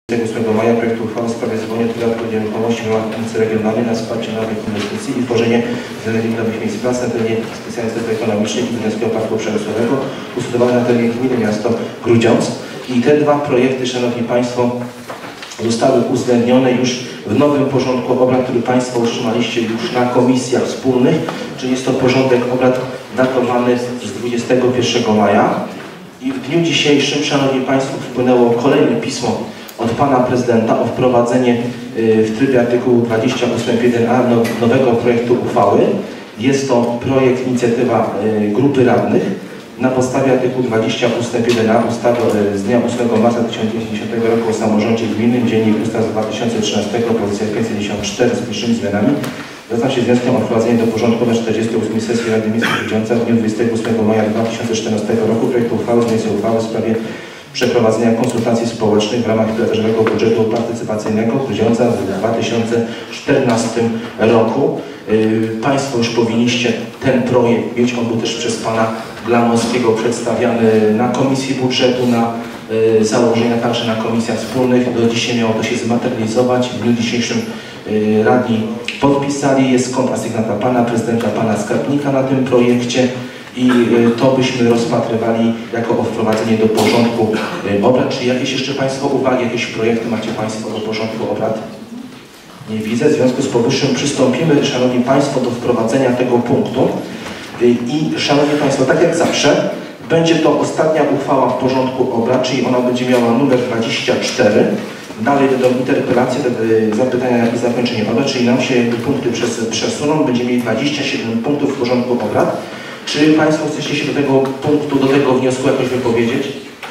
8 maja projektu uchwały w sprawie zwolnienia od podatku od nieruchomości w ramach pomocy regionalnej na wsparcie nowych inwestycji i tworzenie nowych miejsc pracy na terenie specjalnej strefy ekonomicznej i Gdańskiego Parku Przemysłowego usytuowanego na terenie gminy miasto Grudziądz. I te dwa projekty, Szanowni Państwo, zostały uwzględnione już w nowym porządku obrad, który Państwo otrzymaliście już na komisjach wspólnych, czyli jest to porządek obrad datowany z 21 maja. I w dniu dzisiejszym, Szanowni Państwo, wpłynęło kolejne pismo od Pana Prezydenta o wprowadzenie w trybie artykułu 20 ust. 1a nowego projektu uchwały. Jest to projekt, inicjatywa grupy radnych na podstawie artykułu 20 ust. 1a ustawy z dnia 8 marca 1990 roku o samorządzie gminnym, Dziennik Ustaw z 2013, pozycja 594 z pierwszymi zmianami. Zwracam się z wnioskiem o wprowadzenie do porządku na 48 sesji Rady Miejskiej Grudziądza w dniu 28 maja 2014 roku projektu uchwały zmieniającej uchwałę w sprawie przeprowadzenia konsultacji społecznych w ramach pilotażowego budżetu partycypacyjnego Grudziądza w 2014 roku. Państwo już powinniście ten projekt mieć, on był też przez Pana Glanowskiego przedstawiany na Komisji Budżetu, na założenia także na komisjach wspólnych. Do dzisiaj miało to się zmaterializować. W dniu dzisiejszym radni podpisali, jest kontrasygnata Pana Prezydenta, Pana Skarbnika na tym projekcie. I to byśmy rozpatrywali jako o wprowadzenie do porządku obrad. Czy jakieś jeszcze Państwo uwagi, jakieś projekty macie Państwo do porządku obrad? Nie widzę. W związku z powyższym przystąpimy, Szanowni Państwo, do wprowadzenia tego punktu. I Szanowni Państwo, tak jak zawsze, będzie to ostatnia uchwała w porządku obrad, czyli ona będzie miała numer 24. Dalej będą interpelacje, zapytania i zakończenie obrad, czyli nam się punkty przesuną. Będziemy mieli 27 punktów w porządku obrad. Czy Państwo chcecie się do tego punktu, do tego wniosku jakoś wypowiedzieć?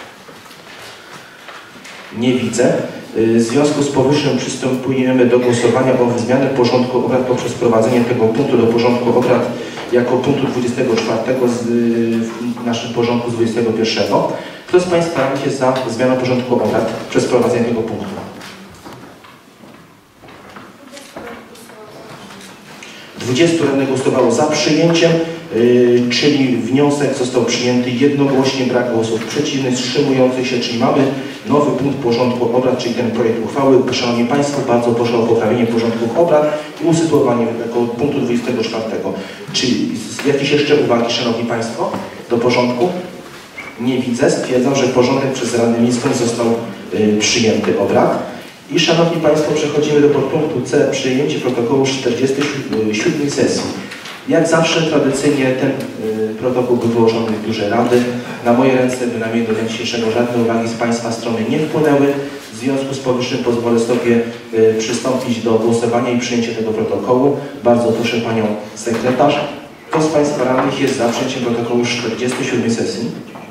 Nie widzę. W związku z powyższym przystępujemy do głosowania o zmianę porządku obrad poprzez wprowadzenie tego punktu do porządku obrad jako punktu 24 w naszym porządku z 21. Kto z Państwa jest za zmianą porządku obrad przez wprowadzenie tego punktu? Radnych głosowało za przyjęciem, czyli wniosek został przyjęty jednogłośnie, brak głosów przeciwnych, wstrzymujących się, czyli mamy nowy punkt porządku obrad, czyli ten projekt uchwały. Szanowni Państwo, bardzo proszę o poprawienie porządku obrad i usytuowanie tego punktu 24. Czy jakieś jeszcze uwagi, Szanowni Państwo, do porządku? Nie widzę. Stwierdzam, że porządek przez Radę Miejską został przyjęty obrad. I Szanowni Państwo, przechodzimy do podpunktu C, przyjęcie protokołu 47 sesji. Jak zawsze tradycyjnie ten protokół był wyłożony w biurze Rady. Na moje ręce, bynajmniej do dnia dzisiejszego, żadne uwagi z Państwa strony nie wpłynęły. W związku z powyższym pozwolę sobie przystąpić do głosowania i przyjęcia tego protokołu. Bardzo proszę Panią Sekretarz. Kto z Państwa radnych jest za przyjęciem protokołu 47 sesji?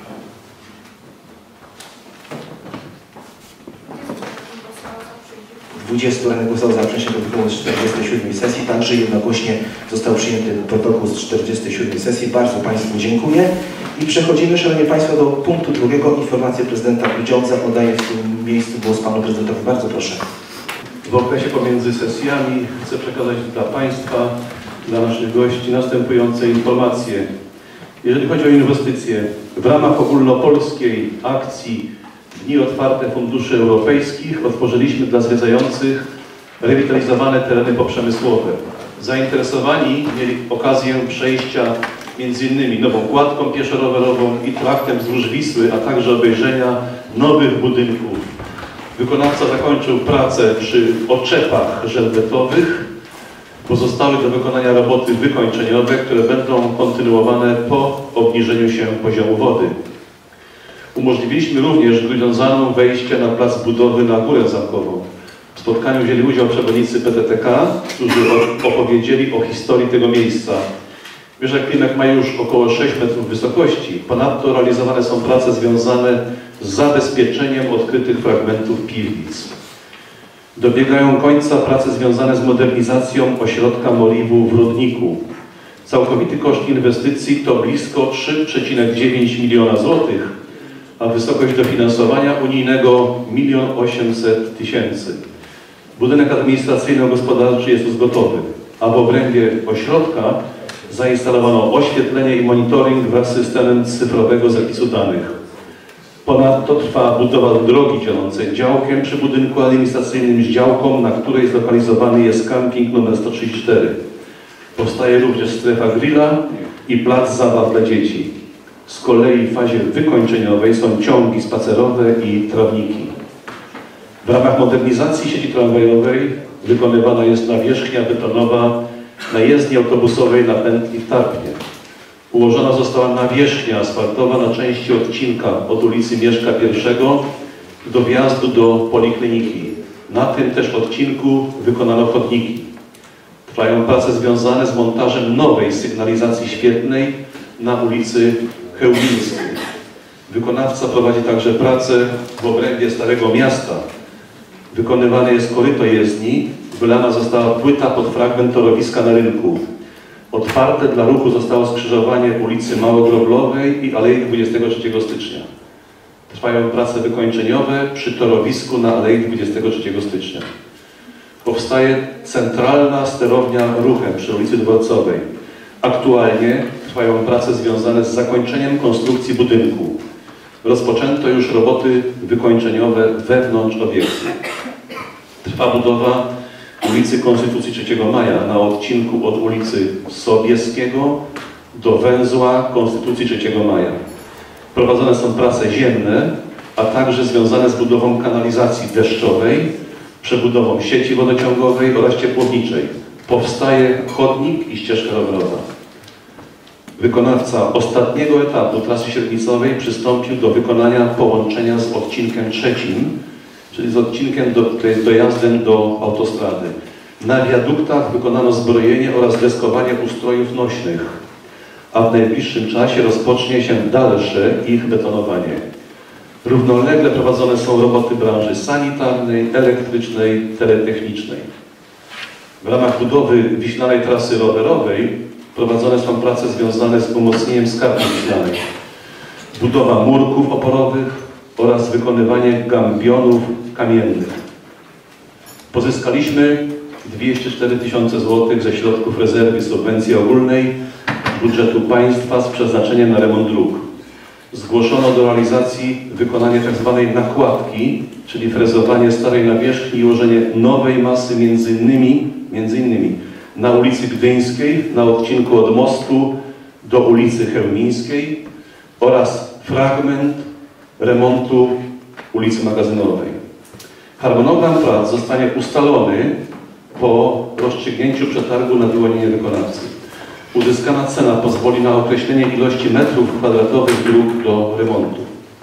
20 radnych głosowało za przyjęciem protokołu z 47 sesji, także jednogłośnie został przyjęty protokół z 47 sesji. Bardzo Państwu dziękuję. I przechodzimy, Szanowni Państwo, do punktu drugiego. Informację Prezydenta Grudziądza. Oddaję w tym miejscu głos Panu Prezydentowi. Bardzo proszę. W okresie pomiędzy sesjami chcę przekazać dla Państwa, dla naszych gości następujące informacje. Jeżeli chodzi o inwestycje, w ramach ogólnopolskiej akcji Dni Otwarte Funduszy Europejskich otworzyliśmy dla zwiedzających rewitalizowane tereny poprzemysłowe. Zainteresowani mieli okazję przejścia m.in. nową kładką pieszo-rowerową i traktem wzdłuż Wisły, a także obejrzenia nowych budynków. Wykonawca zakończył pracę przy oczepach żelbetowych. Pozostały do wykonania roboty wykończeniowe, które będą kontynuowane po obniżeniu się poziomu wody. Umożliwiliśmy również Grudziądzanom wejście na plac budowy na Górę Zamkową. W spotkaniu wzięli udział przewodnicy PTTK, którzy opowiedzieli o historii tego miejsca. Wieża Klimek ma już około 6 metrów wysokości. Ponadto realizowane są prace związane z zabezpieczeniem odkrytych fragmentów piwnic. Dobiegają końca prace związane z modernizacją ośrodka Moliwu w Rudniku. Całkowity koszt inwestycji to blisko 3,9 miliona złotych, a wysokość dofinansowania unijnego 1 800 000. Budynek administracyjno-gospodarczy jest już gotowy, a w obrębie ośrodka zainstalowano oświetlenie i monitoring wraz z systemem cyfrowego zapisu danych. Ponadto trwa budowa drogi dzielącej działkę przy budynku administracyjnym z działką, na której zlokalizowany jest camping nr 134. Powstaje również strefa grilla i plac zabaw dla dzieci. Z kolei w fazie wykończeniowej są ciągi spacerowe i trawniki. W ramach modernizacji sieci tramwajowej wykonywana jest nawierzchnia betonowa na jezdni autobusowej na pętli w Tarpnie. Ułożona została nawierzchnia asfaltowa na części odcinka od ulicy Mieszka I do wjazdu do Polikliniki. Na tym też odcinku wykonano chodniki. Trwają prace związane z montażem nowej sygnalizacji świetlnej na ulicy Chełmińskiej. Wykonawca prowadzi także prace w obrębie Starego Miasta. Wykonywane jest koryto jezdni, wylana została płyta pod fragment torowiska na rynku. Otwarte dla ruchu zostało skrzyżowanie ulicy Małogroblowej i Alei 23 stycznia. Trwają prace wykończeniowe przy torowisku na Alei 23 stycznia. Powstaje centralna sterownia ruchem przy ulicy Dworcowej. Aktualnie trwają prace związane z zakończeniem konstrukcji budynku. Rozpoczęto już roboty wykończeniowe wewnątrz obiektu. Trwa budowa ulicy Konstytucji 3 Maja na odcinku od ulicy Sobieskiego do węzła Konstytucji 3 Maja. Prowadzone są prace ziemne, a także związane z budową kanalizacji deszczowej, przebudową sieci wodociągowej oraz ciepłowniczej. Powstaje chodnik i ścieżka rowerowa. Wykonawca ostatniego etapu trasy średnicowej przystąpił do wykonania połączenia z odcinkiem trzecim, czyli z odcinkiem dojazdem do autostrady. Na wiaduktach wykonano zbrojenie oraz deskowanie ustrojów nośnych, a w najbliższym czasie rozpocznie się dalsze ich betonowanie. Równolegle prowadzone są roboty branży sanitarnej, elektrycznej, teletechnicznej. W ramach budowy Wiślanej Trasy Rowerowej prowadzone są prace związane z umocnieniem skarpy wiślanej, budowa murków oporowych oraz wykonywanie gambionów kamiennych. Pozyskaliśmy 204 000 złotych ze środków rezerwy subwencji ogólnej budżetu państwa z przeznaczeniem na remont dróg. Zgłoszono do realizacji wykonanie tzw. nakładki, czyli frezowanie starej nawierzchni i ułożenie nowej masy między innymi na ulicy Gdyńskiej, na odcinku od mostu do ulicy Chełmińskiej oraz fragment remontu ulicy Magazynowej. Harmonogram prac zostanie ustalony po rozstrzygnięciu przetargu na wyłonienie wykonawcy. Uzyskana cena pozwoli na określenie ilości metrów kwadratowych dróg do remontu.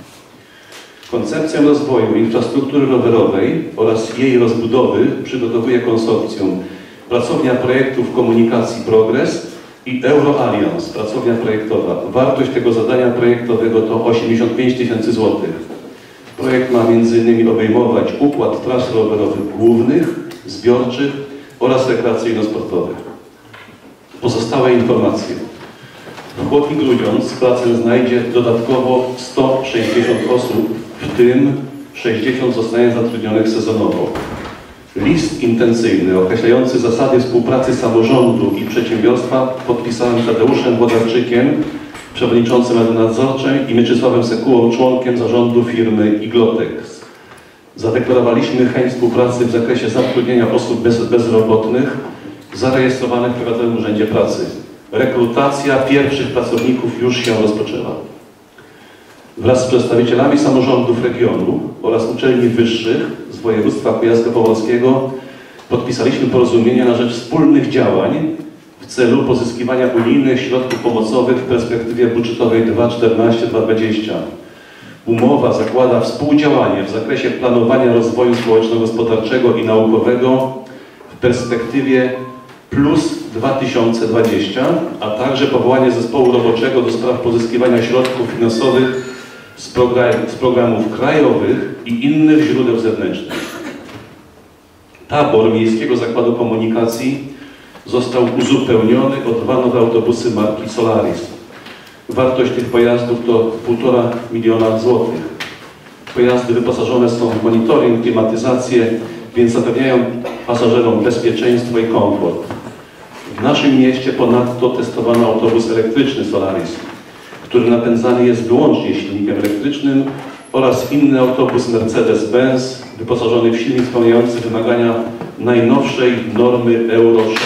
Koncepcję rozwoju infrastruktury rowerowej oraz jej rozbudowy przygotowuje konsorcjum Pracownia Projektów Komunikacji Progres i Euroalliance, pracownia projektowa. Wartość tego zadania projektowego to 85 000 złotych. Projekt ma m.in. obejmować układ tras rowerowych głównych, zbiorczych oraz rekreacyjno-sportowych. Pozostałe informacje. W Chłodni Grudziądz pracę znajdzie dodatkowo 160 osób, w tym 60 zostanie zatrudnionych sezonowo. List intencyjny określający zasady współpracy samorządu i przedsiębiorstwa podpisałem Tadeuszem Włodarczykiem, przewodniczącym Rady Nadzorczej i Mieczysławem Sekułą, członkiem zarządu firmy Iglotex. Zadeklarowaliśmy chęć współpracy w zakresie zatrudnienia osób bezrobotnych zarejestrowanych w Powiatowym Urzędzie Pracy. Rekrutacja pierwszych pracowników już się rozpoczęła. Wraz z przedstawicielami samorządów regionu oraz uczelni wyższych z województwa kujawsko-pomorskiego podpisaliśmy porozumienie na rzecz wspólnych działań w celu pozyskiwania unijnych środków pomocowych w perspektywie budżetowej 2014-2020. Umowa zakłada współdziałanie w zakresie planowania rozwoju społeczno-gospodarczego i naukowego w perspektywie plus 2020, a także powołanie zespołu roboczego do spraw pozyskiwania środków finansowych z programów krajowych i innych źródeł zewnętrznych. Tabor Miejskiego Zakładu Komunikacji został uzupełniony o 2 nowe autobusy marki Solaris. Wartość tych pojazdów to 1,5 miliona złotych. Pojazdy wyposażone są w monitoring, klimatyzację, więc zapewniają pasażerom bezpieczeństwo i komfort. W naszym mieście ponadto testowano autobus elektryczny Solaris, który napędzany jest wyłącznie silnikiem elektrycznym oraz inny autobus Mercedes-Benz wyposażony w silnik spełniający wymagania najnowszej normy Euro 6.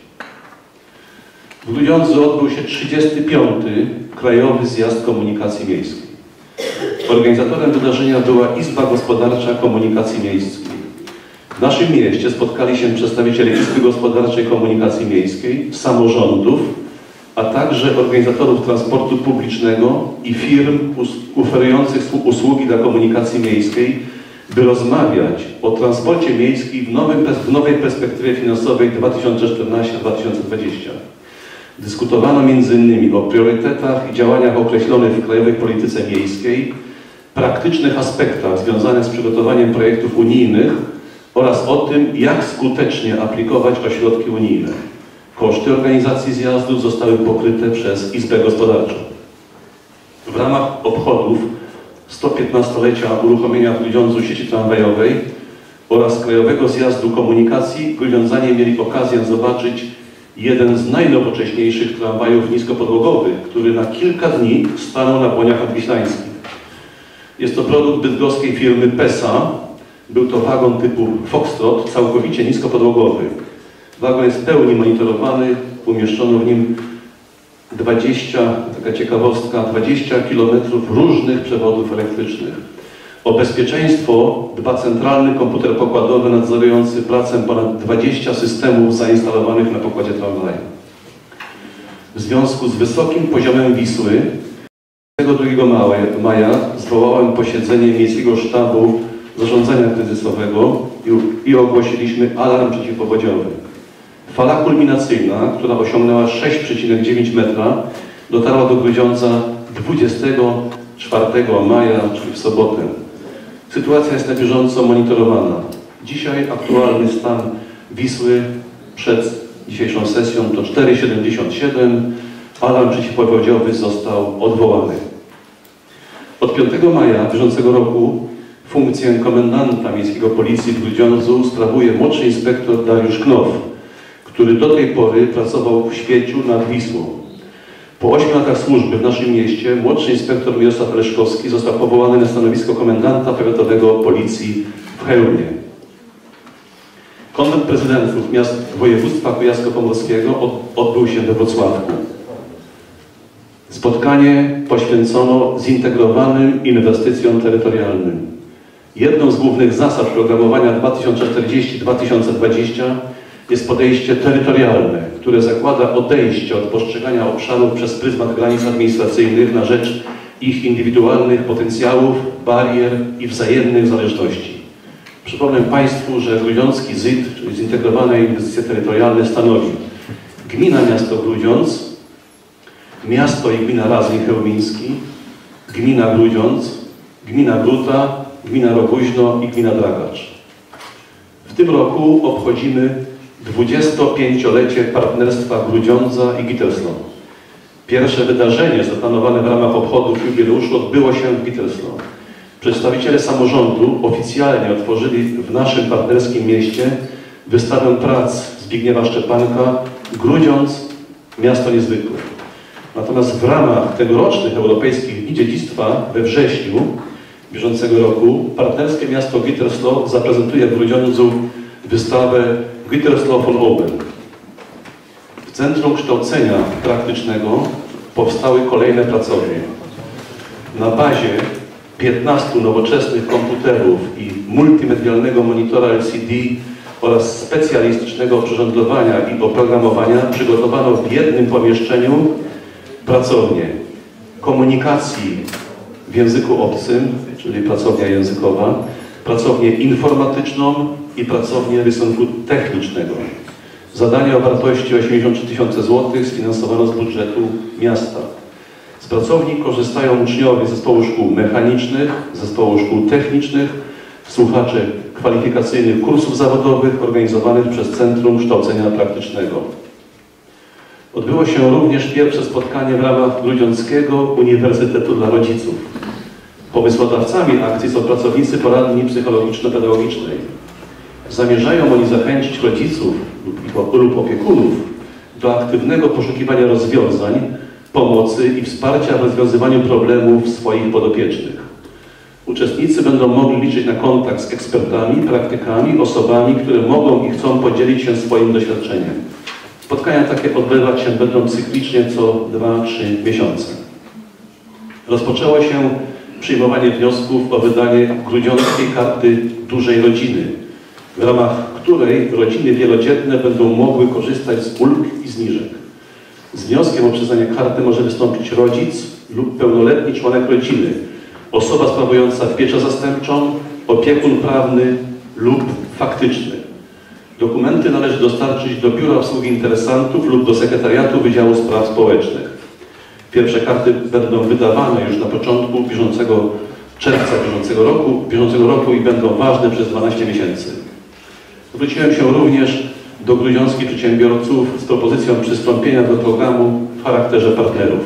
W Grudziądzu odbył się 35. Krajowy Zjazd Komunikacji Miejskiej. Organizatorem wydarzenia była Izba Gospodarcza Komunikacji Miejskiej. W naszym mieście spotkali się przedstawiciele Izby Gospodarczej Komunikacji Miejskiej, samorządów, a także organizatorów transportu publicznego i firm oferujących usługi dla komunikacji miejskiej, by rozmawiać o transporcie miejskim w nowej perspektywie finansowej 2014-2020. Dyskutowano m.in. o priorytetach i działaniach określonych w krajowej polityce miejskiej, praktycznych aspektach związanych z przygotowaniem projektów unijnych oraz o tym, jak skutecznie aplikować o środki unijne. Koszty organizacji zjazdów zostały pokryte przez Izbę Gospodarczą. W ramach obchodów 115-lecia uruchomienia w Grudziądzu sieci tramwajowej oraz Krajowego Zjazdu Komunikacji grudziądzanie mieli okazję zobaczyć jeden z najnowocześniejszych tramwajów niskopodłogowych, który na kilka dni stanął na Błoniach Nadwiślańskich. Jest to produkt bydgoskiej firmy PESA. Był to wagon typu Foxtrot, całkowicie niskopodłogowy. Wagon jest w pełni monitorowany, umieszczono w nim 20 km różnych przewodów elektrycznych. O bezpieczeństwo dba centralny komputer pokładowy nadzorujący pracę ponad 20 systemów zainstalowanych na pokładzie tramwaju. W związku z wysokim poziomem Wisły 2 maja zwołałem posiedzenie Miejskiego Sztabu Zarządzania Kryzysowego i ogłosiliśmy alarm przeciwpowodziowy. Fala kulminacyjna, która osiągnęła 6,9 metra, dotarła do Grudziądza 24 maja, czyli w sobotę. Sytuacja jest na bieżąco monitorowana. Dzisiaj aktualny stan Wisły przed dzisiejszą sesją to 4,77. Alarm przeciwpowodziowy został odwołany. Od 5 maja bieżącego roku funkcję komendanta Miejskiego Policji w Grudziądzu sprawuje młodszy inspektor Dariusz Knof, który do tej pory pracował w Świeciu nad Wisłą. Po 8 latach służby w naszym mieście młodszy inspektor Mirosław Leszkowski został powołany na stanowisko komendanta powiatowego Policji w Chełmie. Konwent prezydentów miast województwa kujawsko-pomorskiego odbył się we Wrocławku. Spotkanie poświęcono zintegrowanym inwestycjom terytorialnym. Jedną z głównych zasad programowania 2040-2020 jest podejście terytorialne, które zakłada odejście od postrzegania obszarów przez pryzmat granic administracyjnych na rzecz ich indywidualnych potencjałów, barier i wzajemnych zależności. Przypomnę Państwu, że grudziącki ZIT, czyli Zintegrowane Inwestycje Terytorialne, stanowi gmina miasto Grudziądz, miasto i gmina Radzeń Chełmiński, gmina Grudziądz, gmina Gruta, gmina Roguźno i gmina Dragacz. W tym roku obchodzimy 25-lecie partnerstwa Grudziądza i Gütersloh. Pierwsze wydarzenie zaplanowane w ramach obchodów jubileuszu odbyło się w Gütersloh. Przedstawiciele samorządu oficjalnie otworzyli w naszym partnerskim mieście wystawę prac Zbigniewa Szczepanka Grudziądz – Miasto Niezwykłe. Natomiast w ramach tegorocznych Europejskich Dni Dziedzictwa we wrześniu bieżącego roku partnerskie miasto Gütersloh zaprezentuje w Grudziądzu wystawę Gütersloh von Oben. W Centrum Kształcenia Praktycznego powstały kolejne pracownie. Na bazie 15 nowoczesnych komputerów i multimedialnego monitora LCD oraz specjalistycznego przyrządowania i oprogramowania przygotowano w jednym pomieszczeniu pracownię komunikacji w języku obcym, czyli pracownia językowa, pracownię informatyczną i pracownię rysunku technicznego. Zadanie o wartości 83 000 złotych sfinansowano z budżetu miasta. Z pracowni korzystają uczniowie zespołu szkół mechanicznych, zespołu szkół technicznych, słuchacze kwalifikacyjnych kursów zawodowych organizowanych przez Centrum Kształcenia Praktycznego. Odbyło się również pierwsze spotkanie w ramach Grudziąckiego Uniwersytetu dla Rodziców. Pomysłodawcami akcji są pracownicy poradni psychologiczno-pedagogicznej. Zamierzają oni zachęcić rodziców lub opiekunów do aktywnego poszukiwania rozwiązań, pomocy i wsparcia w rozwiązywaniu problemów swoich podopiecznych. Uczestnicy będą mogli liczyć na kontakt z ekspertami, praktykami, osobami, które mogą i chcą podzielić się swoim doświadczeniem. Spotkania takie odbywać się będą cyklicznie co 2-3 miesiące. Rozpoczęło się przyjmowanie wniosków o wydanie grudziąckiej karty dużej rodziny, w ramach której rodziny wielodzietne będą mogły korzystać z ulg i zniżek. Z wnioskiem o przyznanie karty może wystąpić rodzic lub pełnoletni członek rodziny, osoba sprawująca pieczę zastępczą, opiekun prawny lub faktyczny. Dokumenty należy dostarczyć do Biura Obsługi Interesantów lub do Sekretariatu Wydziału Spraw Społecznych. Pierwsze karty będą wydawane już na początku czerwca bieżącego roku i będą ważne przez 12 miesięcy. Zwróciłem się również do grudziąckich przedsiębiorców z propozycją przystąpienia do programu w charakterze partnerów.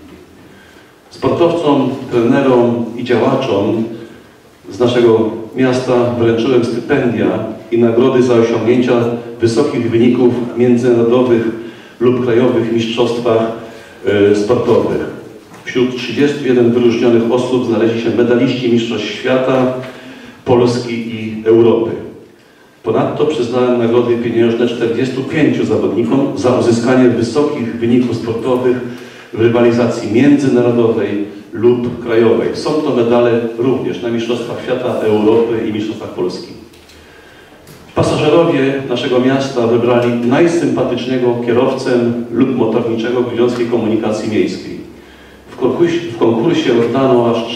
Sportowcom, trenerom i działaczom z naszego miasta wręczyłem stypendia i nagrody za osiągnięcia wysokich wyników międzynarodowych lub krajowych w mistrzostwach sportowych. Wśród 31 wyróżnionych osób znaleźli się medaliści Mistrzostw Świata, Polski i Europy. Ponadto przyznałem nagrody pieniężne 45 zawodnikom za uzyskanie wysokich wyników sportowych w rywalizacji międzynarodowej lub krajowej. Są to medale również na Mistrzostwach Świata, Europy i Mistrzostwach Polski. Pasażerowie naszego miasta wybrali najsympatycznego kierowcę lub motorniczego grudziąckiej komunikacji miejskiej. W konkursie oddano aż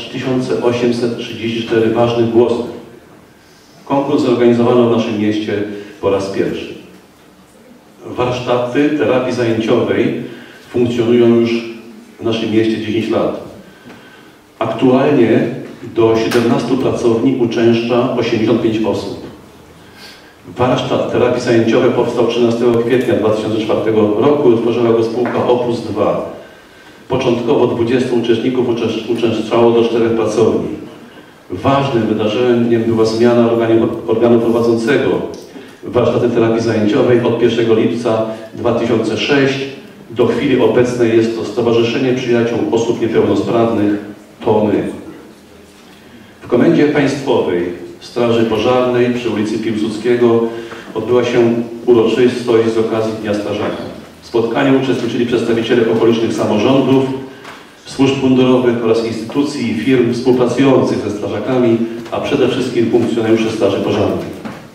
3834 ważnych głosów. Konkurs zorganizowano w naszym mieście po raz pierwszy. Warsztaty terapii zajęciowej funkcjonują już w naszym mieście 10 lat. Aktualnie do 17 pracowni uczęszcza 85 osób. Warsztat terapii zajęciowej powstał 13 kwietnia 2004 roku i utworzyła go spółka Opus 2. Początkowo 20 uczestników uczęszczało do 4 pracowni. Ważnym wydarzeniem była zmiana organu prowadzącego warsztaty terapii zajęciowej od 1 lipca 2006. Do chwili obecnej jest to Stowarzyszenie Przyjaciół Osób Niepełnosprawnych, to my. W Komendzie Państwowej Straży Pożarnej przy ulicy Piłsudskiego odbyła się uroczystość z okazji Dnia Strażaka. W spotkaniu uczestniczyli przedstawiciele okolicznych samorządów, służb mundurowych oraz instytucji i firm współpracujących ze strażakami, a przede wszystkim funkcjonariusze Straży Pożarnej.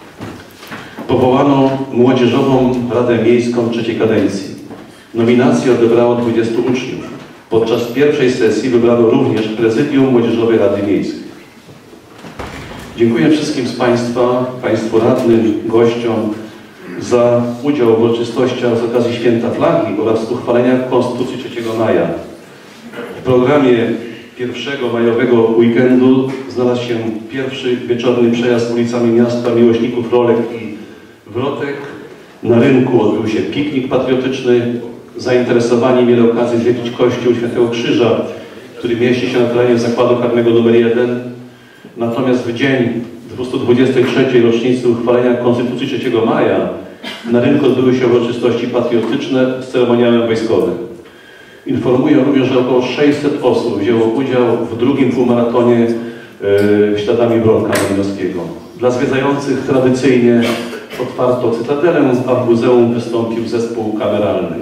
Powołano Młodzieżową Radę Miejską trzeciej kadencji. Nominacje odebrało 20 uczniów. Podczas pierwszej sesji wybrano również Prezydium Młodzieżowej Rady Miejskiej. Dziękuję wszystkim z Państwu radnym, gościom za udział w uroczystościach z okazji Święta Flagi oraz uchwalenia Konstytucji 3 maja. W programie pierwszego majowego weekendu znalazł się pierwszy wieczorny przejazd ulicami miasta miłośników rolek i wrotek. Na rynku odbył się piknik patriotyczny. Zainteresowani mieli okazję zwiedzić Kościół Świętego Krzyża, który mieści się na terenie Zakładu Karnego nr 1. Natomiast w dzień 223. rocznicy uchwalenia Konstytucji 3 maja na rynku odbyły się uroczystości patriotyczne z ceremoniałem wojskowym. Informuję również, że około 600 osób wzięło udział w drugim półmaratonie śladami Bronka Malinowskiego. Dla zwiedzających tradycyjnie otwarto Cytadelę, a w muzeum wystąpił zespół kameralny.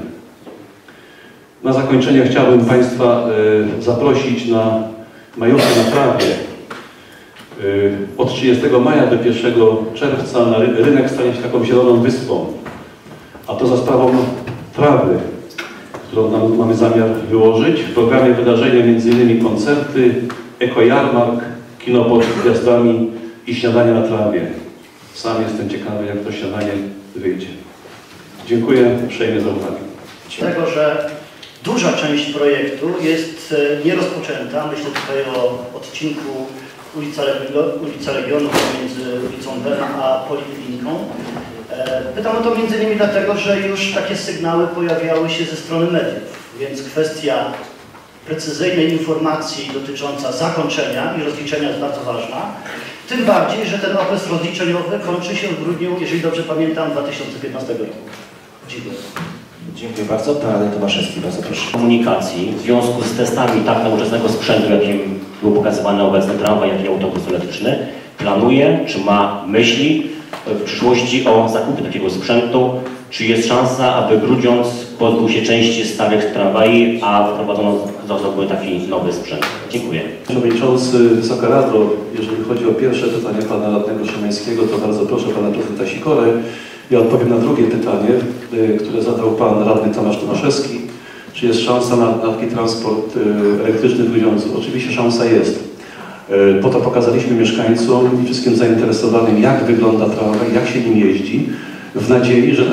Na zakończenie chciałbym Państwa zaprosić na majówkę na trawie. Od 30 maja do 1 czerwca rynek stanie się taką zieloną wyspą, a to za sprawą trawy, którą mamy zamiar wyłożyć. W programie wydarzenia m.in. koncerty, ekojarmark, kino pod gwiazdami i śniadanie na trawie. Sam jestem ciekawy, jak to śniadanie wyjdzie. Dziękuję uprzejmie za uwagę. Dlatego, że duża część projektu jest nierozpoczęta. Myślę tutaj o odcinku ulica Legionów pomiędzy ulicą Bena a Polikliniką. Pytam o to m.in. dlatego, że już takie sygnały pojawiały się ze strony mediów, więc kwestia precyzyjnej informacji dotycząca zakończenia i rozliczenia jest bardzo ważna. Tym bardziej, że ten okres rozliczeniowy kończy się w grudniu, jeżeli dobrze pamiętam, 2015 roku. Dziękuję. Dziękuję bardzo. Pan Tomaszewski, bardzo proszę. Komunikacji w związku z testami tak nowoczesnego sprzętu, jakim był pokazywany obecny tramwaj, jak i autobus elektryczny, planuje, czy ma myśli w przyszłości o zakupie takiego sprzętu? Czy jest szansa, aby Grudziądz pozbył się części starych tramwajów, a wprowadzono zostałby taki nowy sprzęt? Dziękuję. Przewodniczący, Wysoka Rado, jeżeli chodzi o pierwsze pytanie pana radnego Szymańskiego, to bardzo proszę pana prezydenta Sikorę. Ja odpowiem na drugie pytanie, które zadał pan radny Tomasz Tomaszewski. Czy jest szansa na taki transport elektryczny w Grudziądzu? Oczywiście szansa jest. Po to pokazaliśmy mieszkańcom i wszystkim zainteresowanym, jak wygląda tramwaj, jak się nim jeździ, w nadziei, że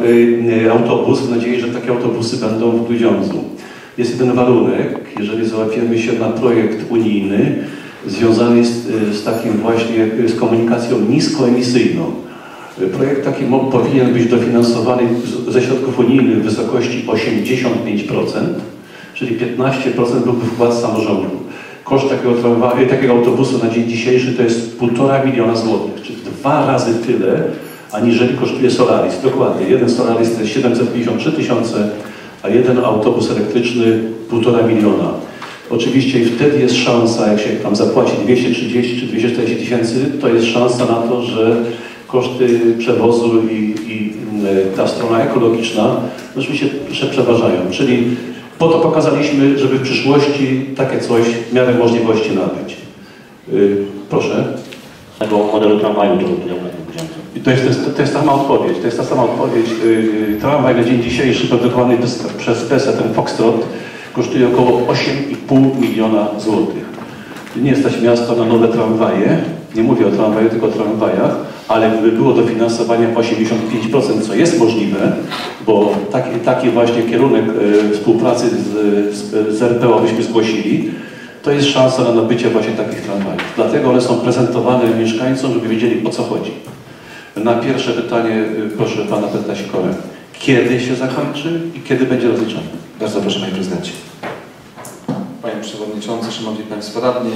takie autobusy będą w Grudziądzu. Jest jeden warunek, jeżeli załapiemy się na projekt unijny związany z takim właśnie, z komunikacją niskoemisyjną. Projekt taki powinien być dofinansowany ze środków unijnych w wysokości 85%, czyli 15% byłby wkład samorządu. Koszt takiego autobusu na dzień dzisiejszy to jest 1,5 miliona złotych, czyli 2 razy tyle, aniżeli kosztuje Solaris. Dokładnie, jeden Solaris to jest 753 tysiące, a jeden autobus elektryczny 1,5 miliona. Oczywiście i wtedy jest szansa, jak się tam zapłaci 230 czy 240 tysięcy, to jest szansa na to, że koszty przewozu i ta strona ekologiczna oczywiście przeważają. Czyli po to pokazaliśmy, żeby w przyszłości takie coś w miarę możliwości nabyć. Proszę. Tego modelu tramwaju, który tutaj To jest ta sama odpowiedź. To jest ta sama odpowiedź. Tramwaj na dzień dzisiejszy produkowany przez PESA, ten Foxtrot, kosztuje około 8,5 miliona złotych. Nie stać miasta na nowe tramwaje, nie mówię o tramwaju, tylko o tramwajach, ale gdyby było dofinansowanie 85%, co jest możliwe, bo taki właśnie kierunek współpracy z RPO byśmy zgłosili, to jest szansa na nabycie właśnie takich tramwajów. Dlatego one są prezentowane mieszkańcom, żeby wiedzieli, o co chodzi. Na pierwsze pytanie proszę pana prezydenta Sikorę. Kiedy się zakończy i kiedy będzie rozliczony? Bardzo proszę, panie prezydencie. Panie Przewodniczący, Szanowni Państwo Radni,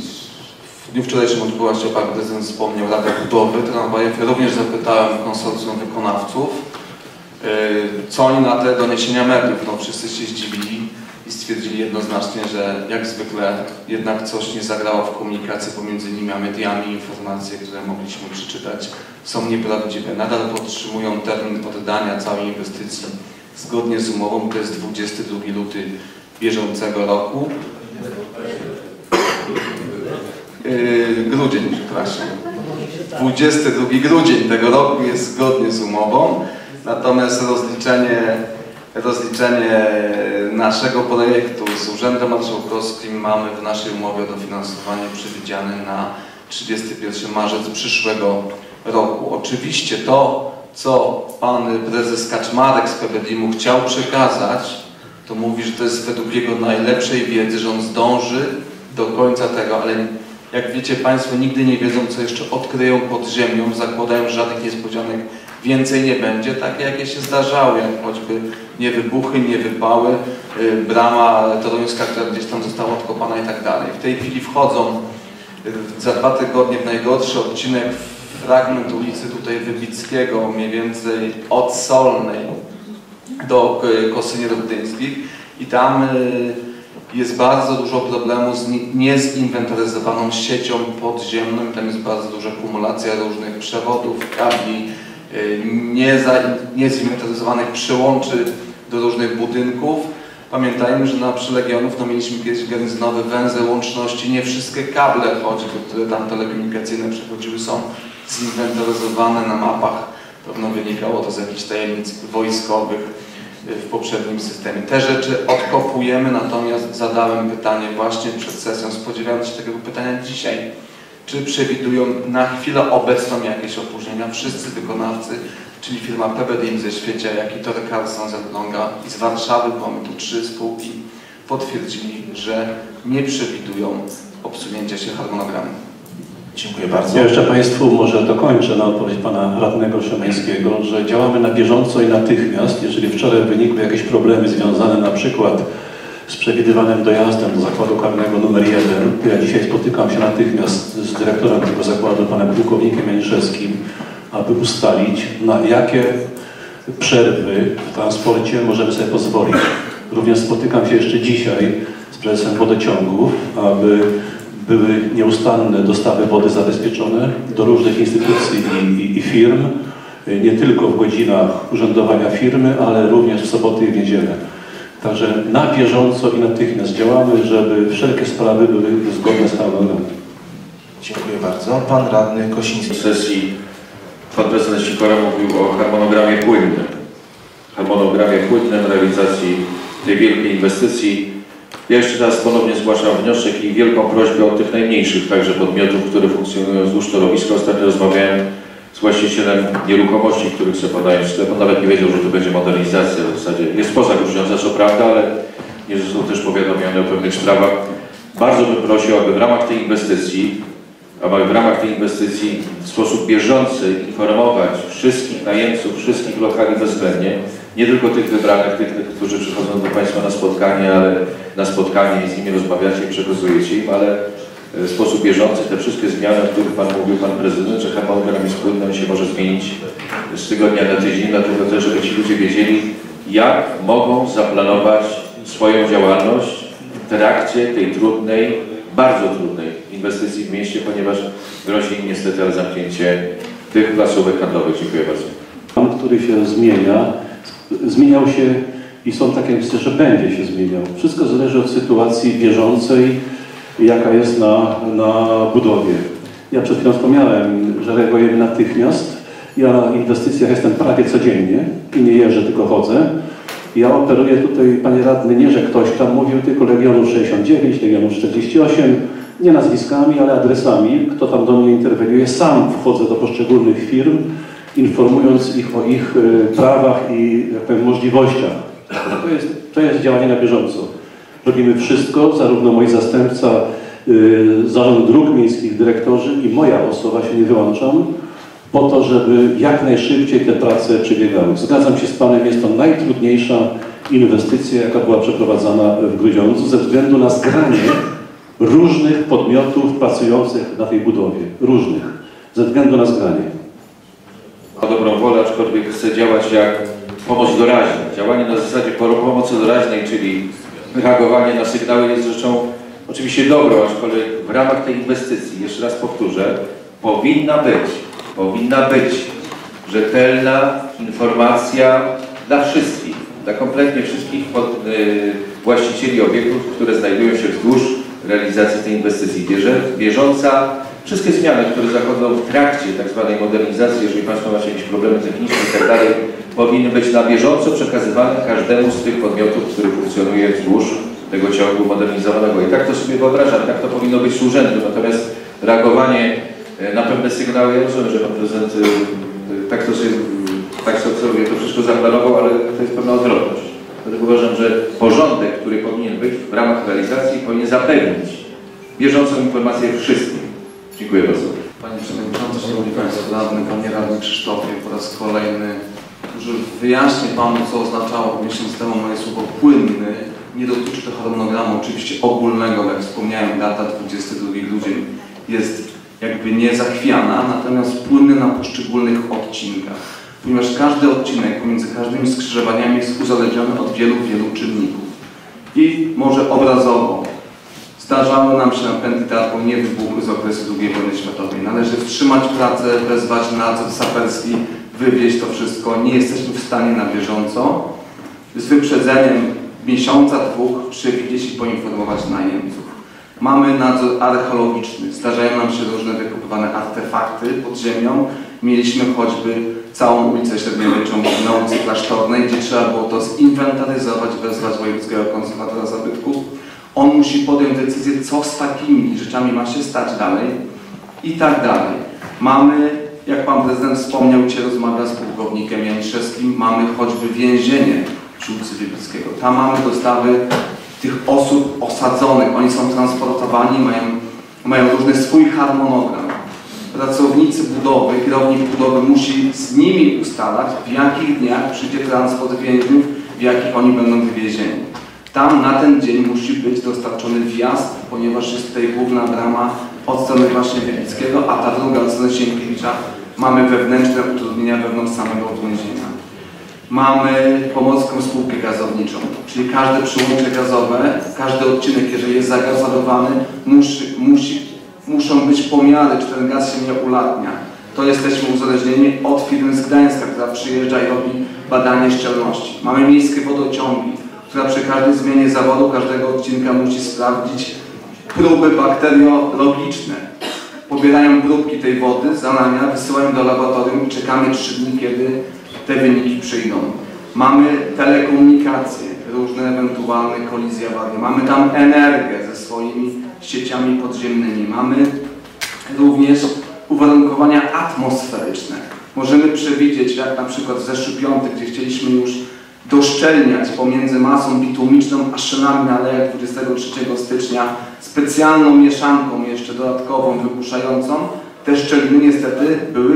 w dniu wczorajszym odbyła się, pan prezydent wspomniał, Rada Budowy tramwajów. Ja również zapytałem konsorcjum wykonawców, co oni na te doniesienia mediów. No, wszyscy się zdziwili i stwierdzili jednoznacznie, że jak zwykle jednak coś nie zagrało w komunikacji pomiędzy nimi a mediami. Informacje, które mogliśmy przeczytać, są nieprawdziwe. Nadal podtrzymują termin oddania całej inwestycji zgodnie z umową, to jest 22 luty bieżącego roku. Grudzień, przepraszam. 22 grudzień tego roku jest zgodnie z umową, natomiast rozliczenie naszego projektu z Urzędem Marszałkowskim mamy w naszej umowie o dofinansowanie przewidziane na 31 marzec przyszłego roku. Oczywiście to, co pan prezes Kaczmarek z PBDiM-u chciał przekazać, to mówi, że to jest według jego najlepszej wiedzy, że on zdąży do końca tego, ale jak wiecie Państwo, nigdy nie wiedzą, co jeszcze odkryją pod ziemią, zakładają, że żadnych niespodzianek więcej nie będzie, takie jakie się zdarzały, jak choćby nie wybuchy, nie wypały, brama toruńska, która gdzieś tam została odkopana i tak dalej. W tej chwili wchodzą za 2 tygodnie w najgorszy odcinek, fragment ulicy tutaj Wybickiego, mniej więcej od Solnej do Kosynierów Gdyńskich i tam jest bardzo dużo problemów z niezinwentaryzowaną siecią podziemną. Tam jest bardzo duża kumulacja różnych przewodów, kabli, niezinwentaryzowanych przyłączy do różnych budynków. Pamiętajmy, że przy Legionów mieliśmy kiedyś benzynowy węzeł łączności. Nie wszystkie kable, choćby, które tam telekomunikacyjne przechodziły, są zinwentaryzowane na mapach. Pewno wynikało to z jakichś tajemnic wojskowych w poprzednim systemie. Te rzeczy odkopujemy, natomiast zadałem pytanie właśnie przed sesją, spodziewając się tego pytania dzisiaj. Czy przewidują na chwilę obecną jakieś opóźnienia? Wszyscy wykonawcy, czyli firma PBDiM ze Świecia, jak i Torre Carlson z Elbląga i z Warszawy, bo mamy tu 3 spółki, potwierdzili, że nie przewidują obsunięcia się harmonogramu. Dziękuję bardzo. Ja jeszcze Państwu może dokończę na odpowiedź pana radnego Szymańskiego, że działamy na bieżąco i natychmiast. Jeżeli wczoraj wynikły jakieś problemy związane na przykład z przewidywanym dojazdem do zakładu karnego numer 1, ja dzisiaj spotykam się natychmiast z dyrektorem tego zakładu, panem pułkownikiem Janiszewskim, aby ustalić, na jakie przerwy w transporcie możemy sobie pozwolić. Również spotykam się jeszcze dzisiaj z prezesem wodociągów, aby były nieustanne dostawy wody zabezpieczone do różnych instytucji i firm, nie tylko w godzinach urzędowania firmy, ale również w soboty i w niedzielę. Także na bieżąco i natychmiast działamy, żeby wszelkie sprawy były zgodne z harmonogramem. Dziękuję bardzo. Pan radny Kosiński. W sesji pan prezydent Sikora mówił o harmonogramie płynnym. Harmonogramie płynnym realizacji tej wielkiej inwestycji. Ja jeszcze raz ponownie zgłaszam wniosek i wielką prośbę od tych najmniejszych także podmiotów, które funkcjonują wzdłuż torowiska. Ostatnio rozmawiałem z właścicielem nieruchomości, których sobie podają sklep. On nawet nie wiedział, że to będzie modernizacja. W zasadzie jest poza gruźniąca, co prawda, ale nie został też powiadomiony o pewnych sprawach. Bardzo bym prosił, aby w ramach tej inwestycji w sposób bieżący informować wszystkich najemców, wszystkich lokali bezwzględnie, nie tylko tych wybranych, tych, którzy przychodzą do Państwa na spotkanie, ale na spotkanie i z nimi rozmawiacie i przekazujecie im, ale w sposób bieżący te wszystkie zmiany, o których Pan mówił, Pan Prezydent, że harmonogram jest płynny, on się może zmienić z tygodnia na tydzień, dlatego też, żeby ci ludzie wiedzieli, jak mogą zaplanować swoją działalność w trakcie tej trudnej, bardzo trudnej inwestycji w mieście, ponieważ grozi im niestety ale zamknięcie tych placówek handlowych. Dziękuję bardzo. Plan, który się zmieniał się i są takie myślę, że będzie się zmieniał. Wszystko zależy od sytuacji bieżącej, jaka jest na budowie. Ja przed chwilą wspomniałem, że reagujemy natychmiast. Ja na inwestycjach jestem prawie codziennie i nie jeżdżę, tylko chodzę. Ja operuję tutaj, panie radny, nie, że ktoś tam mówił, tylko Legionów 69, Legionów 48, nie nazwiskami, ale adresami, kto tam do mnie interweniuje. Sam wchodzę do poszczególnych firm, informując ich o ich prawach i jak powiem, możliwościach. To jest działanie na bieżąco. Robimy wszystko, zarówno mój zastępca, Zarząd Dróg Miejskich, dyrektorzy i moja osoba, się nie wyłączam, po to, żeby jak najszybciej te prace przebiegały. Zgadzam się z Panem, jest to najtrudniejsza inwestycja, jaka była przeprowadzana w Grudziądzu, ze względu na zgranie różnych podmiotów pracujących na tej budowie. Różnych. Ze względu na zgranie. Ma dobrą wolę, aczkolwiek chce działać jak pomoc doraźna. Działanie na zasadzie pomocy doraźnej, czyli reagowanie na sygnały jest rzeczą oczywiście dobrą, aczkolwiek w ramach tej inwestycji, jeszcze raz powtórzę, powinna być rzetelna informacja dla wszystkich, dla kompletnie wszystkich właścicieli obiektów, które znajdują się wzdłuż realizacji tej inwestycji. Bieżąca, wszystkie zmiany, które zachodzą w trakcie tak zwanej modernizacji, jeżeli Państwo macie jakieś problemy techniczne i tak dalej, powinny być na bieżąco przekazywane każdemu z tych podmiotów, który funkcjonuje wzdłuż tego ciągu modernizowanego. I tak to sobie wyobrażam, tak to powinno być z urzędu. Natomiast reagowanie na pewne sygnały, ja rozumiem, że Pan Prezydent tak sobie to wszystko zaplanował, ale to jest pewna odwrotność. Dlatego uważam, że porządek, który powinien być w ramach realizacji, powinien zapewnić bieżącą informację wszystkim. Dziękuję bardzo. Panie Przewodniczący, Szanowni Państwo radny, Panie Radny Krzysztofie, po raz kolejny, że wyjaśnię Panu, co oznaczało miesiąc temu moje słowo płynny. Nie dotyczy to harmonogramu oczywiście ogólnego, jak wspomniałem, data 22 ludziom jest jakby niezachwiana, natomiast płynny na poszczególnych odcinkach. Ponieważ każdy odcinek pomiędzy każdymi skrzyżowaniami jest uzależniony od wielu czynników. I może obrazowo zdarzały nam się napędy teatru nie wybuchły z okresu II wojny światowej. Należy wstrzymać pracę, wezwać nadzór saperski, wywieźć to wszystko. Nie jesteśmy w stanie na bieżąco z wyprzedzeniem miesiąca, dwóch przewidzieć i poinformować najemców. Mamy nadzór archeologiczny. Zdarzają nam się różne wykopywane artefakty pod ziemią. Mieliśmy choćby całą ulicę Średniowieczną na ulicy Klasztornej, gdzie trzeba było to zinwentaryzować, wezwać wojewódzkiego konserwatora zabytków. On musi podjąć decyzję, co z takimi rzeczami ma się stać dalej i tak dalej. Mamy, jak Pan Prezydent wspomniał, gdzie rozmawia z pułkownikiem Janiszewskim, mamy choćby więzienie przy ulicy Wybickiego. Tam mamy dostawy tych osób osadzonych. Oni są transportowani, mają różny swój harmonogram. Pracownicy budowy, kierownik budowy musi z nimi ustalać, w jakich dniach przyjdzie transport więźniów, w jakich oni będą wywiezieni. Tam na ten dzień musi być dostarczony wjazd, ponieważ jest tutaj główna brama od strony właśnie Wybickiego, a ta druga od strony Sienkiewicza. Mamy wewnętrzne utrudnienia wewnątrz samego więzienia. Mamy Pomorską Spółkę Gazowniczą, czyli każde przyłącze gazowe, każdy odcinek, jeżeli jest zagazowany, muszą być pomiary, czy ten gaz się nie ulatnia. To jesteśmy uzależnieni od firmy z Gdańska, która przyjeżdża i robi badanie szczelności. Mamy miejskie wodociągi, która przy każdej zmianie zawodu, każdego odcinka musi sprawdzić próby bakteriologiczne. Pobierają próbki tej wody, zalania, wysyłają do laboratorium i czekamy 3 dni, kiedy te wyniki przyjdą. Mamy telekomunikacje, różne ewentualne kolizje, awarie. Mamy tam energię ze swoimi sieciami podziemnymi. Mamy również uwarunkowania atmosferyczne. Możemy przewidzieć, jak na przykład w zeszły piątek, gdzie chcieliśmy już doszczelniać pomiędzy masą bitumiczną a szynami na alejach 23 stycznia specjalną mieszanką jeszcze dodatkową, wypuszczającą. Te szczeliny niestety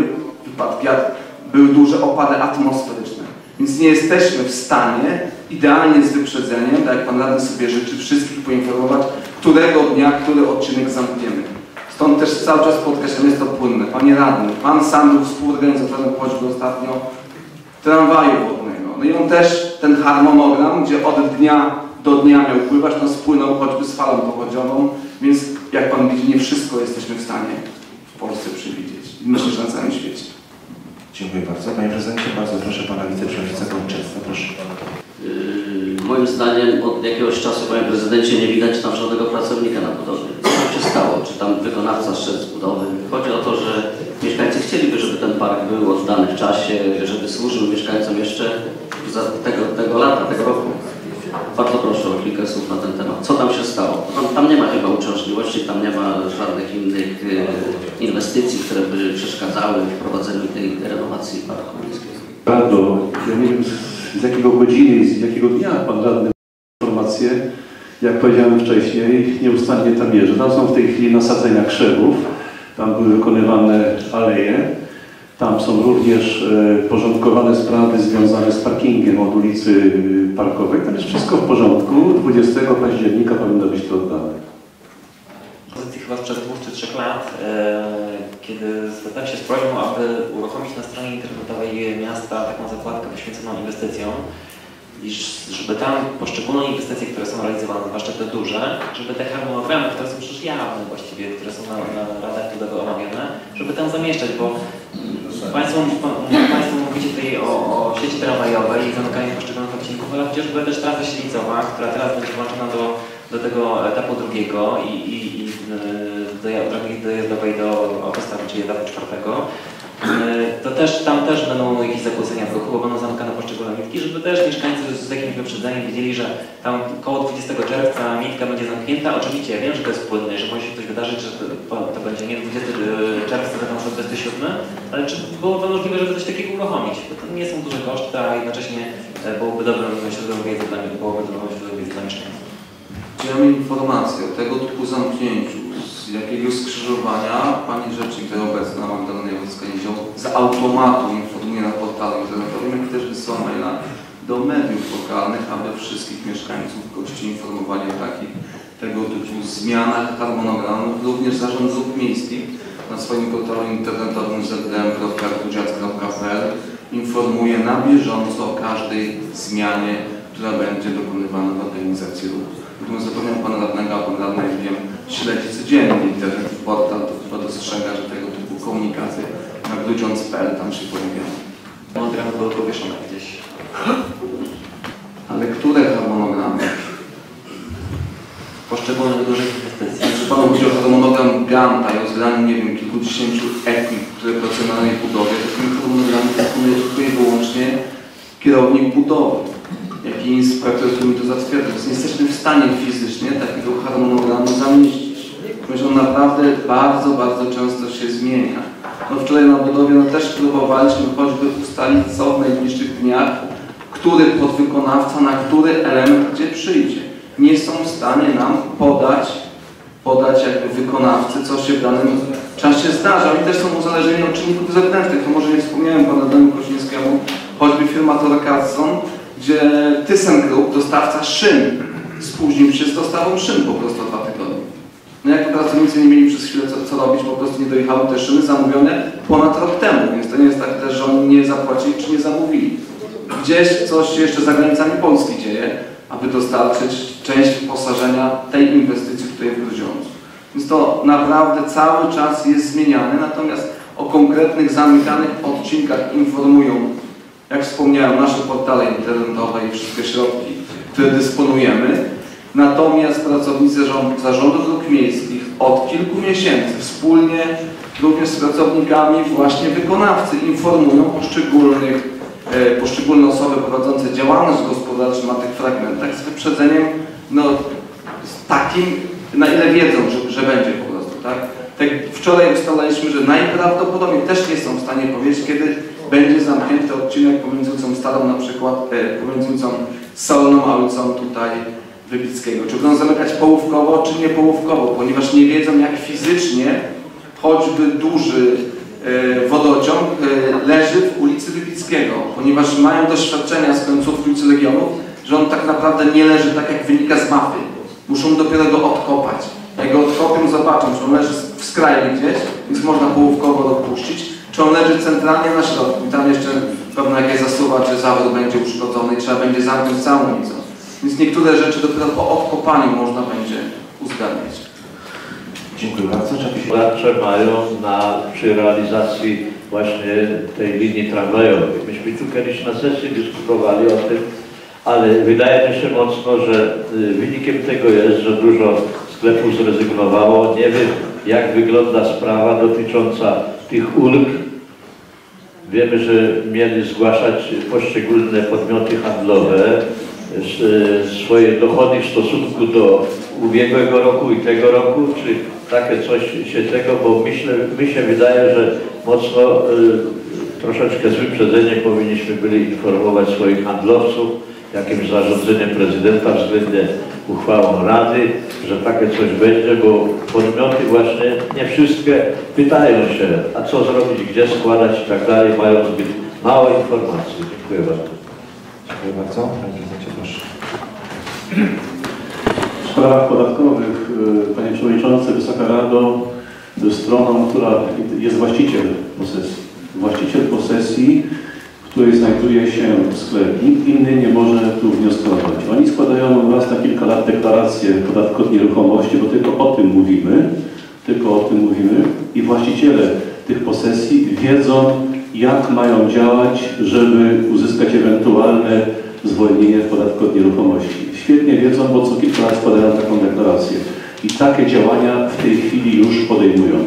były duże opady atmosferyczne. Więc nie jesteśmy w stanie idealnie z wyprzedzeniem, tak jak Pan Radny sobie życzy, wszystkich poinformować, którego dnia, który odcinek zamkniemy. Stąd też cały czas podkreślam, jest to płynne. Panie Radny, Pan sam był współorganizatorem choćby ostatnio tramwaju wodnego. No i on też ten harmonogram, gdzie od dnia do dnia miał pływać, no spłynął choćby z falą powodziową, więc jak Pan widzi, nie wszystko jesteśmy w stanie w Polsce przewidzieć. Myślę, że na całym świecie. Dziękuję bardzo. Panie Prezydencie, bardzo proszę Pana Wiceprzewodniczącego Kołczewca. Proszę. Moim zdaniem od jakiegoś czasu, Panie Prezydencie, nie widać tam żadnego pracownika na budowie. Co tam się stało? Czy tam wykonawca szedł z budowy? Chodzi o to, że mieszkańcy chcieliby, żeby ten park był oddany w czasie, żeby służył mieszkańcom jeszcze za tego lata, tego roku. Bardzo proszę o kilka słów na ten temat. Co tam się stało? Tam nie ma chyba uciążliwości, tam nie ma żadnych innych inwestycji, które by przeszkadzały w prowadzeniu tej renowacji parku miejskiego. Bardzo. Ja nie wiem z jakiego godziny i z jakiego dnia Pan Radny informacje, jak powiedziałem wcześniej, nieustannie tam jeżdżę. Tam są w tej chwili nasadzenia krzewów, tam były wykonywane aleje. Tam są również porządkowane sprawy związane z parkingiem od ulicy Parkowej. Tam jest wszystko w porządku. 20 października powinno być to oddane. Chyba sprzed 2 czy 3 lat, kiedy zwracałem się z prośbą, aby uruchomić na stronie internetowej miasta taką zakładkę poświęconą inwestycjom, i żeby tam poszczególne inwestycje, które są realizowane, zwłaszcza te duże, żeby te harmonogramy, które są przecież jawne właściwie, które są na radach do tego omawiane, żeby tam zamieszczać, bo Państwo mówicie tutaj o sieci tramwajowej i zamykaniu poszczególnych odcinków, ale chociażby też trasa Śliwicowa, która teraz będzie włączona do tego etapu drugiego i drogi dojazdowej do autostrady, czyli etapu 4. Tam też będą jakieś zakłócenia w ruchu, bo będą zamykane poszczególne nitki, żeby też mieszkańcy z jakimś wyprzedzeniem wiedzieli, że tam koło 20 czerwca nitka będzie zamknięta. Oczywiście ja wiem, że to jest płynne, że może się coś wydarzyć, że to będzie nie 20 czerwca, tylko na przykład 27, ale czy byłoby możliwe, żeby coś takiego uruchomić? Bo to nie są duże koszty, a jednocześnie byłoby dobrym źródłem wiedzy dla mieszkańców. Czy mamy informację o tego typu zamknięciu, z jakiegoś skrzyżowania Pani Rzecznik, która obecna Magdalena Jowicka-Niedział, z automatu informuje na portalu internetowym, jak też wysyła maila do mediów lokalnych, aby wszystkich mieszkańców, gości informowali o takich tego typu zmianach harmonogramów. Również Zarząd Dróg Miejskich na swoim portalu internetowym zdm.rudziac.pl informuje na bieżąco o każdej zmianie, która będzie dokonywana w organizacji ruchu. Natomiast zapewniam Pana Radnego, a Pan Radny, jak wiem, śledzi codziennie internet i portal, to chyba dostrzega, że tego typu komunikaty na grudziąc.pl tam się pojawiają. Harmonogramy były powieszone gdzieś. Ale które harmonogramy? Poszczególnych dużych inwestycji. Czy Panu chodzi o harmonogram Ganta i o zgraniu, nie wiem, kilkudziesięciu ekip, które pracują na tej budowie, to tym harmonogramem dysponuje tylko i wyłącznie kierownik budowy, jak i inspektor, który mi to zatwierdza. Więc nie jesteśmy w stanie fizycznie takiego harmonogramu zamieścić. Ponieważ on naprawdę bardzo, bardzo często się zmienia. No wczoraj na budowie też próbowaliśmy choćby ustalić, co w najbliższych dniach, który podwykonawca na który element gdzie przyjdzie. Nie są w stanie nam podać jakby wykonawcy, co się w danym czasie zdarza. Oni też są uzależnieni od czynników zewnętrznych. To może nie wspomniałem Panu Adamie Koźmińskiemu, choćby firma Torcarson, gdzie ThyssenKrupp, dostawca szyn, spóźnił się z dostawą szyn po prostu o 2 tygodnie. No jak pracownicy nie mieli przez chwilę co robić, po prostu nie dojechały te szyny zamówione ponad rok temu, więc to nie jest tak też, że oni nie zapłacili czy nie zamówili. gdzieś coś się jeszcze za granicami Polski dzieje, aby dostarczyć część wyposażenia tej inwestycji tutaj w Grudziądzu. Więc to naprawdę cały czas jest zmieniane, natomiast o konkretnych zamykanych odcinkach informują, jak wspomniałem, nasze portale internetowe i wszystkie środki, które dysponujemy. Natomiast pracownicy Zarządu Dróg Miejskich od kilku miesięcy wspólnie również z pracownikami właśnie wykonawcy informują poszczególne osoby prowadzące działalność gospodarczą na tych fragmentach z wyprzedzeniem takim, na ile wiedzą, że będzie po prostu, tak? Tak wczoraj ustalaliśmy, że najprawdopodobniej też nie są w stanie powiedzieć, kiedy będzie zamknięty odcinek pomiędzy ulicą Starą, na przykład pomiędzy ulicą Solną a ulicą tutaj Wybickiego. Czy będą zamykać połówkowo, czy nie połówkowo, ponieważ nie wiedzą, jak fizycznie choćby duży wodociąg leży w ulicy Wybickiego, ponieważ mają doświadczenia z końcówki ulicy Legionów, że on tak naprawdę nie leży tak, jak wynika z mapy. Muszą dopiero go odkopać. Jak go odkopią, zobaczą, czy on leży w skrajnie gdzieś, więc można połówkowo dopuścić, czy on leży centralnie na środku i tam jeszcze pewna jakaś zasuwa, czy zawód będzie uszkodzony i trzeba będzie zamknąć całą ulicę. Więc niektóre rzeczy dopiero po odkopaniu można będzie uzgadniać. Dziękuję bardzo. Władcze mają przy realizacji właśnie tej linii tramwajowej. Myśmy tu kiedyś na sesji dyskutowali o tym, ale wydaje mi się mocno, że wynikiem tego jest, że dużo sklepów zrezygnowało. Nie wiem, jak wygląda sprawa dotycząca tych ulg. Wiemy, że mieli zgłaszać poszczególne podmioty handlowe swoje dochody w stosunku do ubiegłego roku i tego roku, czy takie coś się tego, bo mi się wydaje, że mocno troszeczkę z wyprzedzeniem powinniśmy byli informować swoich handlowców, jakimś zarządzeniem prezydenta względem uchwałą Rady, że takie coś będzie, bo podmioty właśnie nie wszystkie pytają się, a co zrobić, gdzie składać i tak dalej, mają zbyt małe informacje. Dziękuję bardzo. Dziękuję bardzo. Panie prezydencie, proszę. W sprawach podatkowych, Panie Przewodniczący, Wysoka Rado, stroną, która jest właściciel posesji. Właściciel posesji, w której znajduje się sklep. Nikt inny nie może tu wnioskować. Oni składają raz na kilka lat deklarację podatku od nieruchomości, bo tylko o tym mówimy. I właściciele tych posesji wiedzą, jak mają działać, żeby uzyskać ewentualne zwolnienie w podatku od nieruchomości. Świetnie wiedzą, bo co kilka lat składają taką deklarację. I takie działania w tej chwili już podejmują.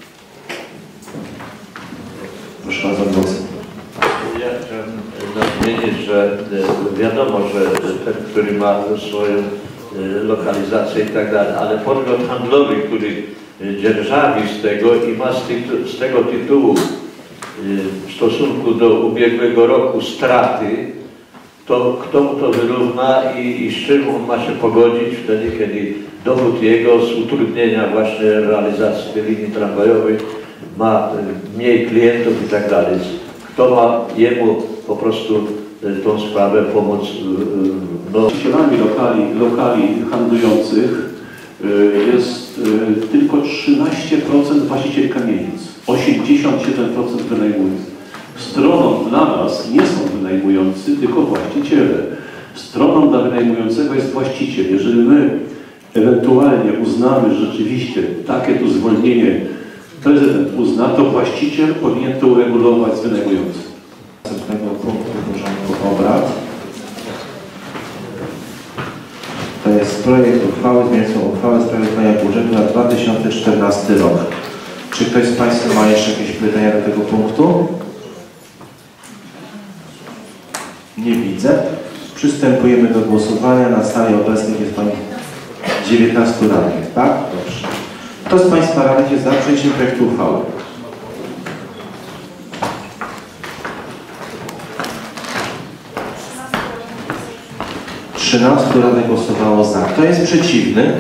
Proszę bardzo, głos. Ja chciałem nadmienić, że wiadomo, że ten, który ma swoją lokalizację i tak dalej, ale podmiot handlowy, który dzierżawi z tego i ma z tego tytułu w stosunku do ubiegłego roku straty, to kto mu to wyrówna i z czym on ma się pogodzić wtedy, kiedy dochód jego z utrudnienia właśnie realizacji tej linii tramwajowej ma mniej klientów i tak dalej. Kto ma jemu po prostu tą sprawę pomóc? Właścicielami lokali handlujących jest tylko 13% właścicieli kamienic, 87% wynajmujących. Stroną dla nas nie są wynajmujący, tylko właściciele. Stroną dla wynajmującego jest właściciel. Jeżeli my ewentualnie uznamy, że rzeczywiście takie tu zwolnienie prezydent uzna, to właściciel powinien to uregulować z wynajmującym. Następnego punktu porządku obrad. To jest projekt uchwały zmieniającą uchwałę w sprawie zmiany budżetu na 2014 rok. Czy ktoś z Państwa ma jeszcze jakieś pytania do tego punktu? Nie widzę. Przystępujemy do głosowania. Na sali obecnych jest Pani 19 radnych, tak? Dobrze. Kto z Państwa radnych jest za przyjęciem projektu uchwały? Radnych głosowało za. Kto jest przeciwny?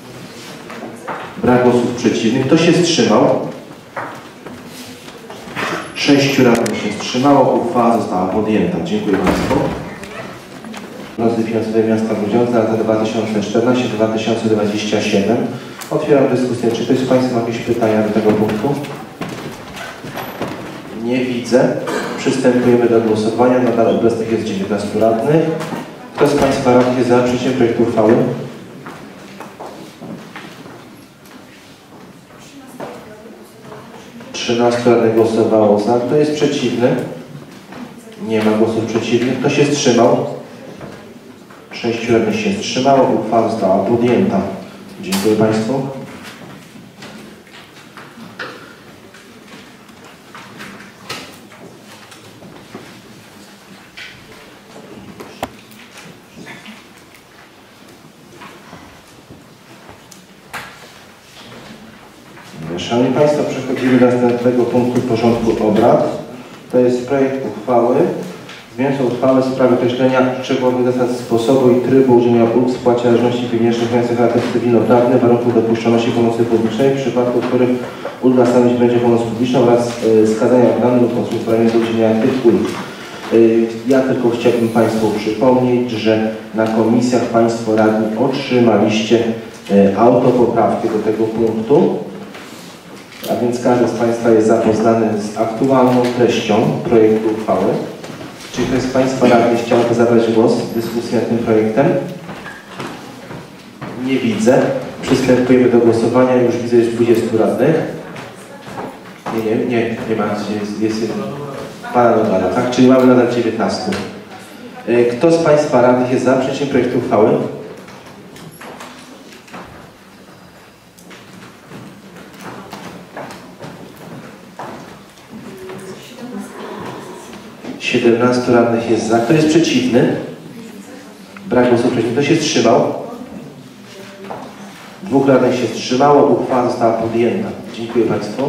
Brak głosów przeciwnych. Kto się wstrzymał? 6 radnych się wstrzymało. Uchwała została podjęta. Dziękuję Państwu. Prognozy finansowe miasta Grudziądza na lata 2014-2027. Otwieram dyskusję. Czy ktoś z Państwa ma jakieś pytania do tego punktu? Nie widzę. Przystępujemy do głosowania. Nadal obecnych jest 19 radnych. Kto z Państwa radnych jest za przyjęciem projektu uchwały? 13 radnych głosowało za. Kto jest przeciwny? Nie ma głosów przeciwnych. Kto się wstrzymał? 6 radnych się wstrzymało. Uchwała została podjęta. Dziękuję Państwu. Szanowni Państwo, przechodzimy do następnego punktu porządku obrad. To jest projekt uchwały zmieniającej uchwałę w sprawie określenia szczegółowych zasad sposobu i trybu udzielenia ulg w spłacie należności pieniężnych mających charakter cywilnoprawny, warunków dopuszczalności pomocy publicznej, w przypadku których ulga stanowić będzie pomoc publiczną oraz skazania organu lub konsultowania do udzielenia tych ulg. Ja tylko chciałbym Państwu przypomnieć, że na komisjach Państwo radni otrzymaliście autopoprawkę do tego punktu. A więc każdy z Państwa jest zapoznany z aktualną treścią projektu uchwały. Czy ktoś z Państwa radnych chciałby zabrać głos w dyskusji nad tym projektem? Nie widzę. Przystępujemy do głosowania. Już widzę, jest 20 radnych. Nie ma. Jest jeden. Pana Nodala, tak? Czyli mamy nadal 19. Kto z Państwa radnych jest za przyjęciem projektu uchwały? 17 radnych jest za. Kto jest przeciwny? Brak głosów przeciwnych. Kto się wstrzymał? 2 radnych się wstrzymało. Uchwała została podjęta. Dziękuję Państwu.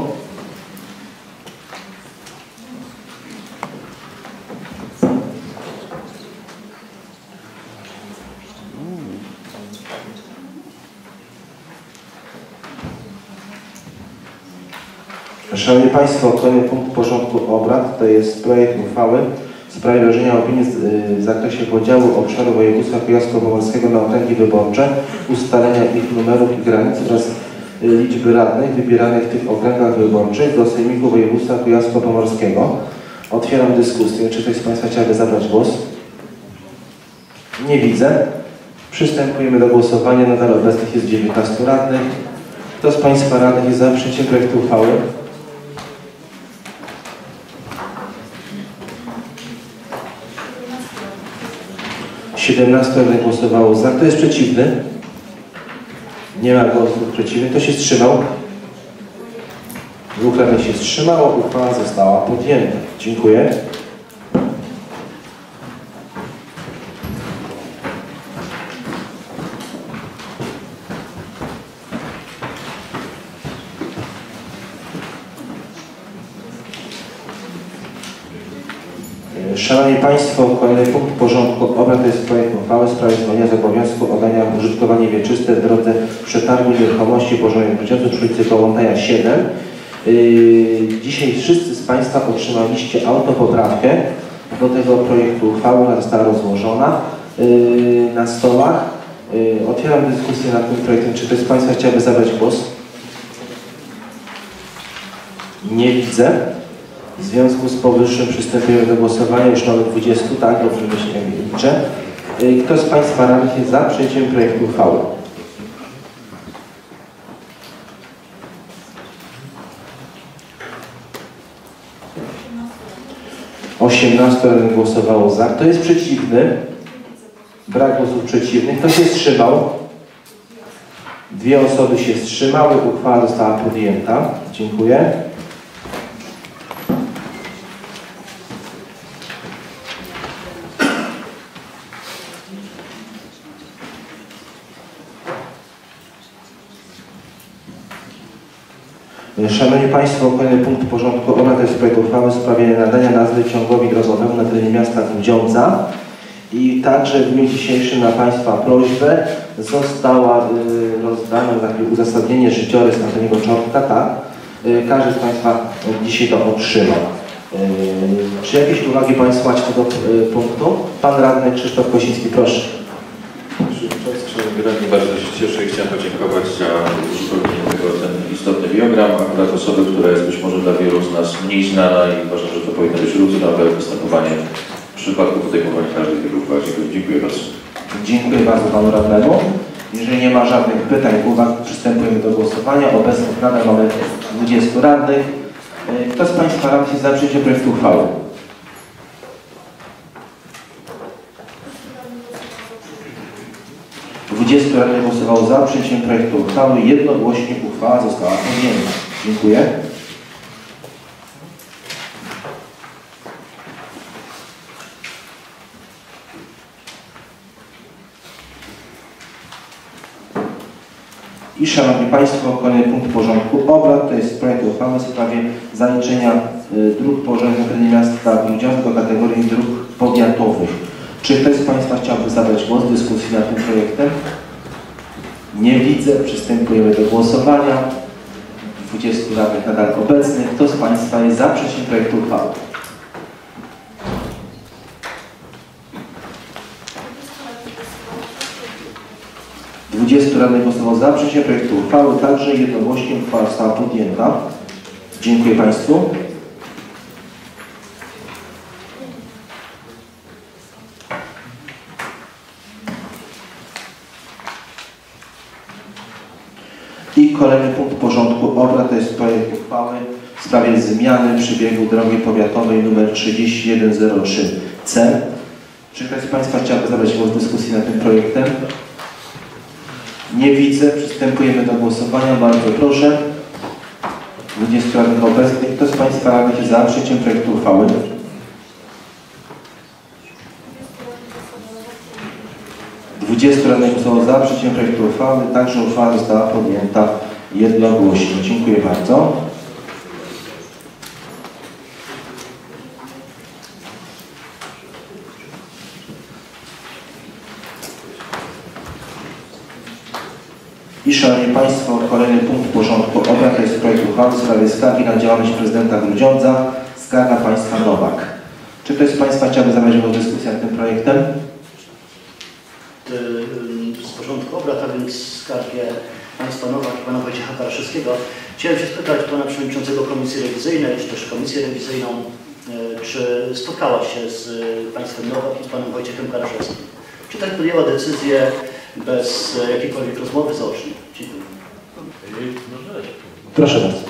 Szanowni Państwo, kolejny punkt porządku obrad to jest projekt uchwały w sprawie wyrażenia opinii w zakresie podziału obszaru województwa kujawsko-pomorskiego na okręgi wyborcze, ustalenia ich numerów i granic oraz liczby radnych wybieranych w tych okręgach wyborczych do Sejmiku Województwa Kujawsko-Pomorskiego. Otwieram dyskusję. Czy ktoś z Państwa chciałby zabrać głos? Nie widzę. Przystępujemy do głosowania. Nadal obecnych jest 19 radnych. Kto z Państwa radnych jest za przyjęciem projektu uchwały? 17 radnych głosowało za. Kto jest przeciwny? Nie ma głosów przeciwnych. Kto się wstrzymał? 2 radnych się wstrzymało. Uchwała została podjęta. Dziękuję. Szanowni Państwo, kolejny punkt porządku obrad to jest projekt uchwały w sprawie zwolnienia z obowiązku oddania w użytkowanie wieczyste w drodze przetargu nieruchomości położonej w Grudziądzu przy ulicy Kołłątaja 7. Dzisiaj wszyscy z Państwa otrzymaliście autopoprawkę do tego projektu uchwały. Ona została rozłożona na stołach. Otwieram dyskusję nad tym projektem. Czy ktoś z Państwa chciałby zabrać głos? Nie widzę. W związku z powyższym przystępujemy do głosowania. Już mamy 20, tak? Dobrze liczę. Kto z Państwa radnych jest za przyjęciem projektu uchwały? Osiemnastu radnych głosowało za. Kto jest przeciwny? Brak głosów przeciwnych. Kto się wstrzymał? 2 osoby się wstrzymały. Uchwała została podjęta. Dziękuję. Szanowni Państwo, kolejny punkt porządku obrad to jest projekt uchwały w sprawie nadania nazwy ciągowi drogowemu na terenie miasta Grudziądza. I także w dniu dzisiejszym na Państwa prośbę została rozdane takie uzasadnienie życiorys Antoniego Czortka, tak? Każdy z Państwa dzisiaj to otrzymał. Czy jakieś uwagi Państwo macie do tego punktu? Pan radny Krzysztof Kosiński, proszę. Panie Radny, bardzo się cieszę i chciałem podziękować za uzupełnienie tego ten istotny biogram. Akurat osobę, która jest być może dla wielu z nas mniej znana i uważam, że to powinno być rutynowe występowanie w przypadku podejmowania każdej z tych uchwał. Dziękuję bardzo. Dziękuję bardzo Panu Radnemu. Jeżeli nie ma żadnych pytań, uwag, przystępujemy do głosowania. Obecnie w Radzie mamy 20 radnych. Kto z Państwa radnych jest za przyjęciem projektu uchwały? Radnych głosowało za przyjęciem projektu uchwały. Jednogłośnie uchwała została podjęta. Dziękuję. I Szanowni Państwo, kolejny punkt porządku obrad to jest projekt uchwały w sprawie zaliczenia dróg położonych na terenie miasta Grudziądz do kategorii dróg powiatowych. Czy ktoś z Państwa chciałby zabrać głos w dyskusji nad tym projektem? Nie widzę. Przystępujemy do głosowania. 20 radnych nadal obecnych. Kto z Państwa jest za przyjęciem projektu uchwały? Radnych głosowało za przyjęciem projektu uchwały, także jednogłośnie uchwała została podjęta. Dziękuję Państwu. I kolejny punkt porządku obrad to jest projekt uchwały w sprawie zmiany przebiegu drogi powiatowej nr 3103C. Czy ktoś z Państwa chciałby zabrać głos w dyskusji nad tym projektem? Nie widzę. Przystępujemy do głosowania. Bardzo proszę. 20 radnych obecnych. Kto z Państwa radnych jest za przyjęciem projektu uchwały? Radnych głosowało za przyjęciem projektu uchwały. Także uchwała została podjęta jednogłośnie. Dziękuję bardzo. I Szanowni Państwo, kolejny punkt porządku obrad to jest projekt uchwały w sprawie skargi na działalność prezydenta Grudziądza, skarga państwa Nowak. Czy ktoś z Państwa chciałby zabrać głos w dyskusji nad tym projektem? Z porządku obrad, a więc skargę państwa Nowak i pana Wojciecha Karaszewskiego. Chciałem się spytać pana przewodniczącego Komisji Rewizyjnej, czy też Komisję Rewizyjną, czy spotkała się z państwem Nowak i z panem Wojciechem Karaszewskim? Czy tak podjęła decyzję bez jakiejkolwiek rozmowy zaocznej? Dziękuję. Proszę bardzo.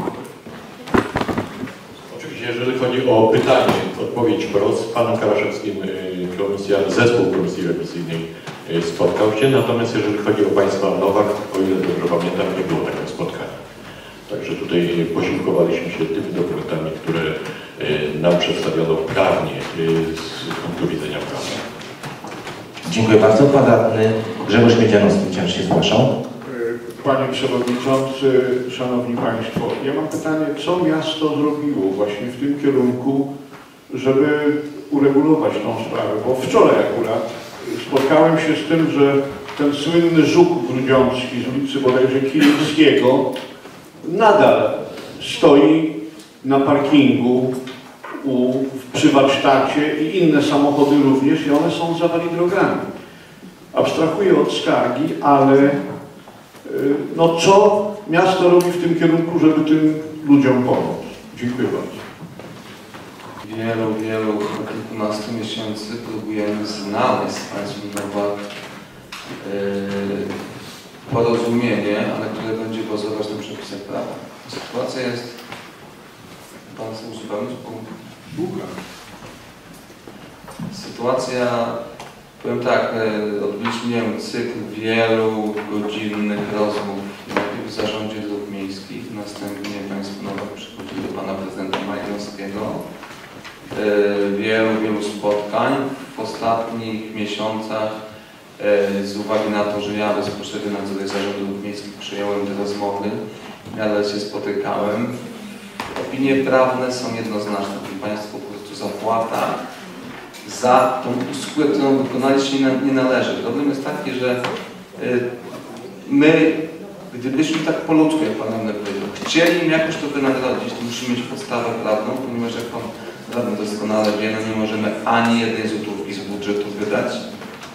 Oczywiście, jeżeli chodzi o pytanie, odpowiedź wprost, z panem Karaszewskim zespół Komisji Rewizyjnej spotkał się, natomiast jeżeli chodzi o państwa Nowak, o ile dobrze pamiętam, nie było takiego spotkania. Także tutaj posiłkowaliśmy się tymi dokumentami, które nam przedstawiono prawnie z punktu widzenia prawa. Dziękuję bardzo. Pan radny Grzegorz Miedzianowski wciąż się zgłaszał. Panie Przewodniczący, Szanowni Państwo, ja mam pytanie, co miasto zrobiło właśnie w tym kierunku, żeby uregulować tą sprawę, bo wczoraj akurat spotkałem się z tym, że ten słynny żuk grudziącki z ulicy bodajże Kilińskiego nadal stoi na parkingu przy warsztacie i inne samochody również i one są zawali drogami. Abstrahuję od skargi, ale no co miasto robi w tym kierunku, żeby tym ludziom pomóc? Dziękuję bardzo. Wielu, po kilkunastu miesięcy próbujemy znaleźć z państwem Nowak porozumienie, ale które będzie bazować na przepisach prawa. Sytuacja jest, pan chce uzupełnić punkt? Sytuacja, powiem tak, odbyliśmy cykl wielu godzinnych rozmów, najpierw w Zarządzie Dróg Miejskich, następnie państwo Nowak przychodzili do pana prezydenta Majnowskiego. Wielu spotkań w ostatnich miesiącach z uwagi na to, że ja bezpośrednio nadzoruję Zarządu Dróg Miejskich przyjąłem te rozmowy, ale się spotykałem. Opinie prawne są jednoznaczne, że państwo po prostu zapłata za tą usługę, którą wykonaliście, nie należy. Problem jest taki, że my, gdybyśmy tak po ludzku, jak pan radny powiedział, chcieli im jakoś to wynagrodzić, to musimy mieć podstawę prawną, ponieważ jak pan radny doskonale wie, no nie możemy ani jednej złotówki z budżetu wydać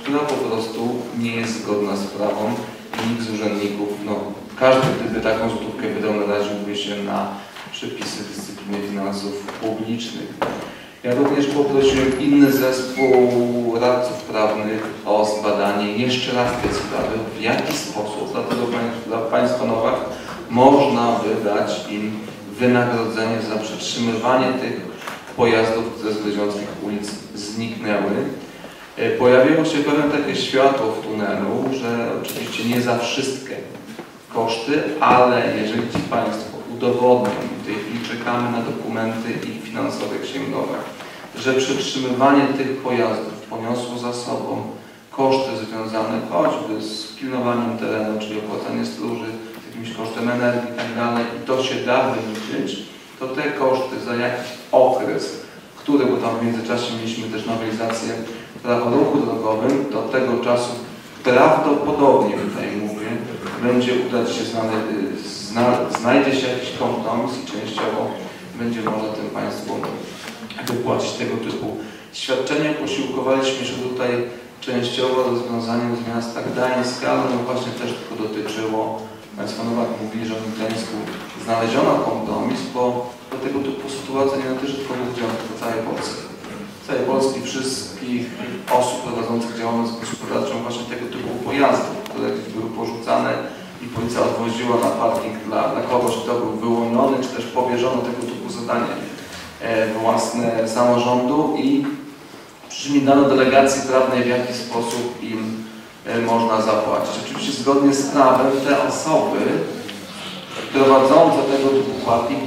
która po prostu nie jest zgodna z prawem i nikt z urzędników, każdy gdyby taką złotówkę wydał, naraziłby się na przepisy dyscypliny finansów publicznych. Ja również poprosiłem inny zespół radców prawnych o zbadanie jeszcze raz tej sprawy, w jaki sposób dla państwa Nowak można wydać im wynagrodzenie za przetrzymywanie tych pojazdów, które z Grudziąckich ulic zniknęły. Pojawiło się pewne takie światło w tunelu, że oczywiście nie za wszystkie koszty, ale jeżeli ci państwo udowodnią, w tej chwili czekamy na dokumenty ich finansowe księgowe, że przetrzymywanie tych pojazdów poniosło za sobą koszty związane choćby z pilnowaniem terenu, czyli opłacanie stróży, z jakimś kosztem energii i tak dalej, i to się da wyliczyć, to te koszty za jakiś okres, który, bo tam w międzyczasie mieliśmy też nowelizację prawa o ruchu drogowym, do tego czasu prawdopodobnie, tutaj mówię, będzie udać się znajdzie się jakiś kompromis i częściowo będzie można tym państwu wypłacić tego typu świadczenia. Posiłkowaliśmy się tutaj częściowo rozwiązaniem z miasta Gdańska, ale właśnie też tylko dotyczyło, państwo Nowak mówi, że w Gdańsku znaleziono kompromis, bo do tego typu sytuacja nie dotyczy tylko Grudziądza, tylko całej Polski. Całej Polski, wszystkich osób prowadzących działalność gospodarczą właśnie tego typu pojazdów, które gdzieś były porzucane i policja odwoziła na parking dla kogoś, kto był wyłoniony, czy też powierzono tego typu zadanie własne samorządu i przy czym dano delegacji prawnej, w jaki sposób im można zapłacić. Oczywiście zgodnie z prawem te osoby prowadzące tego typu parking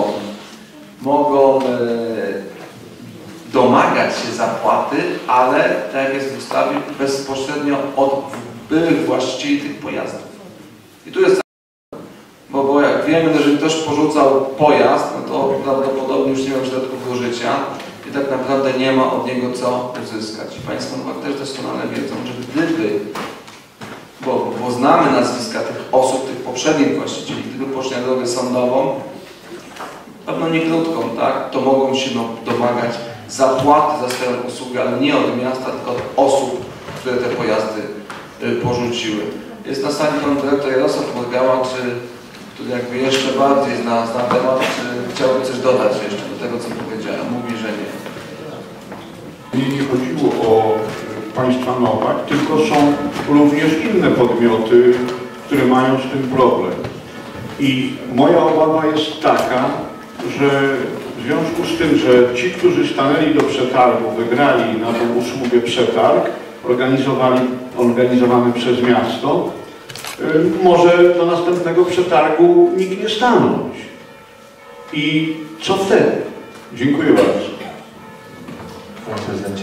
mogą domagać się zapłaty, ale tak jak jest w ustawie, bezpośrednio od byłych właścicieli tych pojazdów. I tu jest, bo jak wiemy, jeżeli ktoś porzucał pojazd, no to prawdopodobnie już nie miał środków do życia i tak naprawdę nie ma od niego co uzyskać. I państwo też doskonale wiedzą, że gdyby, bo znamy nazwiska tych osób, tych poprzednich właścicieli, gdyby poszli na drogę sądową, pewno nie krótką, tak, to mogą się domagać zapłaty za swoją usługę, ale nie od miasta, tylko od osób, które te pojazdy porzuciły. Jest na sali pan dyrektor Jarosław Morgała, który jakby jeszcze bardziej zna temat, czy chciałby coś dodać jeszcze do tego, co powiedziałem. Mówi, że nie. Nie chodziło o państwa Nowak, tylko są również inne podmioty, które mają z tym problem. I moja obawa jest taka, że w związku z tym, że ci, którzy stanęli do przetargu, wygrali na tą usługę przetarg, organizowany przez miasto, może do następnego przetargu nikt nie stanąć. I co wtedy? Dziękuję bardzo. Panie prezydencie.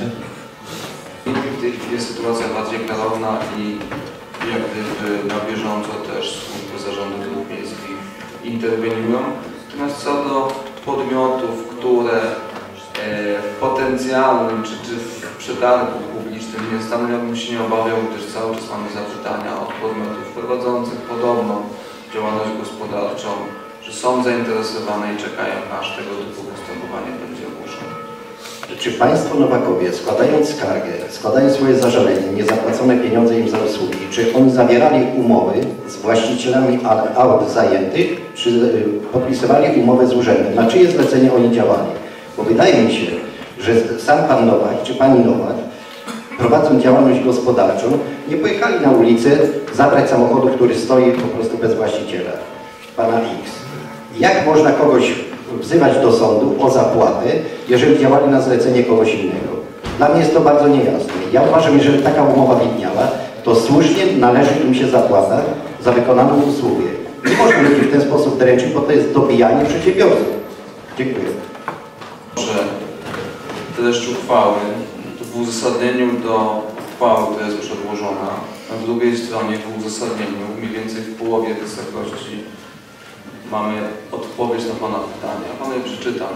W tej chwili jest sytuacja bardziej klarowna i jak gdyby na bieżąco też służby zarządu dróg miejskich interweniują. Natomiast co do podmiotów, które w potencjalnym czy w przetargu publicznym nie staną, ja bym się nie obawiał, gdyż cały czas mamy zapytania od podmiotów prowadzących podobną działalność gospodarczą, że są zainteresowane i czekają, aż tego typu postępowanie będzie ogłoszone. Czy państwo Nowakowie, składając skargę, składając swoje zażalenie, niezapłacone pieniądze im za usługi, czy oni zawierali umowy z właścicielami aut zajętych, czy podpisywali umowę z urzędem? Na czyje zlecenie oni działali? Bo wydaje mi się, że sam pan Nowak, czy pani Nowak, prowadząc działalność gospodarczą, nie pojechali na ulicę zabrać samochodu, który stoi po prostu bez właściciela, pana X. Jak można kogoś wzywać do sądu o zapłatę, jeżeli działali na zlecenie kogoś innego? Dla mnie jest to bardzo niejasne. Ja uważam, że jeżeli taka umowa widniała, to słusznie należy im się zapłata za wykonaną usługę. Nie można ludzi w ten sposób dręczyć, bo to jest dobijanie przedsiębiorców. Dziękuję. Że treść uchwały, to w uzasadnieniu do uchwały, która jest już odłożona, na drugiej stronie w uzasadnieniu, mniej więcej w połowie wysokości, mamy odpowiedź na pana pytania. Panu je przeczytam.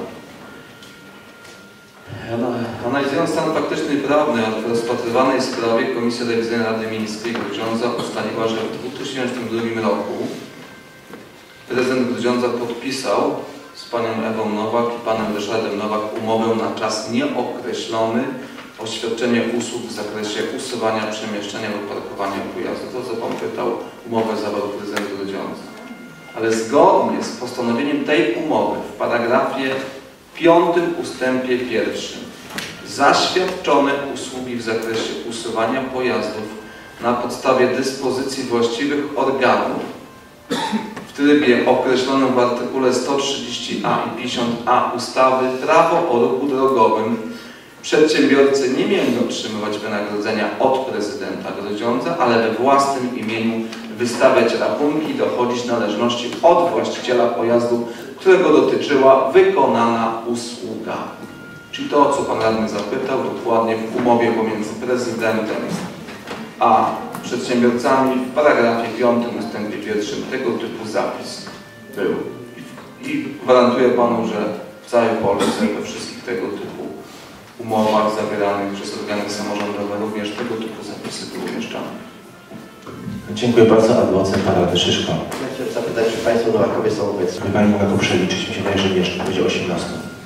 Analizując stan faktyczny i prawny w rozpatrywanej sprawie, Komisja Rewizyjna Rady Miejskiej Grudziądza ustaliła, że w 2002 roku prezydent Grudziądza podpisał z panią Ewą Nowak i panem Ryszardem Nowak umowę na czas nieokreślony o świadczenie usług w zakresie usuwania, przemieszczania lub parkowania pojazdu. To, co Pan pytał, umowę zawarł prezydent Grudziądza. Ale zgodnie z postanowieniem tej umowy w paragrafie 5 ustępie 1 zaświadczone usługi w zakresie usuwania pojazdów na podstawie dyspozycji właściwych organów w trybie określonym w artykule 130a i 50a ustawy Prawo o ruchu drogowym przedsiębiorcy nie mieli otrzymywać wynagrodzenia od prezydenta Grudziądza, ale we własnym imieniu wystawiać rachunki i dochodzić należności od właściciela pojazdu, którego dotyczyła wykonana usługa. Czyli to, o co Pan Radny zapytał, dokładnie w umowie pomiędzy prezydentem a przedsiębiorcami w paragrafie 5 ustępie 1 tego typu zapis był. I gwarantuję Panu, że w całej Polsce we wszystkich tego typu umowach zawieranych przez organy samorządowe również tego typu zapisy były umieszczane. Dziękuję bardzo. Adwocem Pan Radny Szyszko. Ja chciałem zapytać, czy Państwo Nowakowie są obecni? Pani mogła to przeliczyć, mi się wydaje, że jeszcze będzie 18.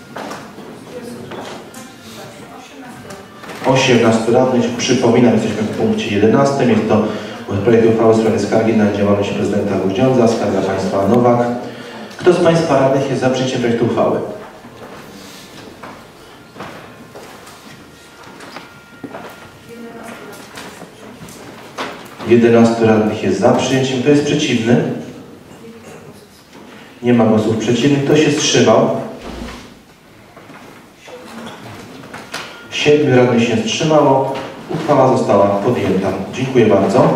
18 radnych. Przypominam, jesteśmy w punkcie 11. Jest to projekt uchwały w sprawie skargi na działalność prezydenta Grudziądza, skarga państwa Nowak. Kto z Państwa radnych jest za przyjęciem projektu uchwały? Jedenastu radnych jest za przyjęciem. Kto jest przeciwny? Nie ma głosów przeciwnych. Kto się wstrzymał? 7 radnych się wstrzymało. Uchwała została podjęta. Dziękuję bardzo.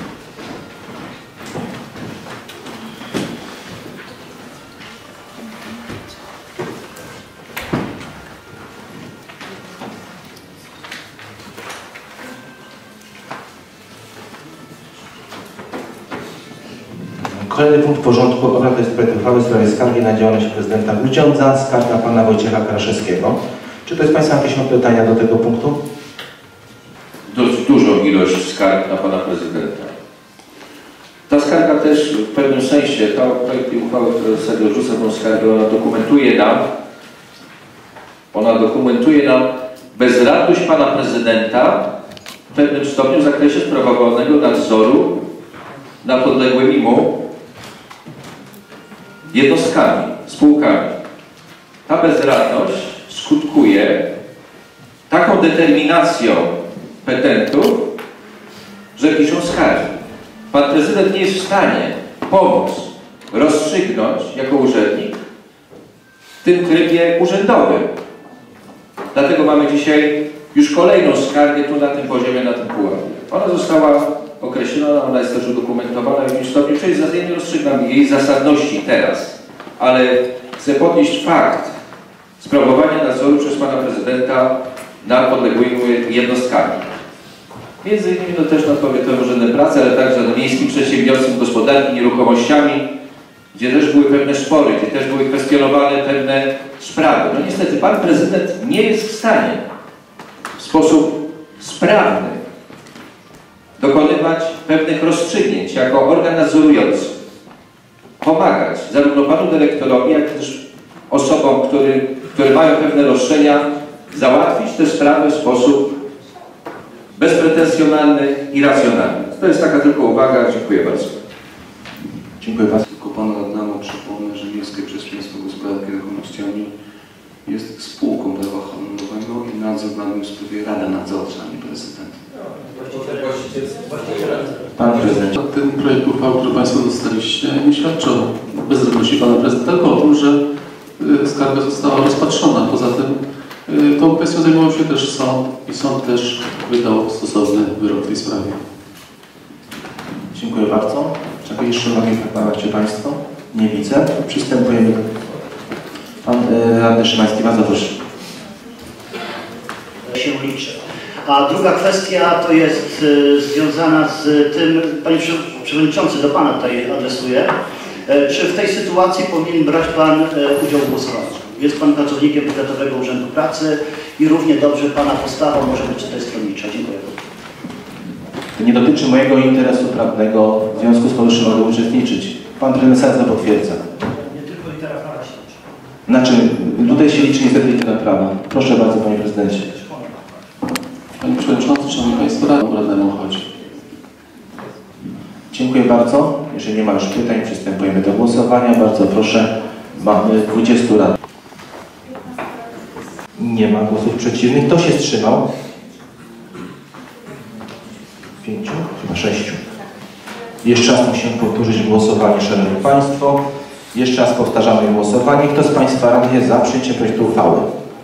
Kolejny punkt porządku obrad to jest projekt uchwały w sprawie skargi na działalność prezydenta Grudziądza, skarga pana Wojciecha Kraszewskiego. Czy to jest Państwa jakieś pytania do tego punktu? Dość dużą ilość skarg na pana prezydenta. Ta skarga też w pewnym sensie, ta projekt tej uchwały, która w zasadzie odrzuca tą skargę, ona dokumentuje nam bezradność pana prezydenta w pewnym stopniu w zakresie sprawowanego nadzoru nad podległymi mu jednostkami, spółkami. Ta bezradność skutkuje taką determinacją petentów, że piszą skargi. Pan prezydent nie jest w stanie pomóc rozstrzygnąć jako urzędnik w tym trybie urzędowym. Dlatego mamy dzisiaj już kolejną skargę tu na tym poziomie, na tym pułapie. Ona została określona, ona jest też udokumentowana w jakimś stopniu, czyli nie rozstrzygnam jej zasadności teraz, ale chcę podnieść fakt sprawowania nadzoru przez pana prezydenta nad podległymi jednostkami. Między innymi też nad Powiatowym Urzędem Pracy, ale także nad Miejskim Przedsiębiorstwem Gospodarki Nieruchomościami, gdzie też były pewne spory, gdzie też były kwestionowane pewne sprawy. No niestety pan prezydent nie jest w stanie w sposób sprawny dokonywać pewnych rozstrzygnięć jako organ nadzorujący. Pomagać zarówno panu dyrektorowi, jak też osobom, które mają pewne roszczenia, załatwić te sprawy w sposób bezpretensjonalny i racjonalny. To jest taka tylko uwaga. Dziękuję bardzo. Dziękuję bardzo. Tylko panu radnemu przypomnę, że Miejskie Przedsiębiorstwo Gospodarki Nieruchomościami jest spółką prawa handlowego i nadzór nad nim sprawuje Rada Nadzorcza, a nie prezydent. Pan prezydent. Ten projekt uchwały, który Państwo dostaliście, nie świadczy o bezradności pana prezydenta, tylko o tym, że skarga została rozpatrzona. Poza tym tą kwestią zajmował się też sąd i sąd też wydał stosowny wyrok w tej sprawie. Dziękuję bardzo. Czy jakieś jeszcze uwagi macie Państwo? Nie widzę. Przystępujemy do... Pan radny Szymański, bardzo proszę. Się liczy. A druga kwestia to jest związana z tym, Panie Przewodniczący, do Pana tutaj adresuję. Czy w tej sytuacji powinien brać Pan udział w głosowaniu? Jest Pan pracownikiem Powiatowego Urzędu Pracy i równie dobrze Pana postawa może być tutaj stronnicza. Dziękuję. To nie dotyczy mojego interesu prawnego, w związku z powyższym mogę uczestniczyć. Pan prezes to potwierdza. Nie tylko litera prawa się liczy. Znaczy, tutaj się liczy niestety litera prawa. Proszę bardzo, Panie Prezydencie. Panie Przewodniczący, Szanowni Państwo, radnemu chodzi. Dziękuję bardzo. Jeżeli nie ma już pytań, przystępujemy do głosowania. Bardzo proszę, mamy 20 radnych. Nie ma głosów przeciwnych. Kto się wstrzymał? 5, chyba 6. Jeszcze raz musimy powtórzyć głosowanie, Szanowni Państwo. Jeszcze raz powtarzamy głosowanie. Kto z Państwa radnych jest za przyjęciem projektu uchwały?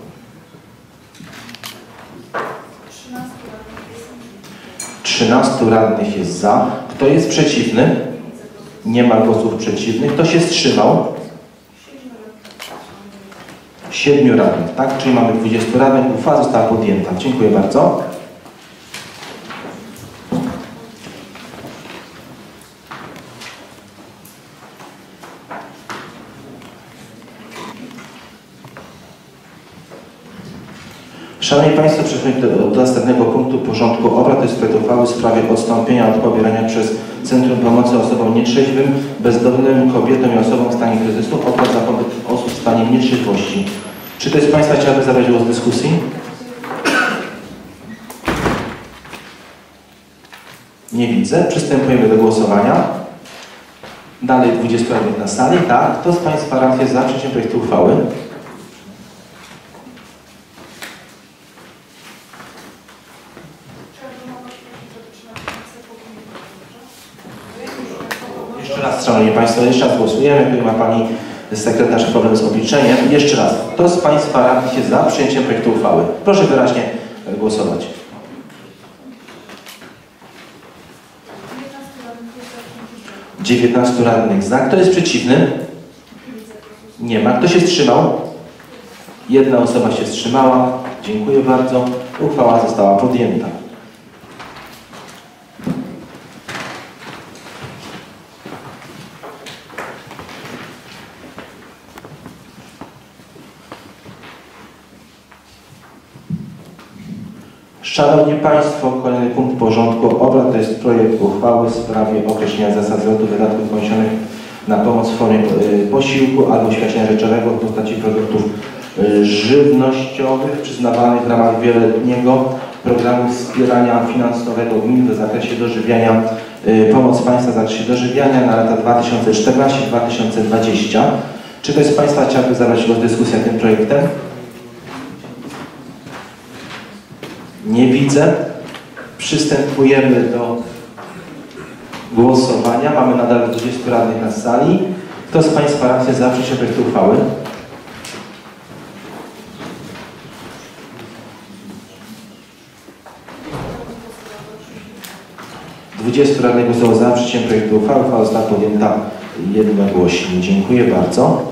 13 radnych jest za. Kto jest przeciwny? Nie ma głosów przeciwnych. Kto się wstrzymał? 7 radnych, tak? Czyli mamy 20 radnych. Uchwała została podjęta. Dziękuję bardzo. Szanowni Państwo, przechodzimy do następnego punktu porządku obrad. To jest projekt uchwały w sprawie odstąpienia od pobierania przez Centrum Pomocy Osobom Nietrzeźwym, Bezdomnym, Kobietom i Osobom w stanie kryzysu opłat za pobyt osób w stanie nietrzeźwości. Czy ktoś z Państwa chciałby zabrać głos w dyskusji? Nie widzę. Przystępujemy do głosowania. Dalej 20 radnych na sali. Tak. Kto z Państwa radnych jest za przyjęciem projektu uchwały? Jeszcze raz, Szanowni Państwo, jeszcze raz głosujemy. Tu ma Pani sekretarz problem z obliczeniem. Jeszcze raz. Kto z Państwa radnych jest za przyjęciem projektu uchwały? Proszę wyraźnie głosować. 19 radnych za. Kto jest przeciwny? Nie ma. Kto się wstrzymał? Jedna osoba się wstrzymała. Dziękuję bardzo. Uchwała została podjęta. Szanowni Państwo, kolejny punkt porządku obrad to jest projekt uchwały w sprawie określenia zasad zwrotu wydatków poniesionych na pomoc w formie posiłku albo świadczenia rzeczowego w postaci produktów żywnościowych przyznawanych w ramach wieloletniego programu wspierania finansowego gmin w zakresie dożywiania, pomoc państwa w zakresie dożywiania na lata 2014-2020. Czy ktoś z Państwa chciałby zabrać głos w dyskusji nad tym projektem? Nie widzę. Przystępujemy do głosowania. Mamy nadal 20 radnych na sali. Kto z Państwa radnych jest za przyjęciem projektu uchwały? Dwudziestu radnych głosowało za przyjęciem projektu uchwały. Uchwała została podjęta jednogłośnie. Dziękuję bardzo.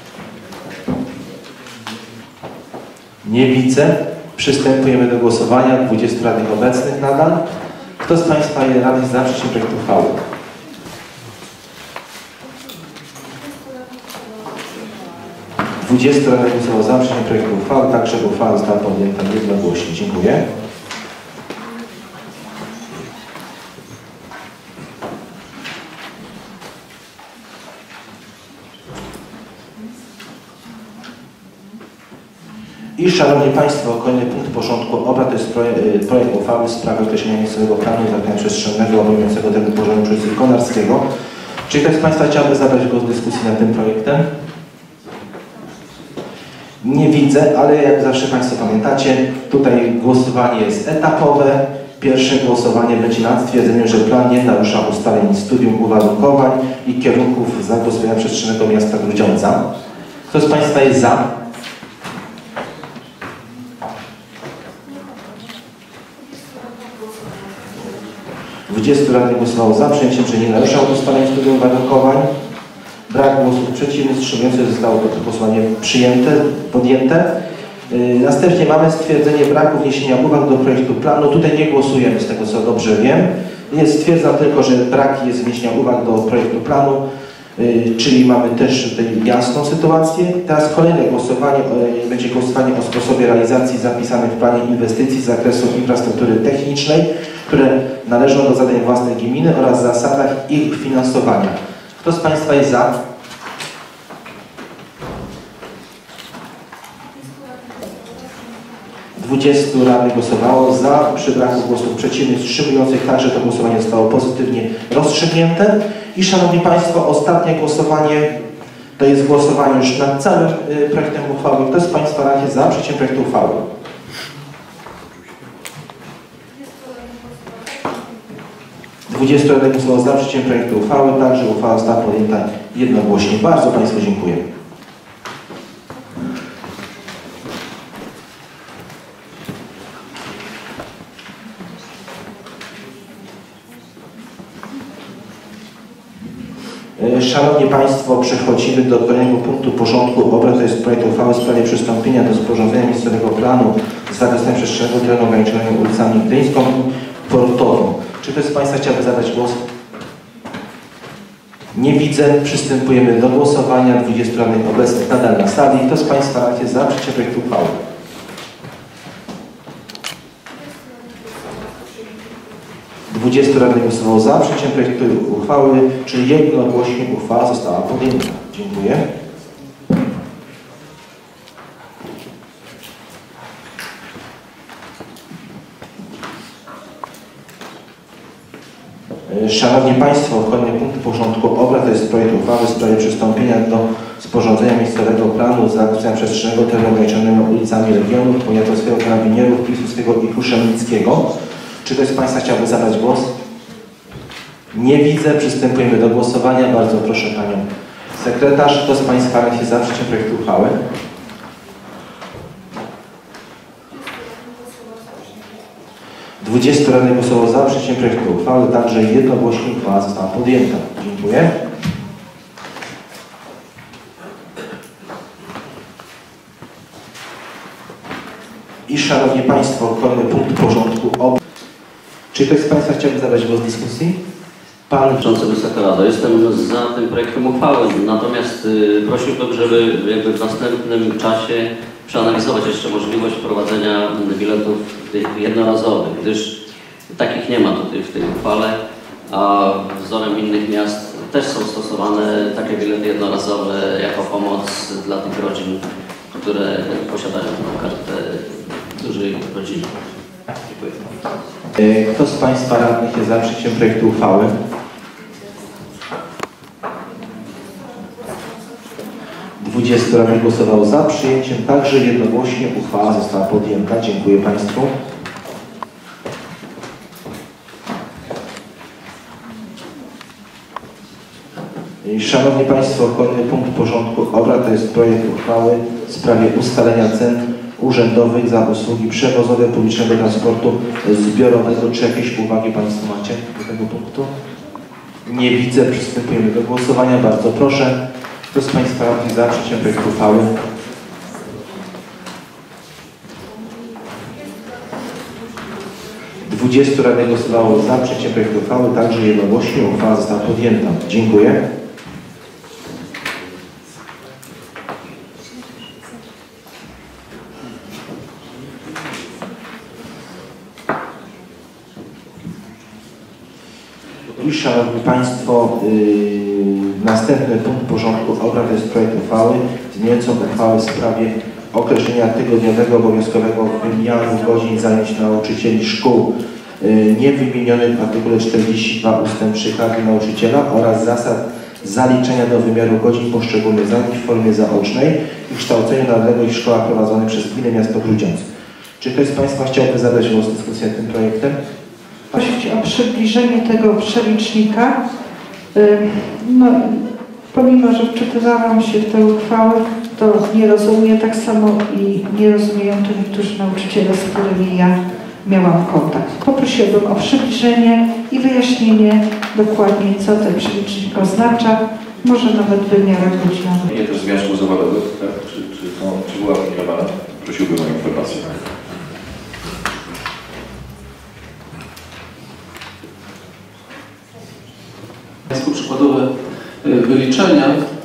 Nie widzę. Przystępujemy do głosowania. 20 radnych obecnych nadal. Kto z Państwa radnych jest za przyjęciem projektu uchwały? Dwudziestu radnych głosowało za przyjęciem projektu uchwały, także uchwała została podjęta jednogłośnie. Dziękuję. I Szanowni Państwo, kolejny punkt porządku obrad to jest projekt uchwały w sprawie określenia miejscowego planu zakresu przestrzennego obejmującego teren położony przez Konarskiego. Czy ktoś z Państwa chciałby zabrać głos w dyskusji nad tym projektem? Nie widzę, ale jak zawsze Państwo pamiętacie, tutaj głosowanie jest etapowe. Pierwsze głosowanie będzie nad stwierdzeniem, że plan nie narusza ustaleń studium uwarunkowań i kierunków zagospodarowania przestrzennego miasta Grudziądza. Kto z Państwa jest za? 20 radnych głosowało za przyjęciem, że nie naruszał ustaleń studium uwarunkowań. Brak głosów przeciwnych, wstrzymujących zostało to głosowanie podjęte. Następnie mamy stwierdzenie braku wniesienia uwag do projektu planu. Tutaj nie głosujemy z tego, co dobrze wiem. Stwierdzam tylko, że brak jest wniesienia uwag do projektu planu, czyli mamy też tutaj jasną sytuację. Teraz kolejne głosowanie będzie głosowanie o sposobie realizacji zapisanych w planie inwestycji z zakresu infrastruktury technicznej, które należą do zadań własnych gminy oraz zasadach ich finansowania. Kto z Państwa jest za? 20 radnych głosowało za, przy braku głosów przeciwnych, wstrzymujących, także to głosowanie zostało pozytywnie rozstrzygnięte. I Szanowni Państwo, ostatnie głosowanie to jest głosowanie już nad całym projektem uchwały. Kto z Państwa radnych za przyjęciem projektu uchwały? Radnych głosowało za przyjęciem projektu uchwały, także uchwała została podjęta jednogłośnie. Bardzo Państwu dziękuję. Szanowni Państwo, przechodzimy do kolejnego punktu porządku obrad, to jest projekt uchwały w sprawie przystąpienia do sporządzenia miejscowego planu z zakresem przestrzennego terenu ograniczonego ulicami Gdyńską i Portową. Czy ktoś z Państwa chciałby zabrać głos? Nie widzę. Przystępujemy do głosowania. 20 radnych obecnych nadal na sali. Kto z Państwa radnych jest za przyjęciem projektu uchwały? Radnych głosowało za przyjęciem projektu uchwały, czyli jednogłośnie uchwała została podjęta. Dziękuję. Szanowni Państwo, kolejny punkt porządku obrad to jest projekt uchwały w sprawie przystąpienia do sporządzenia miejscowego planu z zakresem przestrzennego terenu ograniczonego ulicami regionów Poniatowskiego, Karabinierów, Piłsudskiego i Kruszemnickiego. Czy ktoś z Państwa chciałby zabrać głos? Nie widzę. Przystępujemy do głosowania. Bardzo proszę Panią Sekretarz. Kto z Państwa radnych jest za przyjęciem projektu uchwały? Radnych głosowało za przyjęciem projektu uchwały, także jednogłośnie uchwała została podjęta. Dziękuję. I Szanowni Państwo, kolejny punkt porządku obrad. Czy ktoś z Państwa chciałby zabrać głos w dyskusji? Pan Przewodniczący, Wysoka Rado, jestem za tym projektem uchwały, natomiast prosiłbym, żeby jakby w następnym czasie przeanalizować jeszcze możliwość wprowadzenia biletów tych jednorazowych, gdyż takich nie ma tutaj w tej uchwale, a wzorem innych miast też są stosowane takie bilety jednorazowe jako pomoc dla tych rodzin, które posiadają tą kartę dużej rodziny. Dziękuję. Kto z Państwa radnych jest za przyjęciem projektu uchwały? Radnych głosowało za przyjęciem, także jednogłośnie uchwała została podjęta. Dziękuję Państwu. Szanowni Państwo, kolejny punkt porządku obrad to jest projekt uchwały w sprawie ustalenia cen urzędowych za usługi przewozowe publicznego transportu zbiorowego. Czy jakieś uwagi Państwo macie do tego punktu? Nie widzę. Przystępujemy do głosowania. Bardzo proszę. Kto z Państwa radnych za przyjęciem projektu uchwały? Radnych głosowało za przyjęciem projektu uchwały, także jednogłośnie uchwała została podjęta. Dziękuję. I Szanowni Państwo, następny punkt porządku obrad to jest projekt uchwały zmieniający uchwałę w sprawie określenia tygodniowego obowiązkowego wymiaru godzin zajęć nauczycieli szkół niewymienionych w artykule 42 ust. 3 Karty Nauczyciela oraz zasad zaliczenia do wymiaru godzin poszczególnych zajęć w formie zaocznej i kształcenia na odległość w szkołach prowadzonych przez Gminę Miasto Grudziądz. Czy ktoś z Państwa chciałby zabrać głos w dyskusji nad tym projektem? Prosić o przybliżenie tego przelicznika. No, pomimo, że wczytywałam się w tę uchwałę, to nie rozumiem tak samo i nie rozumieją to niektórzy nauczyciele, z którymi ja miałam kontakt. Poprosiłabym o przybliżenie i wyjaśnienie dokładnie, co ten przelicznik oznacza, może nawet wymiar godzinowy. Nie też zmian zawodowych, tak? Czy była opiniowana? Prosiłbym o informację. Przykładowe wyliczenia.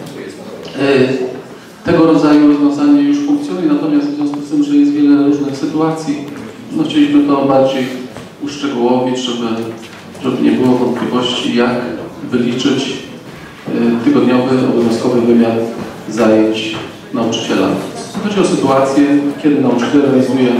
Tego rodzaju rozwiązanie już funkcjonuje, natomiast w związku z tym, że jest wiele różnych sytuacji, no chcieliśmy to bardziej uszczegółowić, żeby nie było wątpliwości, jak wyliczyć tygodniowy, obowiązkowy wymiar zajęć nauczyciela. Chodzi o sytuację, kiedy nauczyciel realizuje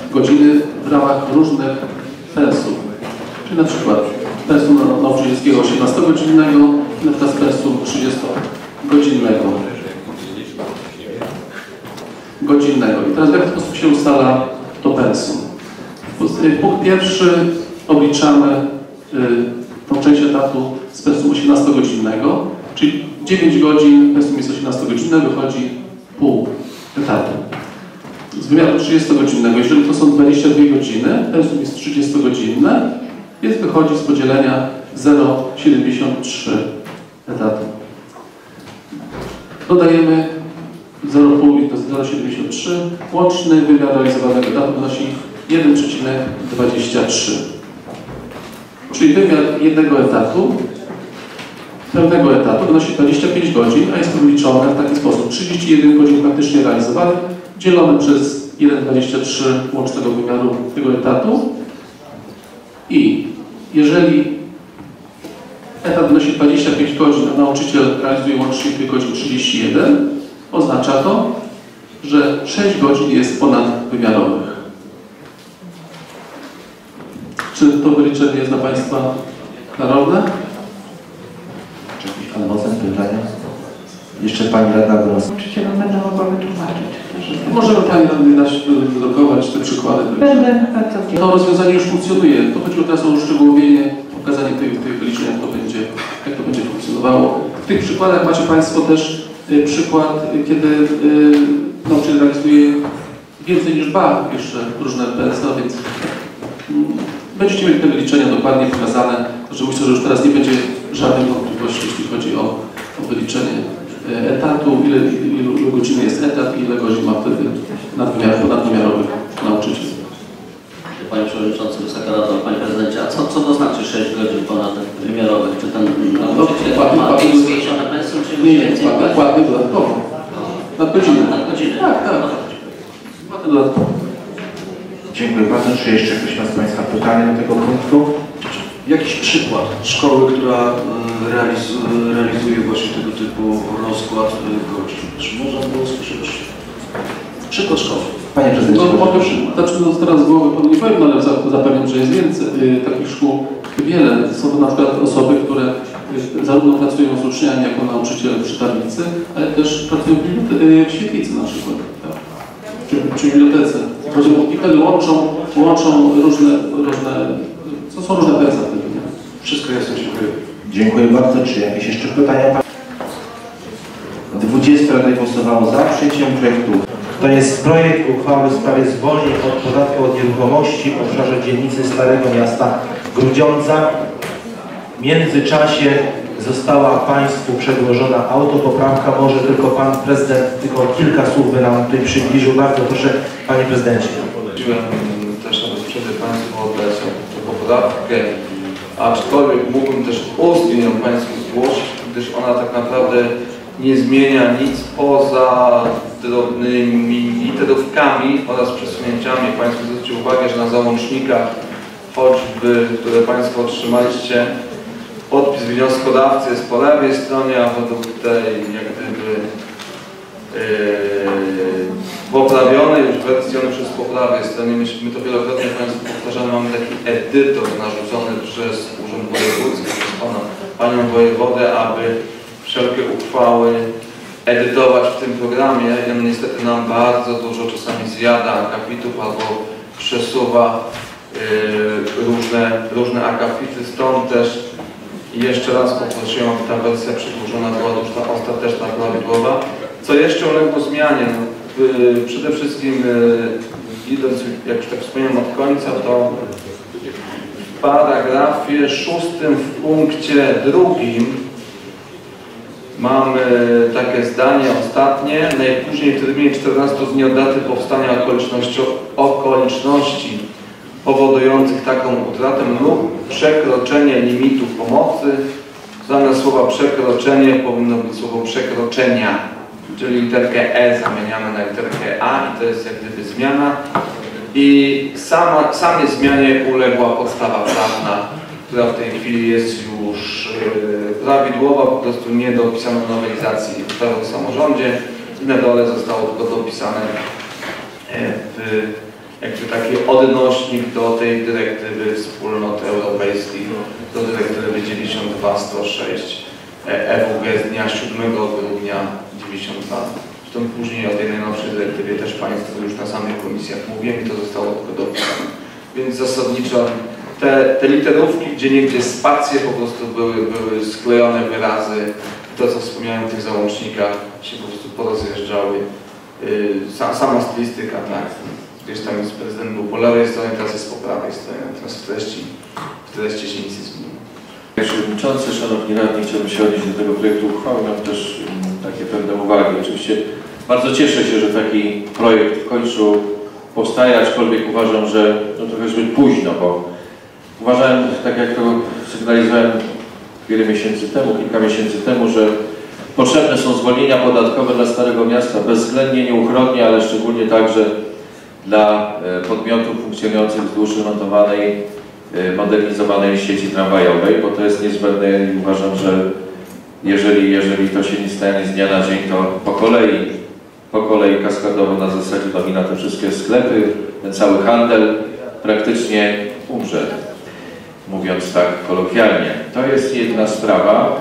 godziny w ramach różnych pensum. Czyli na przykład pensum nauczycielskiego 18-godzinnego, na przykład pensum 30-godzinnego. I teraz w jaki sposób się ustala to pensum? Punkt pierwszy, obliczamy tą część etatu z pensum 18-godzinnego, czyli 9 godzin, pensum jest 18-godzinne, wychodzi pół etatu. Z wymiaru 30-godzinnego, jeżeli to są 22 godziny, pensum jest 30-godzinne, więc wychodzi z podzielenia 0,73 etatu. Dodajemy 0,5 i to jest 0,73. Łączny wymiar realizowanego etatu wynosi 1,23. Czyli wymiar jednego etatu, pełnego etatu wynosi 25 godzin, a jest to wyliczone w taki sposób. 31 godzin praktycznie realizowanych, dzielone przez 1,23 łącznego wymiaru tego etatu. I jeżeli etat wynosi 25 godzin, a nauczyciel realizuje łącznie 2 godzin 31, oznacza to, że 6 godzin jest ponadwymiarowych. Czy to wyliczenie jest dla Państwa klarowne? Czy jakieś Pan mocne pytania? Jeszcze Pani Radna Gross. Nauczyciele będą mogła wytłumaczyć. Możemy Pani Radny wydrukować te przykłady. Będę bardzo wdzięczna. To rozwiązanie już funkcjonuje. To chodziło teraz o uszczegółowienie, pokazanie tych wyliczeń, jak to będzie funkcjonowało. W tych przykładach macie Państwo też przykład, kiedy nauczyciel realizuje więcej niż 2 jeszcze różne PSA, więc będziecie mieli te wyliczenia dokładnie pokazane. Że myślę, że już teraz nie będzie żadnych wątpliwości, jeśli chodzi o wyliczenie etatu, ile godzin jest etat i ile godzin ma wtedy ponadwymiarowych nauczyciel. Panie Przewodniczący, Wysoka Rado, Panie Prezydencie, a co to znaczy 6 godzin ponadwymiarowych? Czy ten nauczyciel ma zwiększone pensum, czy nie, płatny dodatkowo. Nadgodziny. Tak. Płatny dodatkowo. Dziękuję bardzo. Czy jeszcze ktoś ma z Państwa pytania do tego punktu? Jakiś przykład szkoły, która realizuje właśnie tego typu rozkład godzin? Czy można było usłyszeć przykład szkoły? Panie Prezydencie, teraz z głowy nie powiem, ale zapewniam, że jest więcej takich szkół. Wiele. Są to na przykład osoby, które zarówno pracują z uczniami jako nauczyciele przy tablicy, ale też pracują w świetlicy na przykład. Tak? Czy w bibliotece. I wtedy łączą różne są różne pensje wtedy. Wszystko jasne, dziękuję. Dziękuję bardzo. Czy jakieś jeszcze pytania? 20 radnych głosowało za przyjęciem projektu. To jest projekt uchwały w sprawie zwolnień od podatku od nieruchomości w obszarze dzielnicy Starego Miasta Grudziądza. W międzyczasie została Państwu przedłożona autopoprawka. Może tylko Pan Prezydent tylko kilka słów by nam tutaj przybliżył. Bardzo proszę, Panie Prezydencie. Prosiłem też na bezprzedzie Państwu oddać tę poprawkę, aczkolwiek mógłbym też ustnie ją Państwu zgłosić, gdyż ona tak naprawdę nie zmienia nic poza drobnymi literówkami oraz przesunięciami. Państwo zwróćcie uwagę, że na załącznikach, choćby, które Państwo otrzymaliście, podpis wnioskodawcy jest po lewej stronie, a według tej jak gdyby poprawionej już wersji, one wszystko po prawej stronie. My to wielokrotnie Państwu powtarzamy, mamy taki edytor narzucony przez Urząd Wojewódzki, przez Panią Wojewodę, aby wszelkie uchwały edytować w tym programie i on niestety nam bardzo dużo czasami zjada akapitów albo przesuwa różne akapity, stąd też jeszcze raz poprosiłem, aby ta wersja przedłużona była już ta ostateczna, prawidłowa. Co jeszcze uległo zmianie? No, przede wszystkim idąc, jak już tak wspomniałem od końca, to w paragrafie 6 w punkcie 2 mamy takie zdanie ostatnie, najpóźniej w terminie 14 dni od daty powstania okoliczności powodujących taką utratę lub przekroczenie limitu pomocy. Zamiast słowa przekroczenie powinno być słowo przekroczenia, czyli literkę E zamieniamy na literkę A i to jest jak gdyby zmiana. I samej zmianie uległa podstawa prawna, która w tej chwili jest już prawidłowa, po prostu nie dopisano nowelizacji ustawy o samorządzie i na dole zostało tylko dopisane jakby taki odnośnik do tej dyrektywy wspólnot europejskich, do dyrektywy 92/106 EWG z dnia 7 grudnia 92. Zresztą później o tej najnowszej dyrektywie też Państwu już na samych komisjach mówiłem i to zostało tylko dopisane. Więc zasadniczo te literówki, gdzie niegdzie spacje po prostu były sklejone wyrazy. To, co wspomniałem w tych załącznikach, się po prostu porozjeżdżały. Sama stylistyka, tak. Gdzieś tam jest prezydent był po lewej stronie, teraz jest po prawej stronie, natomiast w treści się nic nie zmieniło. Panie Przewodniczący, Szanowni Radni, chciałbym się odnieść do tego projektu uchwały. Mam też takie pewne uwagi. Oczywiście bardzo cieszę się, że taki projekt w końcu powstaje, aczkolwiek uważam, że no trochę zbyt późno, bo uważałem, tak jak to sygnalizowałem wiele miesięcy temu, kilka miesięcy temu, że potrzebne są zwolnienia podatkowe dla Starego Miasta bezwzględnie, nieuchronnie, ale szczególnie także dla podmiotów funkcjonujących wzdłuż remontowanej, modernizowanej sieci tramwajowej, bo to jest niezbędne i uważam, że jeżeli to się nie stanie z dnia na dzień, to po kolei kaskadowo na zasadzie domina te wszystkie sklepy, ten cały handel praktycznie umrze, mówiąc tak kolokwialnie. To jest jedna sprawa,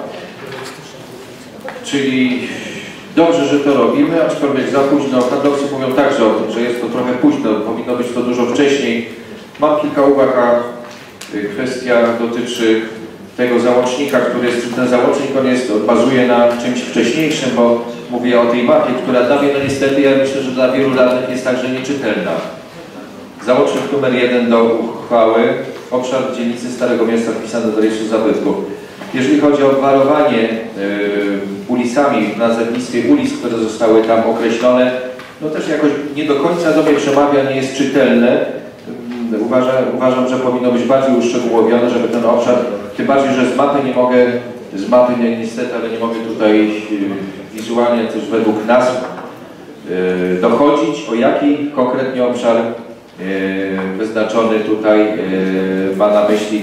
czyli dobrze, że to robimy, aczkolwiek za późno. Handlowcy mówią także o tym, że jest to trochę późno, powinno być to dużo wcześniej. Mam kilka uwag, a kwestia dotyczy tego załącznika, który jest, ten załącznik on bazuje na czymś wcześniejszym, bo mówię o tej mapie, która dla mnie, no niestety, ja myślę, że dla wielu radnych jest także nieczytelna. Załącznik numer 1 do uchwały, obszar dzielnicy Starego Miasta wpisany do rejestru zabytków. Jeżeli chodzi o gwarowanie ulicami w nazewnictwie ulic, które zostały tam określone, no też jakoś nie do końca do mnie przemawia, nie jest czytelne. Uważam, że powinno być bardziej uszczegółowione, żeby ten obszar, tym bardziej, że z mapy niestety, ale nie mogę tutaj wizualnie też według nazw dochodzić, o jaki konkretnie obszar wyznaczony tutaj ma na myśli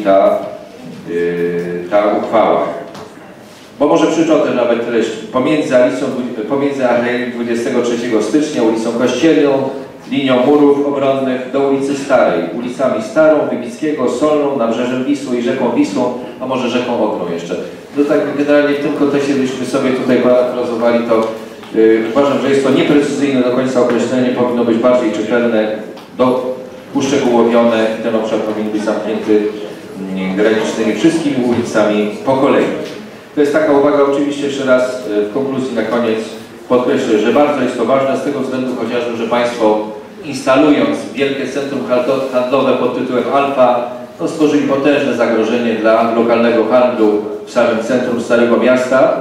ta uchwała. Bo może przytoczę nawet treść. Pomiędzy Aleją 23 stycznia, ulicą Kościelną, linią murów obronnych do ulicy Starej, ulicami Starą, Wybickiego, Solną, Nabrzeżem Wisły i rzeką Wisłą, a może rzeką Odrą jeszcze. No tak generalnie w tym kontekście, gdybyśmy sobie tutaj parafrazowali, to uważam, że jest to nieprecyzyjne do końca określenie, powinno być bardziej czytelne, uszczegółowione i ten obszar powinien być zamknięty granicznymi wszystkimi ulicami po kolei. To jest taka uwaga, oczywiście jeszcze raz w konkluzji na koniec podkreślę, że bardzo jest to ważne z tego względu chociażby, że Państwo instalując wielkie centrum handlowe pod tytułem Alfa, to stworzyli potężne zagrożenie dla lokalnego handlu w samym centrum Starego Miasta.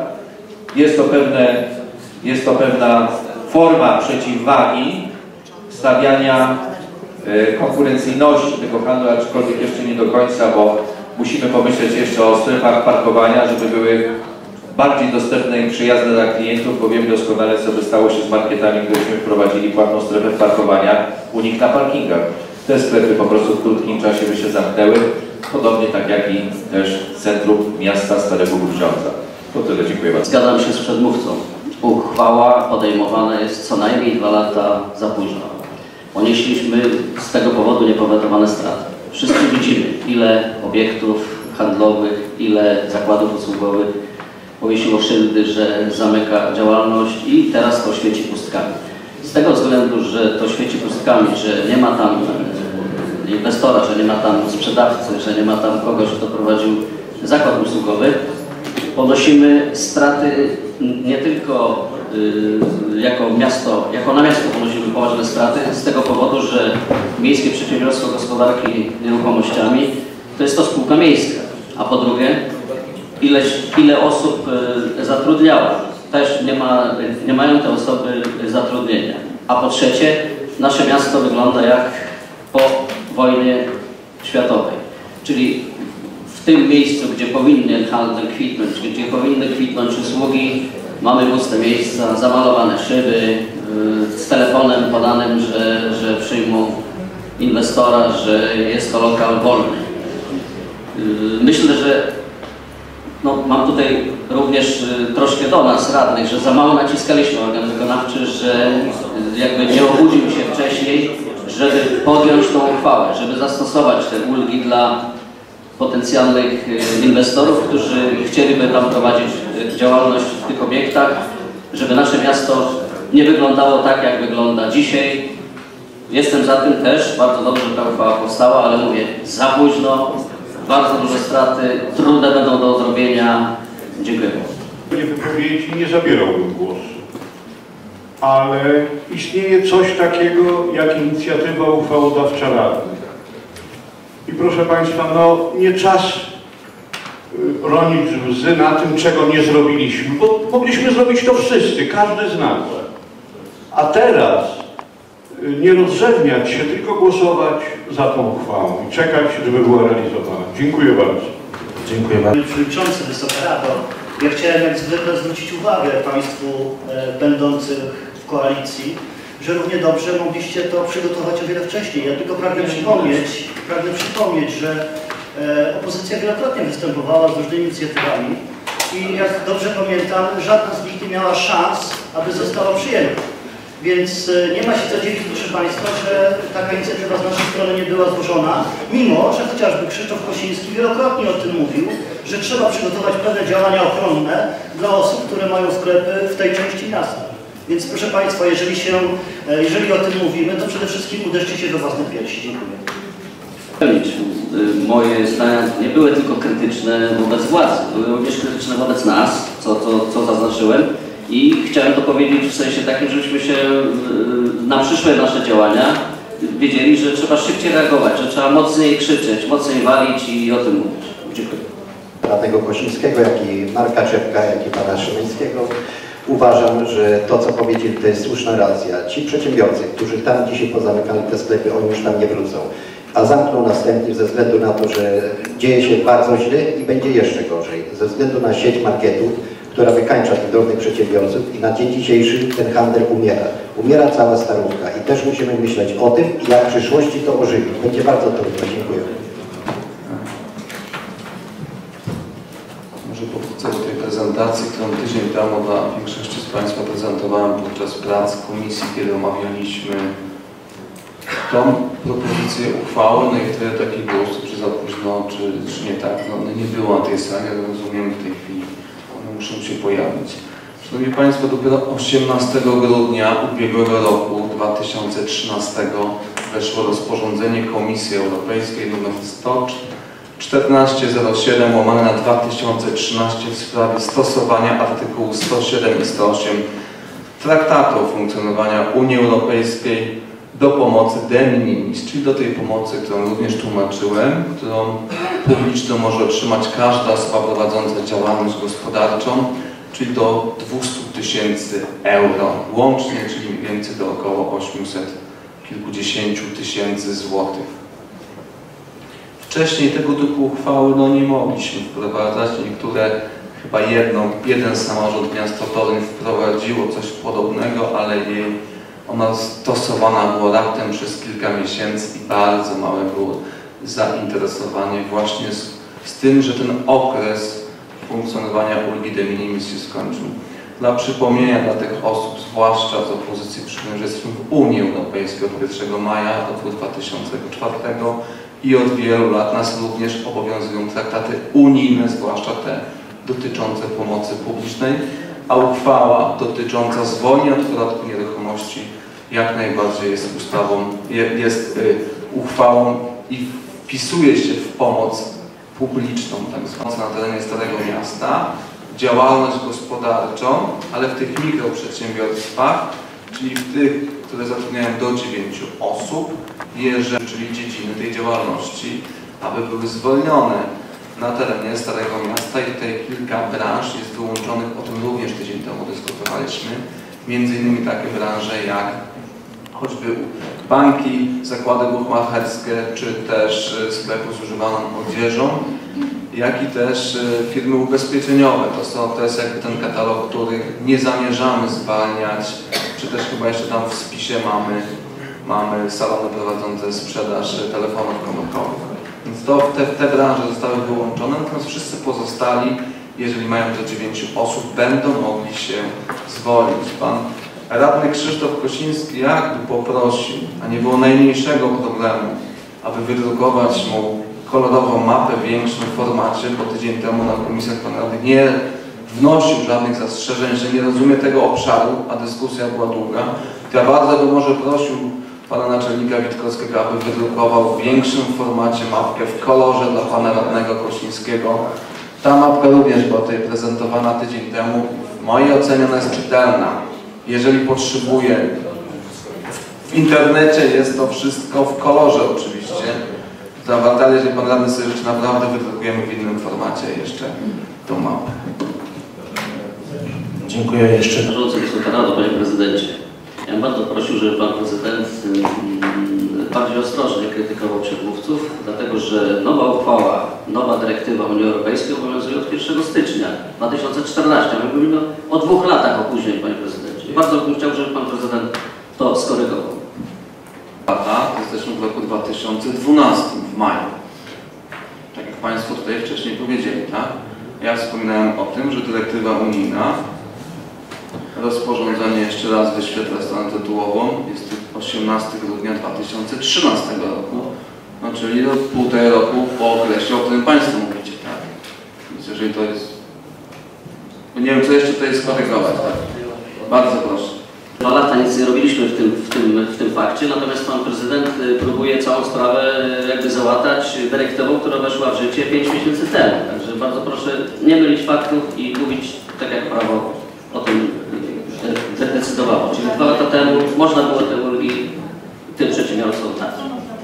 Jest to pewna forma przeciwwagi stawiania konkurencyjności tego handlu, aczkolwiek jeszcze nie do końca, bo musimy pomyśleć jeszcze o strefach parkowania, żeby były bardziej dostępne i przyjazne dla klientów, bo wiem doskonale, co by stało się z marketami, gdybyśmy wprowadzili płatną strefę parkowania u nich na parkingach. Te sklepy po prostu w krótkim czasie by się zamknęły, podobnie tak jak i też centrum miasta Starego Grudziądza. To tyle, dziękuję bardzo. Zgadzam się z przedmówcą. Uchwała podejmowana jest co najmniej 2 lata za późno. Ponieśliśmy z tego powodu niepowetowane straty. Wszyscy widzimy, ile obiektów handlowych, ile zakładów usługowych powiesiło szyldy, że zamyka działalność i teraz to świeci pustkami. Z tego względu, że to świeci pustkami, że nie ma tam inwestora, że nie ma tam sprzedawcy, że nie ma tam kogoś, kto prowadził zakład usługowy, ponosimy straty nie tylko jako na miasto ponosimy poważne straty z tego powodu, że Miejskie Przedsiębiorstwo Gospodarki Nieruchomościami to jest to spółka miejska, a po drugie ile osób zatrudniała. Też nie mają te osoby zatrudnienia. A po trzecie, nasze miasto wygląda jak po wojnie światowej. Czyli w tym miejscu, gdzie powinien handel kwitnąć, gdzie powinny kwitnąć usługi, mamy puste miejsca, zamalowane szyby, z telefonem podanym, że przyjmą inwestora, że jest to lokal wolny. Myślę, że mam tutaj również troszkę do nas radnych, że za mało naciskaliśmy organ wykonawczy, że jakby nie obudził się wcześniej, żeby podjąć tą uchwałę, żeby zastosować te ulgi dla potencjalnych inwestorów, którzy chcieliby tam prowadzić działalność w tych obiektach, żeby nasze miasto nie wyglądało tak, jak wygląda dzisiaj. Jestem za tym też, bardzo dobrze, że ta uchwała powstała, ale mówię, za późno, bardzo duże straty, trudne będą do zrobienia. Dziękuję. W wypowiedzi nie zabierałbym głosu, ale istnieje coś takiego jak inicjatywa uchwałodawcza Rady. I proszę Państwa, no nie czas ronić łzy na tym, czego nie zrobiliśmy, bo mogliśmy zrobić to wszyscy, każdy z nas. A teraz nie rozrzewniać się, tylko głosować za tą uchwałą i czekać, żeby była realizowana. Dziękuję bardzo. Dziękuję bardzo. Panie Przewodniczący, Wysoka Rado, ja chciałem jak zwykle zwrócić uwagę Państwu będących w koalicji, że równie dobrze mogliście to przygotować o wiele wcześniej. Ja tylko pragnę przypomnieć, że opozycja wielokrotnie występowała z różnymi inicjatywami i jak dobrze pamiętam, żadna z nich nie miała szans, aby została przyjęta. Więc nie ma się co dziwić, proszę Państwa, że taka inicjatywa z naszej strony nie była złożona, mimo że chociażby Krzysztof Kosiński wielokrotnie o tym mówił, że trzeba przygotować pewne działania ochronne dla osób, które mają sklepy w tej części miasta. Więc proszę Państwa, jeżeli o tym mówimy, to przede wszystkim uderzcie się do własnej piersi. Dziękuję. Moje zdania nie były tylko krytyczne wobec władzy, były również krytyczne wobec nas, co zaznaczyłem. I chciałem to powiedzieć w sensie takim, żebyśmy się na przyszłe nasze działania wiedzieli, że trzeba szybciej reagować, że trzeba mocniej krzyczeć, mocniej walić i o tym mówić. Dziękuję. Radnego Kosińskiego, jak i Marka Czepka, jak i pana Szymańskiego. Uważam, że to, co powiedzieli, to jest słuszna racja. Ci przedsiębiorcy, którzy tam dzisiaj pozamykali te sklepy, oni już tam nie wrócą. A zamkną następnych ze względu na to, że dzieje się bardzo źle i będzie jeszcze gorzej. Ze względu na sieć marketów, która wykańcza tych drobnych przedsiębiorców i na dzień dzisiejszy ten handel umiera. Umiera cała starówka i też musimy myśleć o tym, jak w przyszłości to ożywi. Będzie bardzo trudno. Dziękuję. Może powrócę do tej prezentacji, którą tydzień temu dla większości z Państwa prezentowałem podczas prac komisji, kiedy omawialiśmy tą propozycję uchwały, no i wtedy takich głosów, czy za późno, czy nie tak, no nie było na tej sali, ale rozumiem w tej chwili. Muszą się pojawić. Szanowni Państwo, dopiero 18 grudnia ubiegłego roku 2013 weszło rozporządzenie Komisji Europejskiej nr 1407/2013 w sprawie stosowania artykułów 107 i 108 Traktatu o funkcjonowaniu Unii Europejskiej do pomocy de minimis, czyli do tej pomocy, którą również tłumaczyłem, którą publiczną może otrzymać każda osoba prowadząca działalność gospodarczą, czyli do 200 000 euro łącznie, czyli mniej więcej do około 800 kilkudziesięciu tysięcy złotych. Wcześniej tego typu uchwały nie mogliśmy wprowadzać. Niektóre, chyba jeden samorząd miasta Toruń wprowadziło coś podobnego, ale ona stosowana była raptem przez kilka miesięcy i bardzo małe było zainteresowanie właśnie z tym, że ten okres funkcjonowania ulgi de minimis się skończył. Dla przypomnienia dla tych osób, zwłaszcza z opozycji, przypomnę, że jesteśmy w Unii Europejskiej od 1 maja roku 2004 i od wielu lat nas również obowiązują traktaty unijne, zwłaszcza te dotyczące pomocy publicznej, a uchwała dotycząca zwolnienia od podatku nieruchomości jak najbardziej jest uchwałą i wpisuje się w pomoc publiczną, tak zwaną na terenie Starego Miasta, działalność gospodarczą, ale w tych mikroprzedsiębiorstwach, czyli w tych, które zatrudniają do 9 osób, czyli dziedziny tej działalności, aby były zwolnione na terenie Starego Miasta i tutaj kilka branż jest wyłączonych, o tym również tydzień temu dyskutowaliśmy, między innymi takie branże jak choćby banki, zakłady buchmacherskie, czy też sklepy z używaną odzieżą, jak i też firmy ubezpieczeniowe. To jest jakby ten katalog, których nie zamierzamy zwalniać, czy też chyba jeszcze tam w spisie mamy salony prowadzące sprzedaż telefonów komórkowych. Więc te branże zostały wyłączone, natomiast wszyscy pozostali, jeżeli mają do 9 osób, będą mogli się zwolnić. Pan Radny Krzysztof Kosiński jakby poprosił, a nie było najmniejszego problemu, aby wydrukować mu kolorową mapę w większym formacie, bo tydzień temu na komisjach pan radny nie wnosił żadnych zastrzeżeń, że nie rozumie tego obszaru, a dyskusja była długa. To ja bardzo bym może prosił pana naczelnika Witkowskiego, aby wydrukował w większym formacie mapkę w kolorze dla pana radnego Kosińskiego. Ta mapka również była tutaj prezentowana tydzień temu. W mojej ocenie ona jest czytelna. Jeżeli potrzebuje, w internecie jest to wszystko w kolorze oczywiście. Ale jeżeli pan radny sobie życzy, naprawdę wydrukujemy w innym formacie jeszcze tą mapę. Dziękuję jeszcze. Zarządcy Wysoka Rado, panie prezydencie. Ja bym bardzo prosił, żeby pan prezydent bardziej ostrożnie krytykował przedmówców, dlatego że nowa uchwała, nowa dyrektywa Unii Europejskiej obowiązuje od 1 stycznia 2014. My mówimy o 2 latach opóźnień, panie prezydencie. I bardzo bym chciał, żeby pan prezydent to skorygował. Jesteśmy w roku 2012, w maju. Tak jak państwo tutaj wcześniej powiedzieli, tak? Ja wspominałem o tym, że dyrektywa unijna, rozporządzenie, jeszcze raz wyświetlę stronę tytułową, jest 18 grudnia 2013 roku, no czyli półtora roku po okresie, o którym państwo mówicie, tak? Więc jeżeli to jest... Nie wiem, co jeszcze tutaj skorygować, tak? Bardzo proszę. 2 lata nic nie robiliśmy w tym fakcie, natomiast pan prezydent próbuje całą sprawę jakby załatać dyrektywą, która weszła w życie 5 miesięcy temu. Także bardzo proszę nie mylić faktów i mówić tak, jak prawo o tym decydowało. Czyli 2 lata temu można było te ulgi tym przedsiębiorcom dać.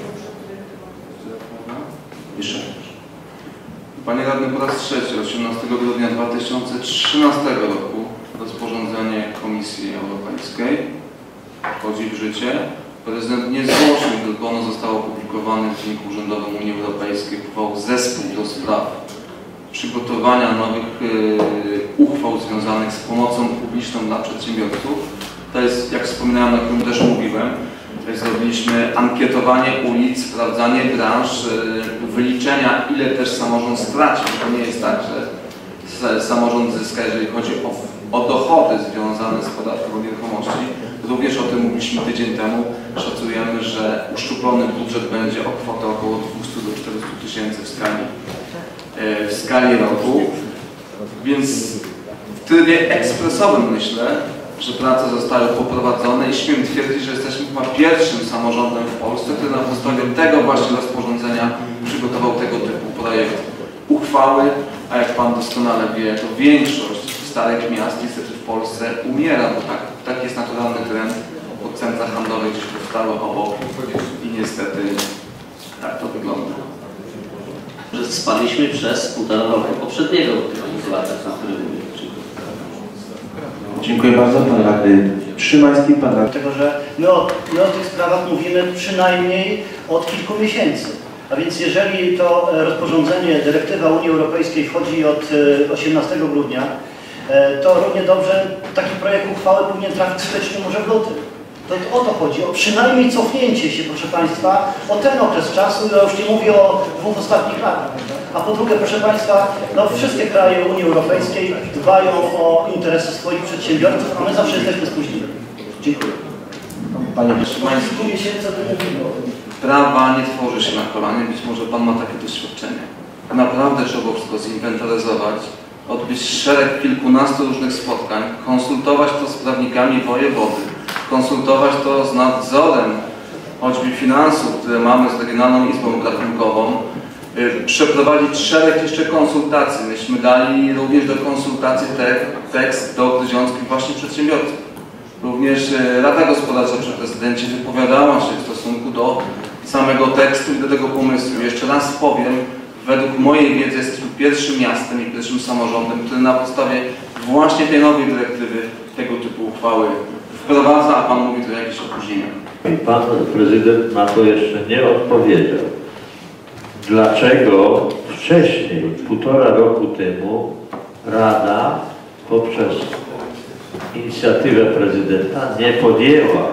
Jeszcze. Panie radny, po raz trzeci, 18 grudnia 2013 roku rozporządzenie Komisji Europejskiej wchodzi w życie. Prezydent niezwłocznie, tylko ono zostało opublikowane w Dzienniku Urzędowym Unii Europejskiej, uchwał zespół do spraw przygotowania nowych uchwał związanych z pomocą publiczną dla przedsiębiorców. To jest, jak wspominałem, o którym też mówiłem, zrobiliśmy ankietowanie ulic, sprawdzanie branż, wyliczenia, ile też samorząd straci. To nie jest tak, że samorząd zyska, jeżeli chodzi o dochody związane z podatkiem od nieruchomości. Również o tym mówiliśmy tydzień temu. Szacujemy, że uszczuplony budżet będzie o kwotę około 200 do 400 tysięcy w skali roku. Więc w trybie ekspresowym myślę, że prace zostały poprowadzone i śmiem twierdzić, że jesteśmy chyba pierwszym samorządem w Polsce, który na podstawie tego właśnie rozporządzenia przygotował tego typu projekt uchwały, a jak pan doskonale wie, to większość starych miast niestety w Polsce umiera, bo tak jest naturalny trend, bo centra handlowe gdzieś powstały obok i niestety tak to wygląda. Że spaliśmy przez 1,5 roku poprzedniego latach, na którym mówię. Dziękuję bardzo. Pan radny Szymański. Pan radny. Dlatego, że my o tych sprawach mówimy przynajmniej od kilku miesięcy. A więc jeżeli to rozporządzenie, dyrektywa Unii Europejskiej wchodzi od 18 grudnia, to równie dobrze taki projekt uchwały powinien trafić w styczniu, może w lutym. To o to chodzi, o przynajmniej cofnięcie się, proszę Państwa, o ten okres czasu, ja już nie mówię o 2 ostatnich latach. A po drugie, proszę Państwa, no wszystkie kraje Unii Europejskiej dbają o interesy swoich przedsiębiorców, a my zawsze jesteśmy spóźnieni. Dziękuję. Panie prawa nie tworzy się na kolanie, być może Pan ma takie doświadczenie. Naprawdę trzeba wszystko zinwentaryzować, odbyć szereg kilkunastu różnych spotkań, konsultować to z prawnikami wojewody, konsultować to z nadzorem choćby finansów, które mamy z Regionalną Izbą Obrachunkową, przeprowadzić szereg jeszcze konsultacji. Myśmy dali również do konsultacji tekst do gruziąckich właśnie przedsiębiorców. Również Rada Gospodarcza przy prezydencie wypowiadała się w stosunku do samego tekstu i do tego pomysłu. Jeszcze raz powiem, według mojej wiedzy jesteśmy pierwszym miastem i pierwszym samorządem, który na podstawie właśnie tej nowej dyrektywy tego typu uchwały wprowadza, a Pan mówi tu o jakichś opóźnieniach. Pan prezydent na to jeszcze nie odpowiedział. Dlaczego wcześniej, 1,5 roku temu, Rada poprzez inicjatywę prezydenta nie podjęła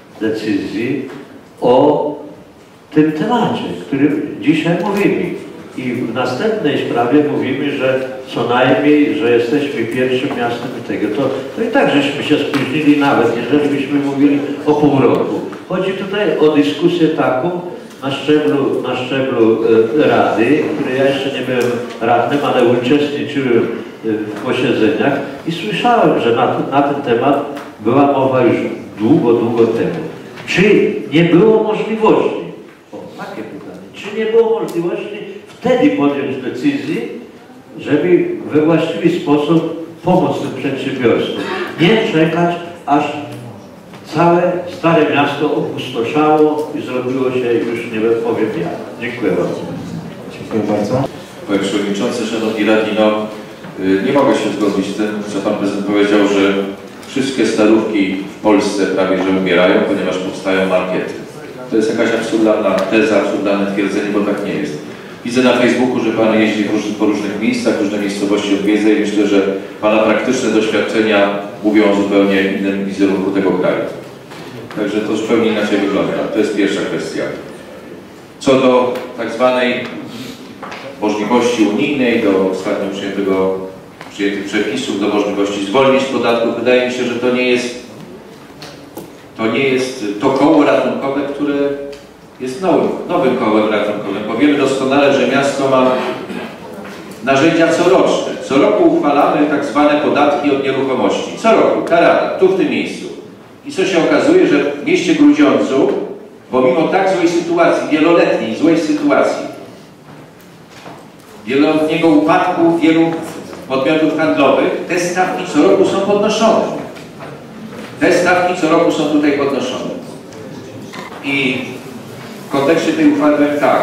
decyzji o tym temacie, który dzisiaj mówimy. I w następnej sprawie mówimy, że co najmniej, że jesteśmy pierwszym miastem tego. To i tak żeśmy się spóźnili nawet, jeżeli byśmy mówili o pół roku. Chodzi tutaj o dyskusję taką na szczeblu Rady, której ja jeszcze nie byłem radnym, ale uczestniczyłem w posiedzeniach i słyszałem, że na ten temat była mowa już długo temu. Czy nie było możliwości, takie pytanie, czy nie było możliwości wtedy podjąć decyzji, żeby we właściwy sposób pomóc tym przedsiębiorstwom? Nie czekać, aż całe Stare Miasto opustoszało i zrobiło się już nie powiem jak. Dziękuję bardzo. Dziękuję bardzo. Panie Przewodniczący, Szanowni Radni, nie mogę się zgodzić z tym, co Pan Prezydent powiedział, że wszystkie starówki w Polsce prawie że umierają, ponieważ powstają markety. To jest jakaś absurdalna teza, absurdalne twierdzenie, bo tak nie jest. Widzę na Facebooku, że Pan jeździ po różnych miejscach, różne miejscowości odwiedza i myślę, że Pana praktyczne doświadczenia mówią o zupełnie innym wizerunku tego kraju. Także to zupełnie inaczej wygląda. To jest pierwsza kwestia. Co do tak zwanej możliwości unijnej, do ostatnio przyjętych przepisów, do możliwości zwolnień z podatków, wydaje mi się, że to nie jest to koło ratunkowe, które jest nowym kołem ratunkowym, bo wiemy doskonale, że miasto ma narzędzia coroczne. Co roku uchwalamy tak zwane podatki od nieruchomości. Co roku, ta rada, tu w tym miejscu. I co się okazuje, że w mieście Grudziądzu, pomimo tak złej sytuacji, wieloletniej złej sytuacji, wieloletniego upadku wielu podmiotów handlowych, te stawki co roku są podnoszone. Te stawki co roku są tutaj podnoszone. I w kontekście tej uchwały powiem tak,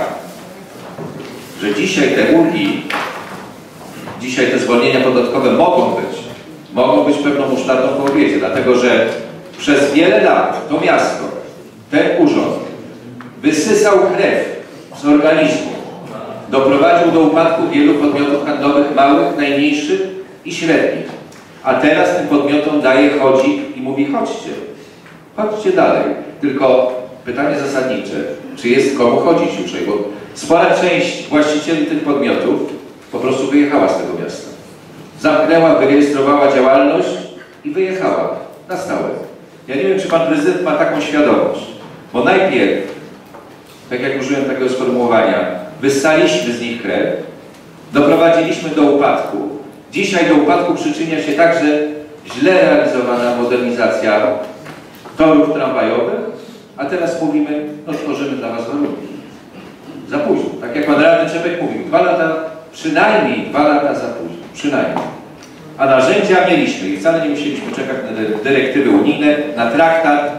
że dzisiaj te ulgi, dzisiaj te zwolnienia podatkowe mogą być pewną musztardą po obiedzie, dlatego że przez wiele lat to miasto, ten urząd wysysał krew z organizmu, doprowadził do upadku wielu podmiotów handlowych, małych, najmniejszych i średnich. A teraz tym podmiotom daje chodzik i mówi chodźcie dalej. Tylko pytanie zasadnicze, czy jest komu chodzić już, bo spora część właścicieli tych podmiotów po prostu wyjechała z tego miasta. Zamknęła, wyrejestrowała działalność i wyjechała na stałe. Ja nie wiem, czy Pan Prezydent ma taką świadomość, bo najpierw, tak jak użyłem takiego sformułowania, wyssaliśmy z nich krew, doprowadziliśmy do upadku. Dzisiaj do upadku przyczynia się także źle realizowana modernizacja torów tramwajowych, a teraz mówimy, tworzymy dla Was warunki. Za późno. Tak jak Pan Radny Czepek mówił, przynajmniej 2 lata za późno. Przynajmniej. A narzędzia mieliśmy i wcale nie musieliśmy czekać na dyrektywy unijne, na traktat.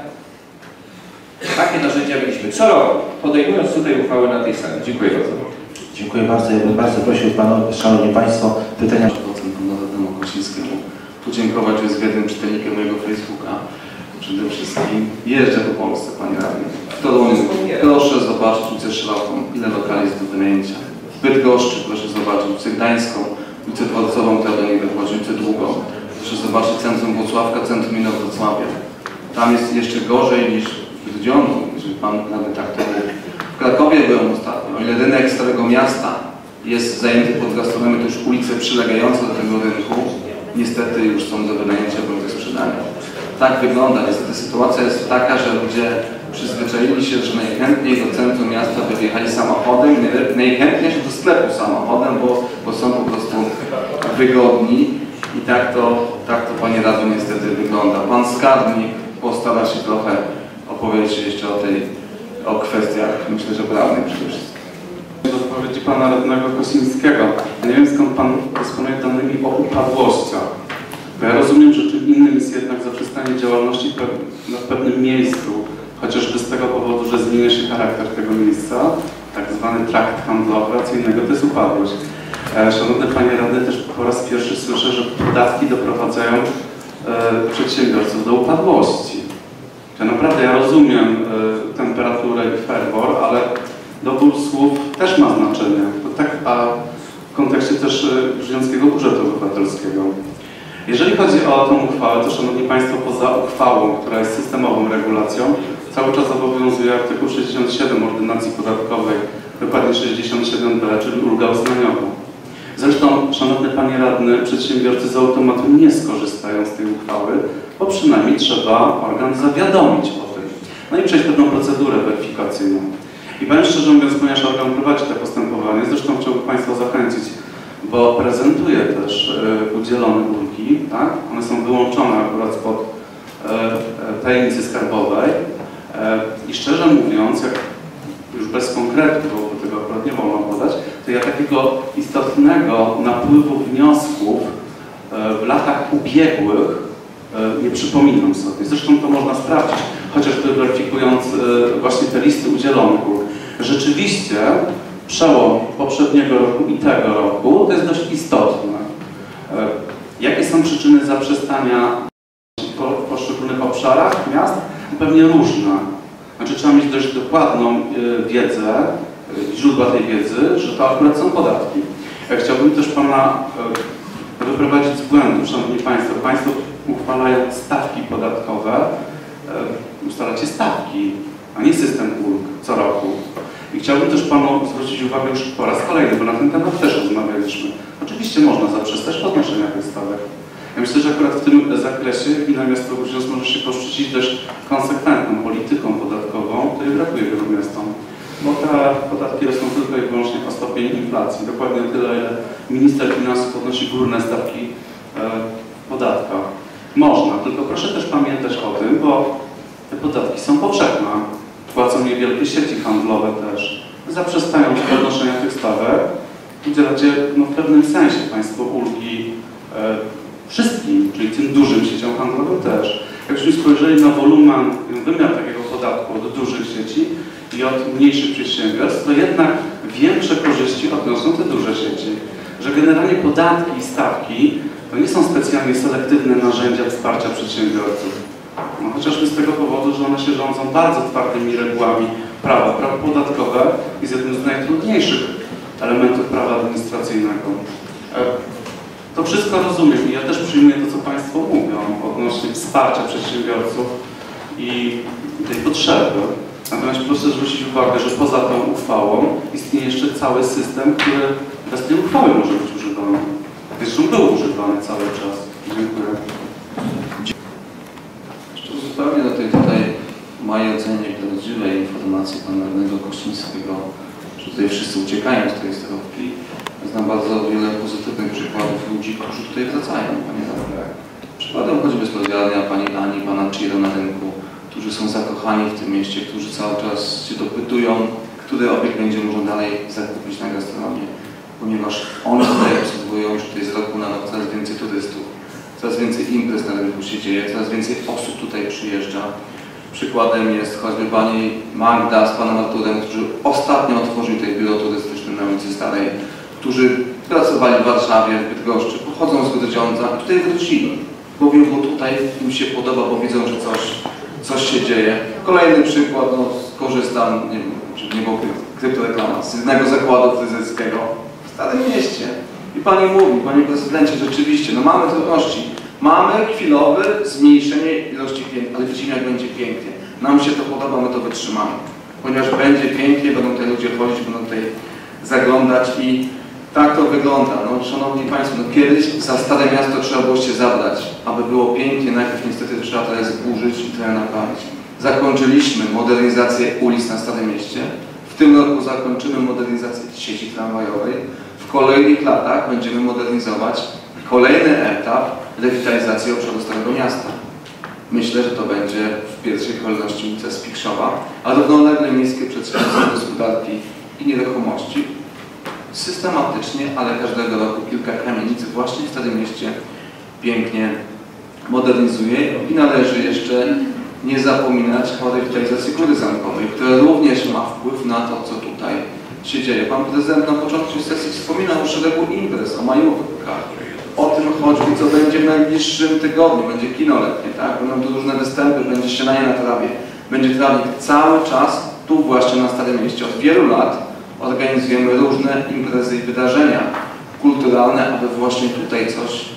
Takie narzędzia mieliśmy co roku, podejmując tutaj uchwałę na tej sali. Dziękuję bardzo. Dziękuję bardzo. Ja bym bardzo prosił Pana, Szanowni Państwo, pytania. Panu Kosińskiemu podziękować, że jest wiernym czytelnikiem mojego Facebooka. Przede wszystkim jeżdżę po Polsce, Panie Radny. Proszę zobaczyć ulicę Szeroką, ile lokali jest do wymienięcia. W Bydgoszczy proszę zobaczyć ulicę Gdańską, ulicę Dworcową, która do niej wychodzi, ulicę Długą. Proszę zobaczyć centrum Włocławka, centrum Inowrocławia. Tam jest jeszcze gorzej niż w Grudziądzu, jeżeli Pan nawet tak to mówi. W Krakowie byłem ostatnio. O ile rynek Starego Miasta jest zajęty pod gastronomię, to już ulice przylegające do tego rynku niestety już są do wynajęcia bądź do sprzedania. Tak wygląda. Niestety sytuacja jest taka, że ludzie przyzwyczaili się, że najchętniej do centrum miasta by wjechali samochodem, najchętniej się do sklepu samochodem, bo są po prostu wygodni i tak to Panie Radny niestety wygląda. Pan skarbnik postara się trochę opowiedzieć jeszcze o kwestiach, myślę, że prawnych przede wszystkim. Do odpowiedzi Pana Radnego Kosińskiego. Nie wiem, skąd Pan dysponuje danymi o upadłościach. Bo ja rozumiem, że czym innym jest jednak zaprzestanie działalności w pewnym miejscu, chociażby z tego powodu, że zmienia się charakter tego miejsca, tak zwany trakt handlowy, a co innego to jest upadłość. Szanowny Panie Radny, też po raz pierwszy słyszę, że podatki doprowadzają przedsiębiorców do upadłości. Naprawdę ja rozumiem temperaturę i ferwor, ale dobór słów też ma znaczenie. A w kontekście też Grudziąckiego Budżetu Obywatelskiego. Jeżeli chodzi o tę uchwałę, to Szanowni Państwo, poza uchwałą, która jest systemową regulacją, cały czas obowiązuje artykuł 67 Ordynacji Podatkowej, dokładnie 67b, czyli ulga uznaniowa. Zresztą, szanowny panie radny, przedsiębiorcy z automatu nie skorzystają z tej uchwały, bo przynajmniej trzeba organ zawiadomić o tym. No i przejść pewną procedurę weryfikacyjną. I powiem szczerze mówiąc, ponieważ organ prowadzi te postępowanie, zresztą chciałbym państwa zachęcić, bo prezentuje też udzielone ulgi, tak? One są wyłączone akurat spod tajemnicy skarbowej i szczerze mówiąc, jak już bez konkretów, bo tego akurat nie wolno podać, to ja takiego istotnego napływu wniosków w latach ubiegłych nie przypominam sobie. Zresztą to można sprawdzić, chociażby weryfikując właśnie te listy udzielonych ulg. Rzeczywiście przełom poprzedniego roku i tego roku to jest dość istotne. Jakie są przyczyny zaprzestania w poszczególnych obszarach miast? Pewnie różne. Znaczy trzeba mieć dość dokładną wiedzę, źródła tej wiedzy, że to akurat są podatki. Chciałbym też pana wyprowadzić z błędu, szanowni państwo. Państwo uchwalają stawki podatkowe, ustalacie stawki, a nie system ulg co roku. I chciałbym też panu zwrócić uwagę już po raz kolejny, bo na ten temat też rozmawialiśmy. Oczywiście można zaprzestać podnoszenia tych stawek. Ja myślę, że akurat w tym zakresie gmina miasto Grudziądz może się poszczycić dość konsekwentną polityką podatkową, której brakuje wielu miastom. Bo te podatki rosną tylko i wyłącznie o stopień inflacji. Dokładnie tyle, ile minister finansów podnosi górne stawki w podatkach. Można, tylko proszę też pamiętać o tym, bo te podatki są powszechne. Płacą je wielkie sieci handlowe też. Zaprzestając podnoszenia tych stawek, udzielacie w pewnym sensie państwo ulgi wszystkim, czyli tym dużym sieciom handlowym też. Jakbyśmy spojrzeli na wolumen, wymiar takiego podatku od dużych sieci i od mniejszych przedsiębiorstw, to jednak większe korzyści odniosą te duże sieci. Że generalnie podatki i stawki to nie są specjalnie selektywne narzędzia wsparcia przedsiębiorców. No, chociażby z tego powodu, że one się rządzą bardzo twardymi regułami prawa. Prawo podatkowe jest jednym z najtrudniejszych elementów prawa administracyjnego. To wszystko rozumiem i ja też przyjmuję to, co państwo mówią odnośnie wsparcia przedsiębiorców i tej potrzeby. Natomiast proszę zwrócić uwagę, że poza tą uchwałą istnieje jeszcze cały system, który bez tej uchwały może być używany. Zresztą był używany cały czas. Dziękuję. Zupełnie do tej tutaj mojej ocenie prawdziwej informacji pana radnego Kościńskiego, że tutaj wszyscy uciekają z tej sterowki. Znam bardzo wiele pozytywnych przykładów ludzi, którzy tutaj wracają, panie radny. Przykładem choćby z Podwiadnia pani Ani, pana Ciro na rynku, którzy są zakochani w tym mieście, którzy cały czas się dopytują, który obiekt będzie można dalej zakupić na gastronomię, ponieważ oni tutaj obserwują, że tutaj z roku na rok coraz więcej turystów, coraz więcej imprez na rynku się dzieje, coraz więcej osób tutaj przyjeżdża. Przykładem jest choćby pani Magda z panem Arturem, którzy ostatnio otworzyli tutaj biuro turystyczne na ulicy Starej, którzy pracowali w Warszawie, w Bydgoszczy, pochodzą z Grudziądza i tutaj wrócili, bo tutaj im się podoba, bo widzą, że coś się dzieje. Kolejny przykład, no, skorzystam, nie wiem, żeby nie było kryptoreklama, z jednego zakładu fryzjerskiego w Starym Mieście. I pani mówi, panie prezydencie, rzeczywiście, no mamy trudności, mamy chwilowe zmniejszenie ilości klientów, ale widzimy, jak będzie pięknie. Nam się to podoba, my to wytrzymamy. Ponieważ będzie pięknie, będą tutaj ludzie chodzić, będą tutaj zaglądać i tak to wygląda. No, szanowni państwo, no, kiedyś za Stare Miasto trzeba było się zabrać, aby było pięknie, najpierw niestety trzeba trochę zburzyć i trochę naprawić. Zakończyliśmy modernizację ulic na Starym Mieście. W tym roku zakończymy modernizację sieci tramwajowej. W kolejnych latach będziemy modernizować kolejny etap rewitalizacji obszaru Starego Miasta. Myślę, że to będzie w pierwszej kolejności ulica Spikszowa, a równolegle miejskie przedsiębiorstwa gospodarki i nieruchomości. Systematycznie, ale każdego roku kilka kamienic właśnie w Starym Mieście pięknie modernizuje i należy jeszcze nie zapominać o rewitalizacji Góry Zamkowej, która również ma wpływ na to, co tutaj się dzieje. Pan prezydent na początku sesji wspominał o szeregu imprez, o majówkach, o tym choćby, co będzie w najbliższym tygodniu. Będzie kino letnie, tak? Będą tu różne występy, będzie śniadanie na trawie, będzie trawnik. Cały czas tu właśnie na Starym Mieście od wielu lat organizujemy różne imprezy i wydarzenia kulturalne, aby właśnie tutaj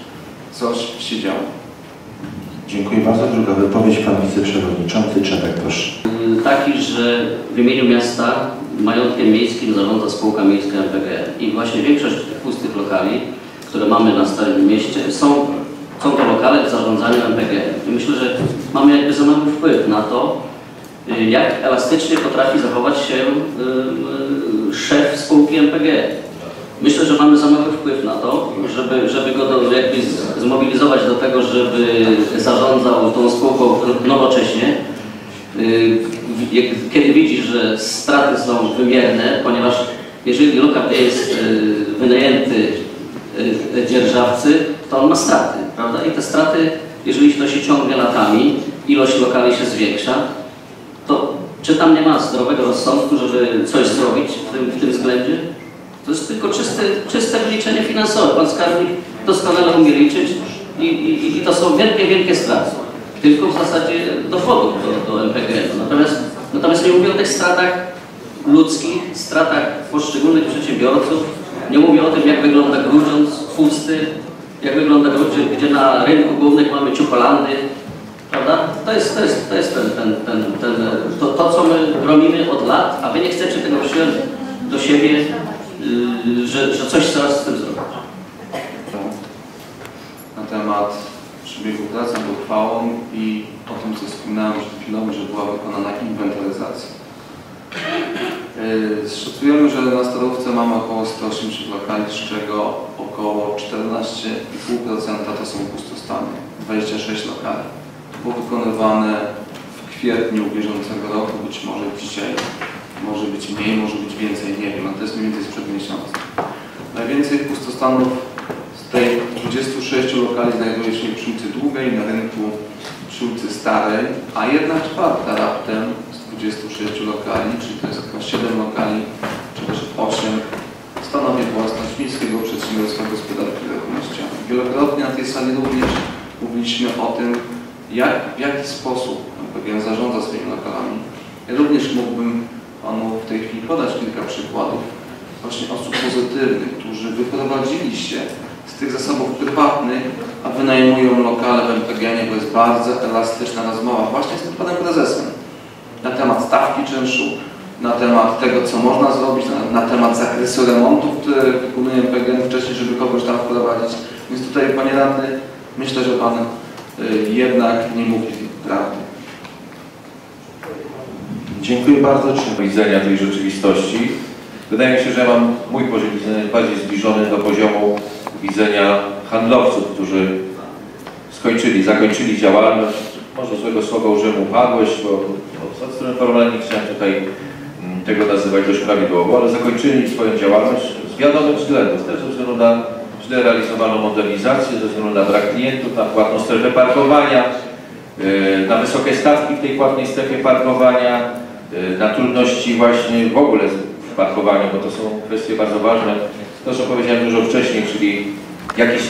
coś się działo. Dziękuję bardzo. Druga wypowiedź, pan wiceprzewodniczący Czepek, proszę. Taki, że w imieniu miasta majątkiem miejskim zarządza spółka miejska MPGN. I właśnie większość tych pustych lokali, które mamy na Starym Mieście, są to lokale w zarządzaniu MPGN. I myślę, że mamy jakby za mały wpływ na to, jak elastycznie potrafi zachować się szef spółki MPGN. Myślę, że mamy za mały wpływ na to, żeby go jakby zmobilizować do tego, żeby zarządzał tą spółką nowocześnie. Kiedy widzi, że straty są wymierne, ponieważ jeżeli lokal nie jest wynajęty dzierżawcy, to on ma straty, prawda? I te straty, jeżeli to się ciągnie latami, ilość lokali się zwiększa, to czy tam nie ma zdrowego rozsądku, żeby coś zrobić w tym względzie? To jest tylko czyste wyliczenie finansowe. Pan skarbnik doskonale umie liczyć i to są wielkie, wielkie straty. Tylko w zasadzie dochodów do MPGN-u. Natomiast nie mówię o tych stratach ludzkich, stratach poszczególnych przedsiębiorców. Nie mówię o tym, jak wygląda Grudziądz pusty, jak wygląda Grudziądz, gdzie na rynku głównych mamy ciupolandy, prawda? To jest to, co my robimy od lat, a wy nie chcecie tego przyjąć do siebie, że coś trzeba z tym zrobić. Na temat przebiegu pracy nad uchwałą i o tym, co wspominałem przed chwilą, że była wykonana inwentaryzacja. Szacujemy, że na Starówce mamy około 180 lokali, z czego około 14,5% to są pustostany, 26 lokali. To było wykonywane w kwietniu bieżącego roku, być może dzisiaj, może być mniej, może być więcej, nie wiem, ale to jest mniej więcej sprzed miesiąca. Najwięcej pustostanów z tej 26 lokali znajduje się przy ulicy Długiej, na rynku przy ulicy Starej, a 1/4 raptem z 26 lokali, czyli to jest chyba 7 lokali, czy też 8, stanowi własność Miejskiego Przedsiębiorstwa Gospodarki Nieruchomościami. Wielokrotnie na tej sali również mówiliśmy o tym, w jaki sposób MPGN zarządza swoimi lokalami. Ja również mógłbym Panu w tej chwili podać kilka przykładów właśnie osób pozytywnych, którzy wyprowadzili się z tych zasobów prywatnych, a wynajmują lokale w MPGN-ie, bo jest bardzo elastyczna rozmowa właśnie z tym Panem Prezesem na temat stawki czynszu, na temat tego, co można zrobić, na temat zakresu remontów, które wykonuje MPGN wcześniej, żeby kogoś tam wprowadzić. Więc tutaj, Panie Radny, myślę, że Pan jednak nie mówi prawdy. Dziękuję bardzo. Czy widzenia tej rzeczywistości? Wydaje mi się, że mam mój poziom widzenia bardziej zbliżony do poziomu widzenia handlowców, którzy zakończyli działalność. Może złego słowa użyłem upadłość, bo od strony formalnej nie chciałem tutaj tego nazywać dość prawidłowo, ale zakończyli swoją działalność z wiadomych względów. Też ze względu na źle realizowaną modernizację, ze względu na brak klientów, na płatną strefę parkowania, na wysokie stawki w tej płatnej strefie parkowania, na trudności właśnie w ogóle w parkowaniu, bo to są kwestie bardzo ważne. To, co powiedziałem dużo wcześniej, czyli jak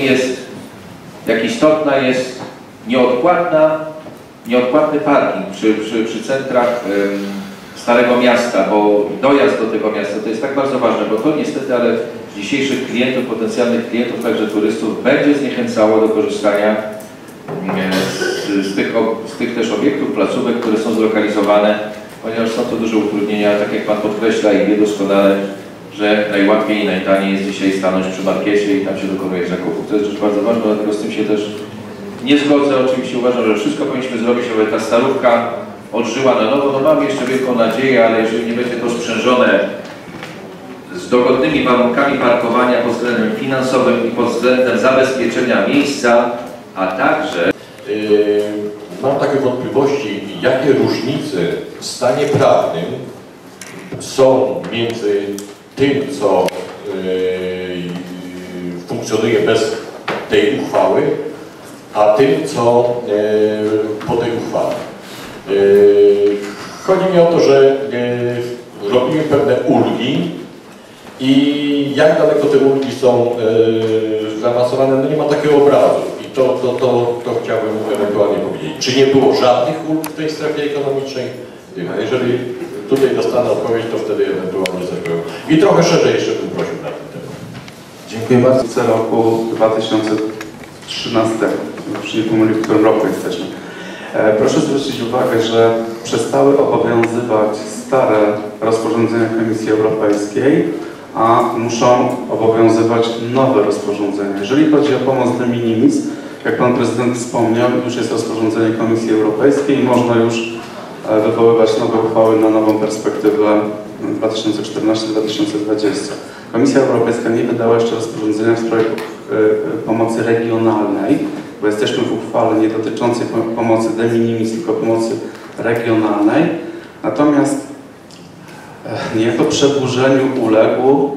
istotna jest nieodpłatny parking przy centrach Starego Miasta, bo dojazd do tego miasta to jest tak bardzo ważne, bo to niestety, ale dzisiejszych klientów, potencjalnych klientów, także turystów, będzie zniechęcało do korzystania z tych też obiektów, placówek, które są zlokalizowane, ponieważ są to duże utrudnienia, tak jak Pan podkreśla i wie doskonale, że najłatwiej i najtaniej jest dzisiaj stanąć przy markecie i tam się dokonuje zakupów. To jest rzecz bardzo ważna, dlatego z tym się też nie zgodzę. Oczywiście uważam, że wszystko powinniśmy zrobić, aby ta Starówka odżyła na nowo. No mamy jeszcze wielką nadzieję, ale jeżeli nie będzie to sprzężone z dogodnymi warunkami parkowania pod względem finansowym i pod względem zabezpieczenia miejsca, a także... Mam takie wątpliwości, jakie różnice w stanie prawnym są między tym, co funkcjonuje bez tej uchwały, a tym, co po tej uchwale. Chodzi mi o to, że robimy pewne ulgi i jak daleko te ulgi są zaawansowane, no nie ma takiego obrazu. I to chciałbym ewentualnie powiedzieć. Czy nie było żadnych ulg w tej strefie ekonomicznej? Jeżeli tutaj dostanę odpowiedź, to wtedy ewentualnie zapowiem. I trochę szerzej jeszcze bym prosił na ten temat. Dziękuję bardzo. W roku 2013, już nie pomylił, w którym roku jesteśmy. Proszę zwrócić uwagę, że przestały obowiązywać stare rozporządzenia Komisji Europejskiej, a muszą obowiązywać nowe rozporządzenia. Jeżeli chodzi o pomoc de minimis, jak Pan Prezydent wspomniał, już jest rozporządzenie Komisji Europejskiej i można już wywoływać nowe uchwały na nową perspektywę 2014-2020. Komisja Europejska nie wydała jeszcze rozporządzenia w sprawie pomocy regionalnej, bo jesteśmy w uchwale nie dotyczącej pomocy de minimis, tylko pomocy regionalnej. Natomiast niejako przedłużeniu uległo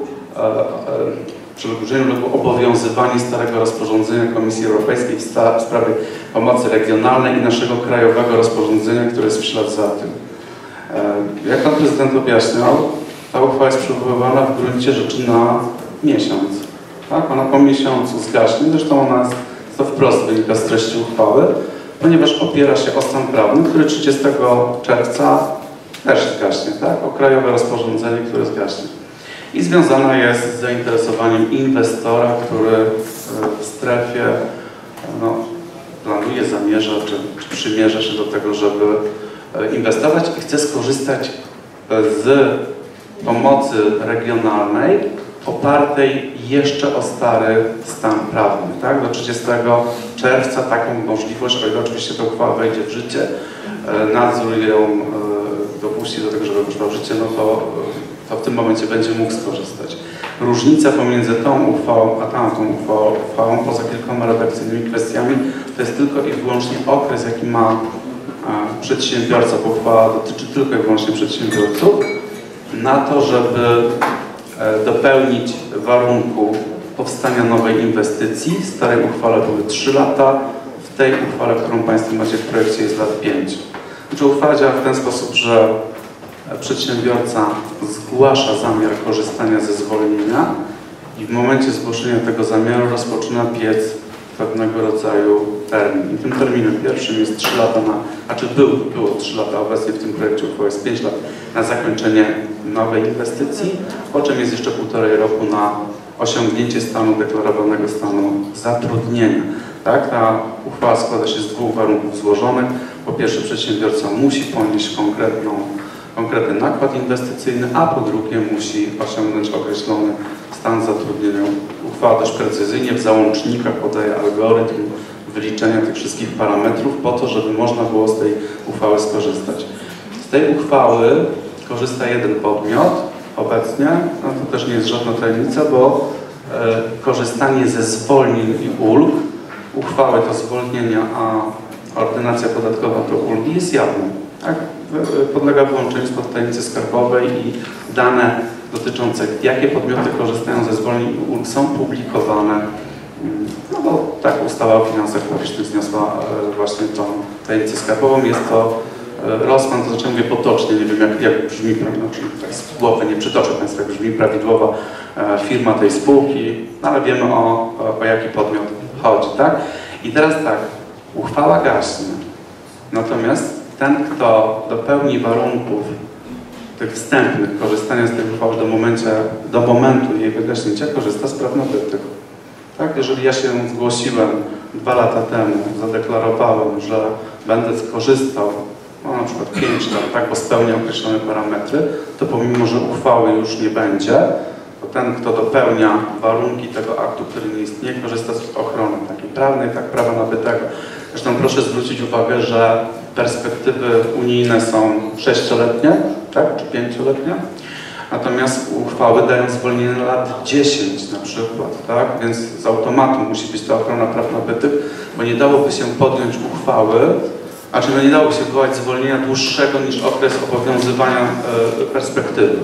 obowiązywanie starego rozporządzenia Komisji Europejskiej w sprawie pomocy regionalnej i naszego krajowego rozporządzenia, które jest w ślad za tym. Jak Pan Prezydent objaśniał, ta uchwała jest przywoływana w gruncie rzeczy na miesiąc. Tak? Ona po miesiącu zgaśnie, zresztą ona to wprost wynika z treści uchwały, ponieważ opiera się o stan prawny, który 30 czerwca też zgaśnie, tak? O krajowe rozporządzenie, które zgaśnie. I związana jest z zainteresowaniem inwestora, który w strefie planuje, zamierza czy przymierza się do tego, żeby inwestować i chce skorzystać z pomocy regionalnej opartej jeszcze o stary stan prawny. Tak? Do 30 czerwca taką możliwość, o ile oczywiście ta uchwała wejdzie w życie, nadzór ją dopuści do tego, żeby weszła w życie, no to w tym momencie będzie mógł skorzystać. Różnica pomiędzy tą uchwałą a tamtą uchwałą, poza kilkoma redakcyjnymi kwestiami, to jest tylko i wyłącznie okres, jaki ma przedsiębiorca, bo uchwała dotyczy tylko i wyłącznie przedsiębiorców, na to, żeby dopełnić warunku powstania nowej inwestycji. W starej uchwale były 3 lata, w tej uchwale, którą Państwo macie w projekcie, jest lat 5. Znaczy uchwała działa w ten sposób, że przedsiębiorca zgłasza zamiar korzystania ze zwolnienia i w momencie zgłoszenia tego zamiaru rozpoczyna biec pewnego rodzaju termin. I tym terminem pierwszym jest 3 lata było 3 lata, obecnie w tym projekcie uchwały jest 5 lat na zakończenie nowej inwestycji, po czym jest jeszcze 1,5 roku na osiągnięcie deklarowanego stanu zatrudnienia. Tak? Ta uchwała składa się z 2 warunków złożonych. Po pierwsze, przedsiębiorca musi ponieść konkretny nakład inwestycyjny, a po drugie musi osiągnąć określony stan zatrudnienia. Uchwała dość precyzyjnie w załącznikach podaje algorytm wyliczenia tych wszystkich parametrów po to, żeby można było z tej uchwały skorzystać. Z tej uchwały korzysta jeden podmiot obecnie, no to też nie jest żadna tajemnica, bo korzystanie ze zwolnień i ulg, uchwały to zwolnienia, a ordynacja podatkowa to ulgi jest jawne. Tak? Podlega wyłączeniu spod tajemnicy skarbowej i dane dotyczące, jakie podmioty korzystają ze zwolnień i ulg, są publikowane. No bo tak ustawa o finansach publicznych zniosła właśnie tą tajemnicę skarbową. Jest to Rossmann, to znaczy mówię potocznie, nie wiem jak brzmi, tak z głowy nie przytoczę Państwa, jak brzmi prawidłowa firma tej spółki, no ale wiemy o jaki podmiot chodzi, tak? I teraz tak, uchwała gaśnie, natomiast ten, kto dopełni warunków tych wstępnych korzystania z tej uchwały do momentu jej wygaśnięcia, korzysta z praw nabytych. Tak? Jeżeli ja się zgłosiłem 2 lata temu, zadeklarowałem, że będę skorzystał na przykład 5 lat, tak, bo spełnia określone parametry, to pomimo, że uchwały już nie będzie, to ten, kto dopełnia warunki tego aktu, który nie istnieje, korzysta z ochrony takiej prawnej, tak, prawa nabytego. Zresztą proszę zwrócić uwagę, że perspektywy unijne są 6-letnie, tak, czy 5-letnie, natomiast uchwały dają zwolnienie na lat 10 na przykład, tak, więc z automatu musi być to ochrona praw nabytych, bo nie dałoby się podjąć uchwały, nie dałoby się wywołać zwolnienia dłuższego niż okres obowiązywania perspektywy.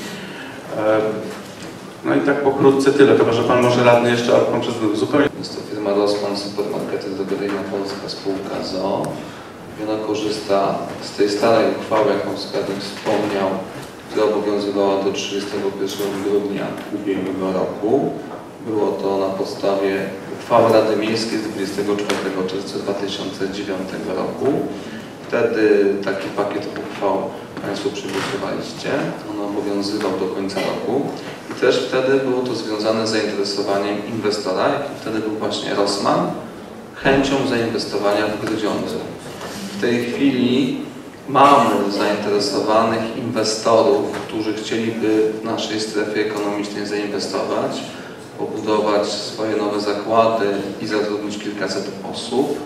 No i tak pokrótce tyle, chyba że Pan może radny jeszcze, a Pan Prezydent zupełnie. Jest to firma Rossmann, Supermarkety Drogeryjna Polska, spółka ZOO. I ona korzysta z tej starej uchwały, jaką skarbnik wspomniał, która obowiązywała do 31 grudnia ubiegłego roku. Było to na podstawie uchwały Rady Miejskiej z 24 czerwca 2009 roku. Wtedy taki pakiet uchwał Państwo przygotowaliście. On obowiązywał do końca roku. I też wtedy było to związane z zainteresowaniem inwestora, jaki wtedy był właśnie Rossmann, chęcią zainwestowania w Grudziądzu. W tej chwili mamy zainteresowanych inwestorów, którzy chcieliby w naszej strefie ekonomicznej zainwestować, pobudować swoje nowe zakłady i zatrudnić kilkaset osób.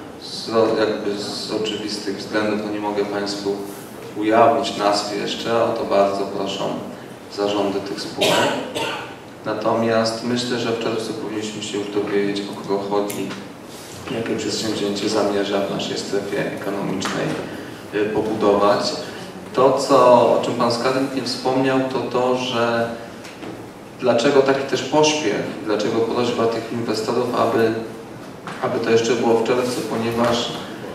Z oczywistych względów nie mogę Państwu ujawnić nazw jeszcze, o to bardzo proszę zarządy tych spółek. Natomiast myślę, że w czerwcu powinniśmy się już dowiedzieć, o kogo chodzi, jakie przedsięwzięcie zamierza w naszej strefie ekonomicznej pobudować. To, o czym Pan Skarbnik nie wspomniał, to, że dlaczego taki też pośpiech, dlaczego prośba tych inwestorów, aby to jeszcze było w czerwcu, ponieważ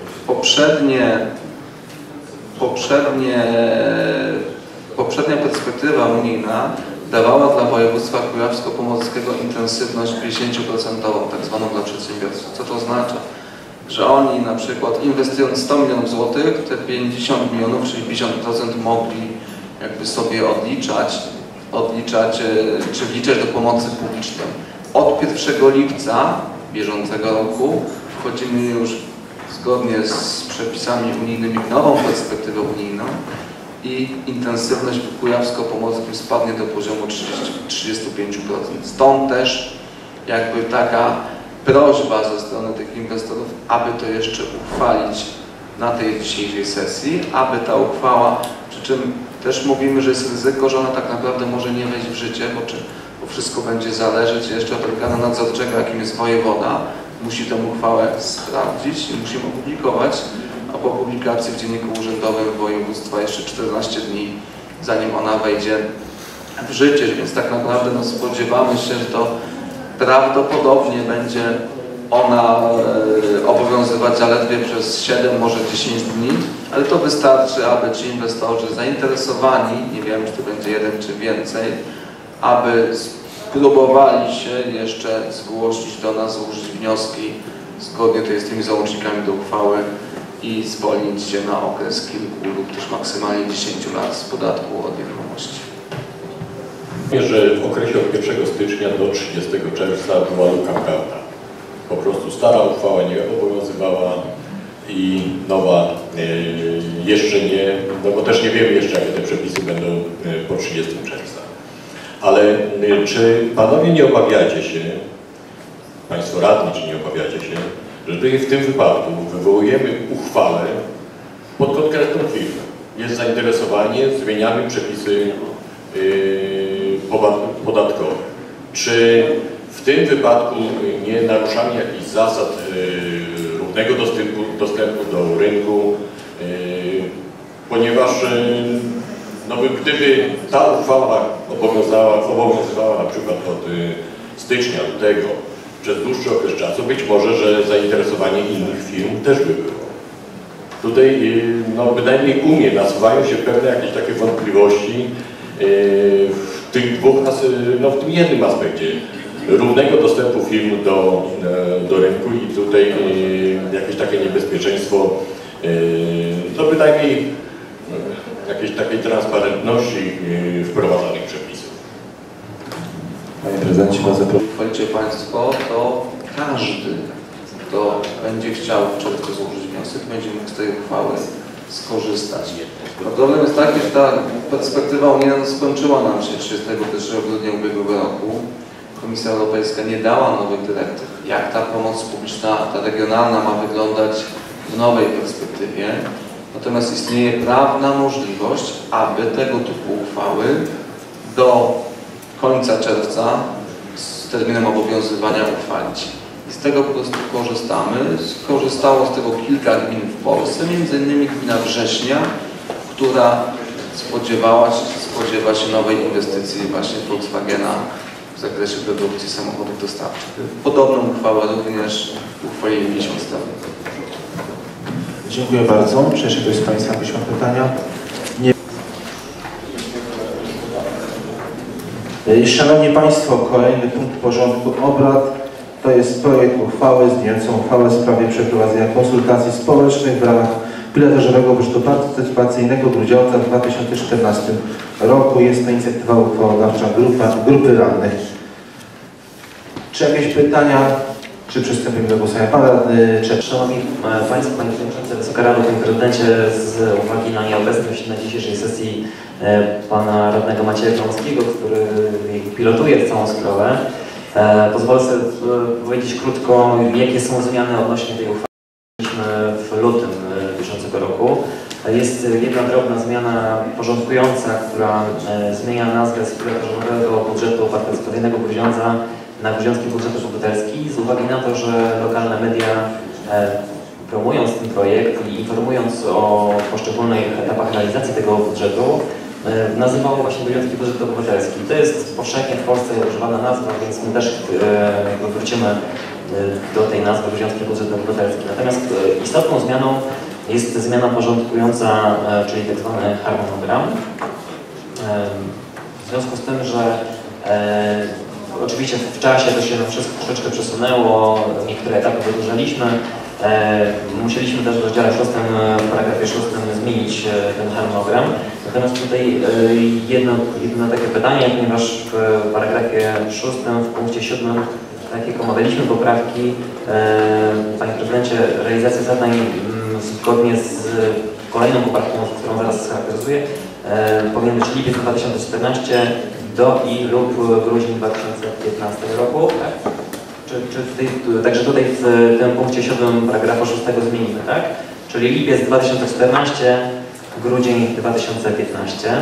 poprzednia perspektywa unijna dawała dla województwa kujawsko-pomorskiego intensywność 50%, tak zwaną dla przedsiębiorców. Co to oznacza? Że oni na przykład inwestując 100 milionów złotych, te 50 milionów, czyli 50% mogli jakby sobie odliczać czy wliczać do pomocy publicznej. Od 1 lipca bieżącego roku wchodzimy już zgodnie z przepisami unijnymi w nową perspektywę unijną i intensywność w kujawsko-pomorskim spadnie do poziomu 35%. Stąd też jakby taka prośba ze strony tych inwestorów, aby to jeszcze uchwalić na tej dzisiejszej sesji, aby ta uchwała, przy czym też mówimy, że jest ryzyko, że ona tak naprawdę może nie wejść w życie, bo wszystko będzie zależeć jeszcze od organu nadzorczego, jakim jest wojewoda. Musi tę uchwałę sprawdzić i musimy opublikować, a po publikacji w Dzienniku Urzędowym Województwa jeszcze 14 dni, zanim ona wejdzie w życie, więc tak naprawdę no, spodziewamy się, że to prawdopodobnie będzie ona obowiązywać zaledwie przez 7, może 10 dni, ale to wystarczy, aby ci inwestorzy zainteresowani, nie wiem, czy to będzie jeden czy więcej, aby spróbowali się jeszcze zgłosić do nas, złożyć wnioski zgodnie z tymi załącznikami do uchwały i zwolnić się na okres kilku lub też maksymalnie 10 lat z podatku od nieruchomości. Że w okresie od 1 stycznia do 30 czerwca była luka prawna. Po prostu stara uchwała nie obowiązywała i nowa jeszcze nie, no bo też nie wiemy jeszcze, jakie te przepisy będą po 30 czerwca. Ale czy panowie nie obawiacie się, państwo radni, czy nie obawiacie się, że tutaj w tym wypadku wywołujemy uchwałę pod konkretną firmę? Jest zainteresowanie, zmieniamy przepisy podatkowe. Czy w tym wypadku nie naruszamy jakichś zasad równego dostępu do rynku, ponieważ no, gdyby ta uchwała obowiązywała na przykład od stycznia, lutego, przez dłuższy okres czasu, być może, że zainteresowanie innych firm też by było. Tutaj no, bynajmniej u mnie nasuwają się pewne jakieś takie wątpliwości w tych dwóch, no, w tym jednym aspekcie równego dostępu firm do rynku i tutaj jakieś takie niebezpieczeństwo, no bynajmniej jakiejś takiej transparentności wprowadzanych przepisów. Panie prezydencie, bardzo proszę. Chwalicie Państwo, to każdy, kto będzie chciał w czerwcu złożyć wniosek, będzie mógł z tej uchwały skorzystać. Problem jest taki, że ta perspektywa unijna skończyła nam się 31 grudnia ubiegłego roku. Komisja Europejska nie dała nowych dyrektyw, jak ta pomoc publiczna, ta regionalna ma wyglądać w nowej perspektywie. Natomiast istnieje prawna możliwość, aby tego typu uchwały do końca czerwca z terminem obowiązywania uchwalić. I z tego po prostu korzystamy. Skorzystało z tego kilka gmin w Polsce, m.in. gmina Września, która spodziewa się nowej inwestycji właśnie Volkswagena w zakresie produkcji samochodów dostawczych. Podobną uchwałę również uchwalili miesiąc temu. Dziękuję bardzo. Czy jeszcze ktoś z Państwa jakieś ma pytania? Nie. Szanowni Państwo, kolejny punkt porządku obrad to jest projekt uchwały zmieniający uchwałę w sprawie przeprowadzenia konsultacji społecznych w ramach pilotażowego budżetu partycypacyjnego Grudziądza w 2014 roku. Jest to inicjatywa uchwałodawcza grupy radnych. Czy jakieś pytania Czy przystępujemy do głosowania? Pan radny Czech. Szanowni Państwo, Panie Przewodniczący, Wysoka Rado, Panie Prezydencie, z uwagi na nieobecność na dzisiejszej sesji Pana Radnego Macieja Gromowskiego, który pilotuje całą sprawę, pozwolę sobie powiedzieć krótko, jakie są zmiany odnośnie tej uchwały w lutym bieżącego roku. Jest jedna drobna zmiana porządkująca, która zmienia nazwę z pilotażowego budżetu partycypacyjnego Grudziądza na Grudziącki Budżet Obywatelski z uwagi na to, że lokalne media promując ten projekt i informując o poszczególnych etapach realizacji tego budżetu nazywało właśnie Grudziącki Budżet Obywatelski. To jest powszechnie w Polsce używana nazwa, więc my też wrócimy do tej nazwy Grudziącki Budżet Obywatelski. Natomiast istotną zmianą jest zmiana porządkująca, czyli tak zwany harmonogram. W związku z tym, że oczywiście w czasie to się nam wszystko troszeczkę przesunęło, niektóre etapy wydłużaliśmy. Musieliśmy też w rozdziale 6, w paragrafie 6 zmienić ten harmonogram. Natomiast tutaj jedno takie pytanie, ponieważ w paragrafie 6, w punkcie 7, tak jak omawialiśmy poprawki, Panie Prezydencie, realizacja zadań zgodnie z kolejną poprawką, którą zaraz scharakteryzuję, powinien być lipiec 2014 do i lub grudzień 2015 roku. Tak? Także tutaj w tym punkcie 7 paragrafu 6 zmienimy, tak? Czyli lipiec 2014, grudzień 2015.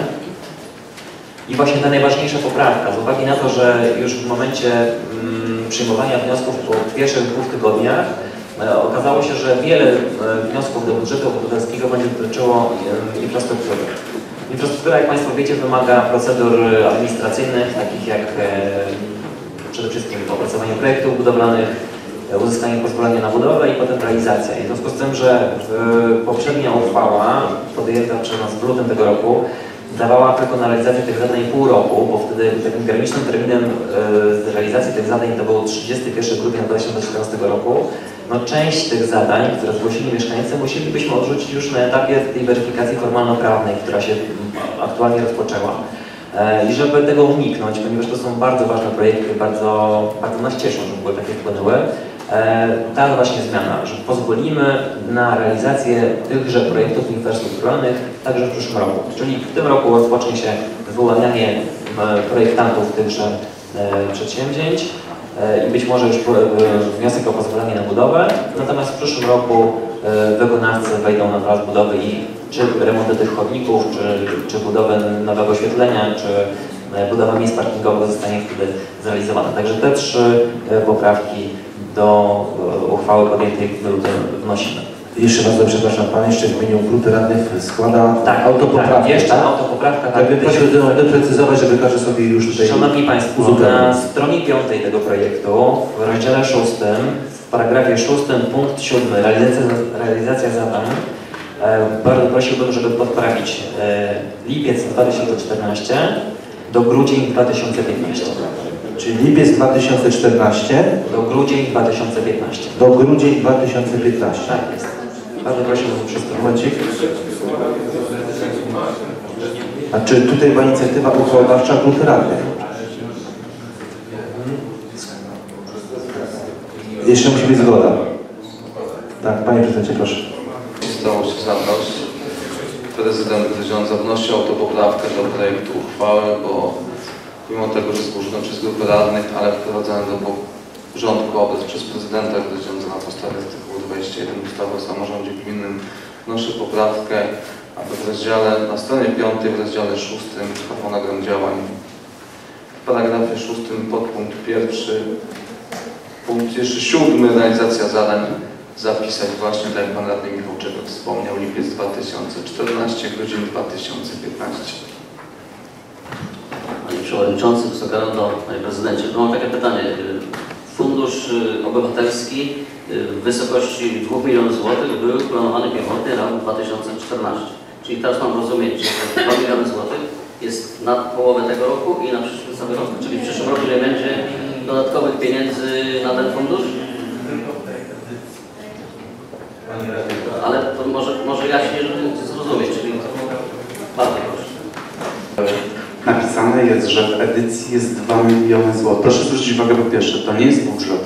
I właśnie ta najważniejsza poprawka, z uwagi na to, że już w momencie przyjmowania wniosków po pierwszych 2 tygodniach okazało się, że wiele wniosków do budżetu obywatelskiego będzie dotyczyło infrastruktury. Infrastruktura, jak Państwo wiecie, wymaga procedur administracyjnych, takich jak przede wszystkim opracowanie projektów budowlanych, uzyskanie pozwolenia na budowę i potem realizacja. I w związku z tym, że poprzednia uchwała podjęta przez nas w lutym tego roku dawała tylko na realizację tych zadań pół roku, bo wtedy takim granicznym terminem realizacji tych zadań to był 31 grudnia 2014 roku. No, część tych zadań, które zgłosili mieszkańcy, musielibyśmy odrzucić już na etapie tej weryfikacji formalno-prawnej, która się aktualnie rozpoczęła. I żeby tego uniknąć, ponieważ to są bardzo ważne projekty, bardzo nas cieszą, że były takie wpłynęły, ta właśnie zmiana, że pozwolimy na realizację tychże projektów infrastrukturalnych także w przyszłym roku. Czyli w tym roku rozpocznie się wyłanianie projektantów tychże przedsięwzięć i być może już wniosek o pozwolenie na budowę, natomiast w przyszłym roku wykonawcy wejdą na plac budowy i czy remonty tych chodników, czy budowę nowego oświetlenia, czy budowa miejsc parkingowych zostanie wtedy zrealizowana. Także te 3 poprawki do uchwały podjętej w lutym wnosimy. Jeszcze bardzo przepraszam, Pan jeszcze w imieniu grupy radnych składa autopoprawkę. Tak, jeszcze autopoprawka. Tak, prosił doprecyzować, żeby każdy sobie już tutaj... Szanowni Państwo, na stronie 5 tego projektu, w rozdziale 6, w paragrafie 6, punkt 7, realizacja zadań, bardzo prosiłbym, żeby podprawić lipiec 2014 do grudzień 2015. Czyli lipiec 2014 do grudzień 2015. Do grudzień 2015. Tak jest. Bardzo prosiłbym wszystko. Momencik. A czy tutaj była inicjatywa uchwałodawcza grupy radnych? Jeszcze musi być zgoda. Tak, Panie Prezydencie, proszę. Stało się zabrać. Prezydent Grudziądza wnosi autopoprawkę do projektu uchwały, bo mimo tego, że zgłoszono przez grupy radnych, ale wprowadzone do porządku obrad przez prezydenta Grudziądza na podstawie artykułu 21 ustawy o samorządzie gminnym, wnoszę poprawkę, aby w rozdziale, na stronie 5, w rozdziale 6, harmonogram działań, w paragrafie 6, podpunkt 1, punkt jeszcze 7, realizacja zadań, zapisać właśnie, tak jak Pan Radny Michał Czego wspomniał, lipiec 2014, grudzień 2015. Panie Przewodniczący, Wysoka Rado, Panie Prezydencie, mam takie pytanie. Fundusz Obywatelski w wysokości 2 milionów złotych był planowany pierwotnie na rok 2014. Czyli teraz mam rozumieć, że 2 miliony złotych jest na połowę tego roku i na przyszły cały rok. Czyli w przyszłym roku nie będzie dodatkowych pieniędzy na ten fundusz? Ale to może jaśniej, żeby zrozumieć, czyli bardzo proszę. Napisane jest, że w edycji jest 2 miliony złotych. Proszę zwrócić uwagę po pierwsze, to nie jest budżet, to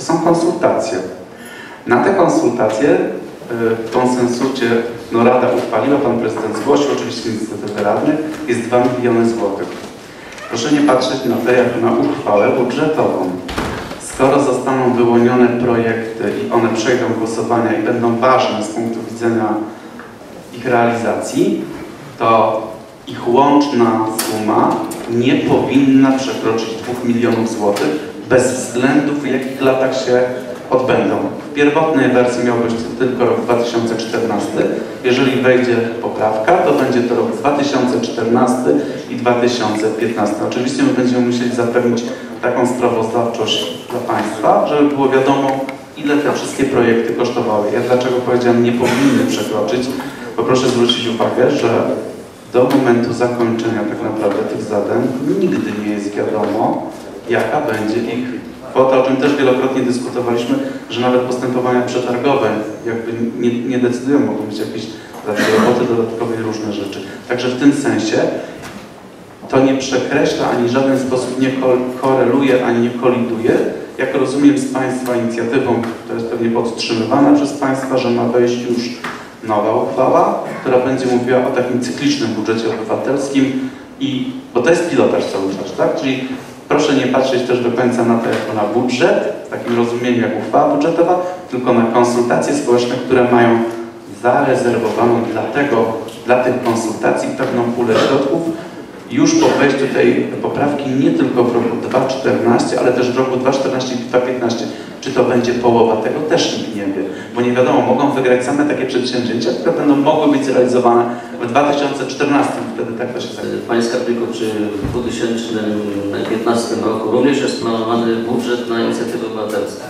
to są konsultacje. Na te konsultacje w konsensusie Rada uchwaliła, pan prezydent zgłosił oczywiście inicjatywę radnych, jest 2 miliony złotych. Proszę nie patrzeć na to jak na uchwałę budżetową. Skoro zostaną wyłonione projekty i one przejdą głosowania i będą ważne z punktu widzenia ich realizacji, to ich łączna suma nie powinna przekroczyć 2 milionów złotych bez względu w jakich latach się odbędą. W pierwotnej wersji miał być tylko rok 2014. Jeżeli wejdzie poprawka, to będzie to rok 2014 i 2015. Oczywiście my będziemy musieli zapewnić taką sprawozdawczość dla Państwa, żeby było wiadomo, ile te wszystkie projekty kosztowały. Ja dlaczego powiedziałem, nie powinny przekroczyć, bo proszę zwrócić uwagę, że do momentu zakończenia tak naprawdę tych zadań nigdy nie jest wiadomo, jaka będzie ich kwota, o czym też wielokrotnie dyskutowaliśmy, że nawet postępowania przetargowe jakby nie decydują, mogą być jakieś roboty dodatkowe i różne rzeczy. Także w tym sensie to nie przekreśla, ani w żaden sposób nie koreluje, ani nie koliduje, jak rozumiem z Państwa inicjatywą, która jest pewnie podtrzymywana przez Państwa, że ma wejść już nowa uchwała, która będzie mówiła o takim cyklicznym budżecie obywatelskim bo to jest pilotaż cały czas, tak? Czyli proszę nie patrzeć też do końca na to jako na budżet, w takim rozumieniu jak uchwała budżetowa, tylko na konsultacje społeczne, które mają zarezerwowaną dla tych konsultacji pewną pulę środków już po wejściu tej poprawki nie tylko w roku 2014, ale też w roku 2014 i 2015. Czy to będzie połowa tego, też nikt nie wie, bo nie wiadomo, mogą wygrać same takie przedsięwzięcia, które będą mogły być zrealizowane w 2014, wtedy tak to się zakończy. Panie Skarbniku, czy w 2015 roku również jest planowany budżet na inicjatywy obywatelskie?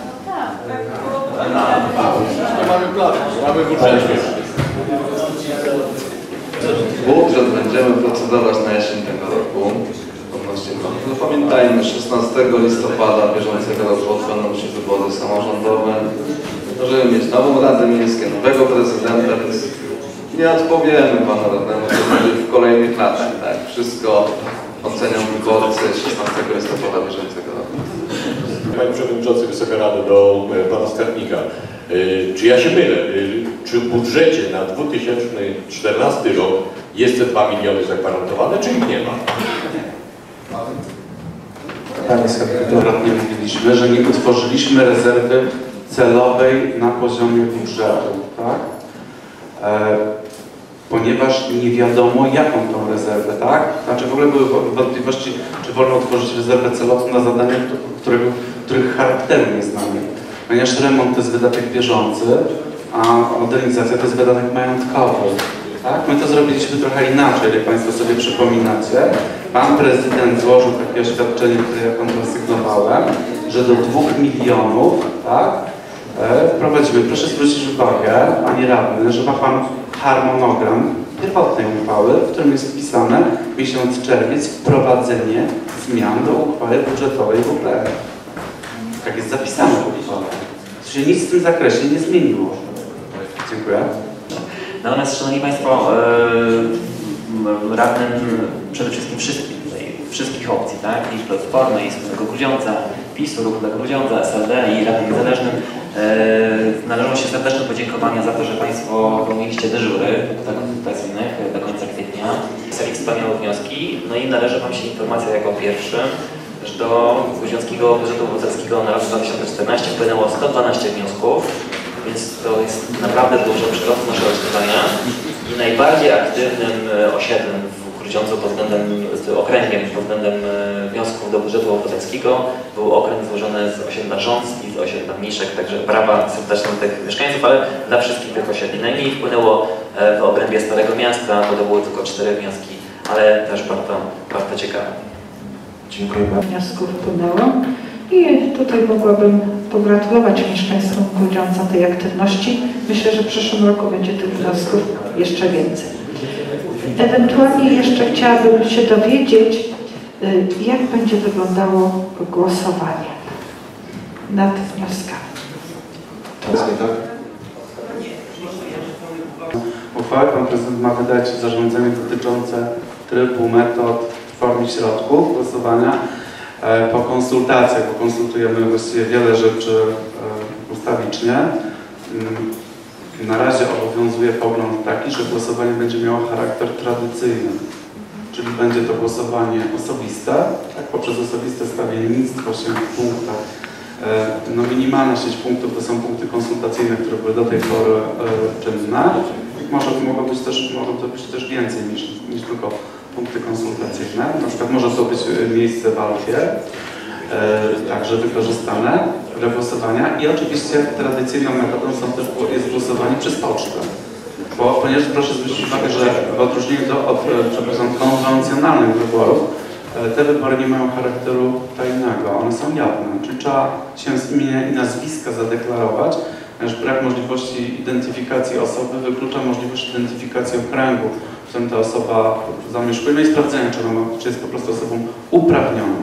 Mamy plan, mamy budżet. Budżet będziemy procedować na jesień tego roku. No pamiętajmy, 16 listopada bieżącego roku odbędą się wybory samorządowe. Możemy mieć nową Radę Miejską, nowego prezydenta, więc nie odpowiemy panu radnemu, co będzie w kolejnych latach. Tak? Wszystko ocenią wyborcy 16 listopada bieżącego roku. Panie Przewodniczący, Wysoka Rado, do Pana Skarbnika. Czy ja się mylę? Czy w budżecie na 2014 rok jest te 2 miliony zagwarantowane, czy ich nie ma? Panie Skarbnik, nie mówiliśmy, że nie utworzyliśmy rezerwy celowej na poziomie budżetu, tak? Ponieważ nie wiadomo, jaką tą rezerwę, tak? Znaczy w ogóle były wątpliwości, czy wolno utworzyć rezerwę celową na zadania, których charakteru nie znamy. Ponieważ remont to jest wydatek bieżący, a modernizacja to jest wydatek majątkowy. Tak? My to zrobiliśmy trochę inaczej, jak Państwo sobie przypominacie. Pan prezydent złożył takie oświadczenie, które ja kontrasygnowałem, że do 2 milionów, tak, wprowadzimy. Proszę zwrócić uwagę, Panie Radny, że ma Pan harmonogram pierwotnej uchwały, w którym jest wpisane miesiąc czerwiec, wprowadzenie zmian do uchwały budżetowej w ogóle. Tak jest zapisane w uchwale. Się nic w tym zakresie nie zmieniło. Dziękuję. Natomiast, Szanowni Państwo, radnym przede wszystkim wszystkich opcji, tak? I Platformy, i Wspólnego Grudziądza, PiS-u, Ruchu dla Grudziądza, SLD i Radnym Niezależnym należą się serdeczne podziękowania za to, że Państwo pełniliście dyżury konsultacyjnych do końca kwietnia. Pisali wspaniałe wnioski, no i należy Wam się informacja jako pierwszym, że do Grudziąckiego Budżetu Obywatelskiego na rok 2014 wpłynęło 112 wniosków, więc to jest naprawdę dużo przerostu naszego oczekiwania i najbardziej aktywnym osiedlem w Grudziądzu pod względem, okręgiem pod względem wniosków do budżetu obywatelskiego był okręg złożony z osiedla Rząski, z osiedla Mniszek, także brawa serdeczne dla tych mieszkańców, ale dla wszystkich tych osiedli. Najmniej wpłynęło w obrębie Starego Miasta, bo to były tylko 4 wnioski, ale też bardzo ciekawe. Dziękuję bardzo. Wniosków wpłynęło i tutaj mogłabym pogratulować mieszkańcom Grudziądza tej aktywności. Myślę, że w przyszłym roku będzie tych wniosków jeszcze więcej. Ewentualnie jeszcze chciałabym się dowiedzieć, jak będzie wyglądało głosowanie nad wnioskami. Uchwałę Pan Prezydent ma wydać zarządzenie dotyczące trybu, metod, formy środków głosowania. Po konsultacjach, bo konsultujemy właściwie wiele rzeczy ustawicznie, na razie obowiązuje pogląd taki, że głosowanie będzie miało charakter tradycyjny, czyli będzie to głosowanie osobiste, tak, poprzez osobiste stawiennictwo się w punktach. No, minimalna sieć punktów to są punkty konsultacyjne, które były do tej pory czynne. Mogą to być też więcej niż tylko punkty konsultacyjne. Na przykład może to być miejsce w Alfie, także wykorzystane do głosowania. I oczywiście tradycyjną metodą jest głosowanie przez pocztę. Ponieważ proszę zwrócić uwagę, że w odróżnieniu od konwencjonalnych wyborów, te wybory nie mają charakteru tajnego, one są jawne, czyli trzeba się z imienia i nazwiska zadeklarować, ponieważ brak możliwości identyfikacji osoby wyklucza możliwość identyfikacji okręgu, w którym ta osoba zamieszkuje, no i sprawdzenia, czy jest po prostu osobą uprawnioną.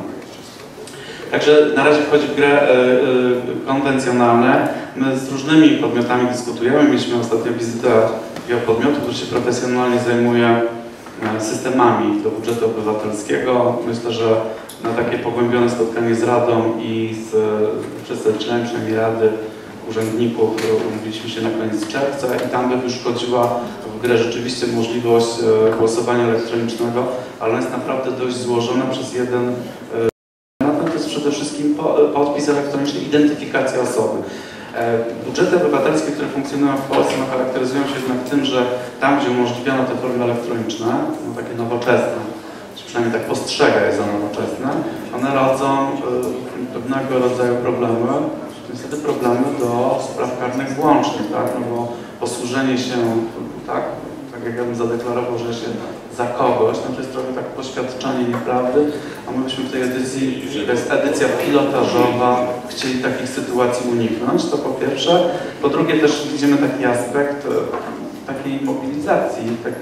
Także na razie wchodzi w grę konwencjonalne. My z różnymi podmiotami dyskutujemy. Mieliśmy ostatnio wizytę takiego podmiotu, który się profesjonalnie zajmuje systemami do budżetu obywatelskiego. Myślę, że na takie pogłębione spotkanie z Radą i z przedstawicielami przynajmniej Rady urzędników umówiliśmy się na koniec czerwca i tam by już wchodziła w grę rzeczywiście możliwość głosowania elektronicznego, ale ona jest naprawdę dość złożona przez jeden. To jest przede wszystkim podpis elektroniczny, identyfikacja osoby. Budżety obywatelskie, które funkcjonują w Polsce, charakteryzują się jednak tym, że tam, gdzie umożliwiono te formy elektroniczne, no takie nowoczesne, czy przynajmniej tak postrzega je za nowoczesne, one rodzą pewnego rodzaju problemy, niestety problemy do spraw karnych włącznych, tak? No bo posłużenie się, tak jak ja bym zadeklarował, że się za kogoś, no to jest trochę tak poświadczenie nieprawdy, a my byśmy w tej edycji, to jest edycja pilotażowa, chcieli takich sytuacji uniknąć, to po pierwsze. Po drugie też widzimy taki aspekt takiej mobilizacji,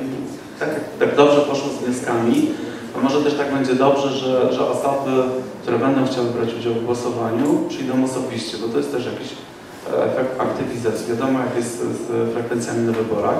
tak dobrze poszło z wnioskami, to może też tak będzie dobrze, że osoby, które będą chciały brać udział w głosowaniu, przyjdą osobiście, bo to jest też jakiś efekt aktywizacji. Wiadomo, jak jest z frekwencjami na wyborach.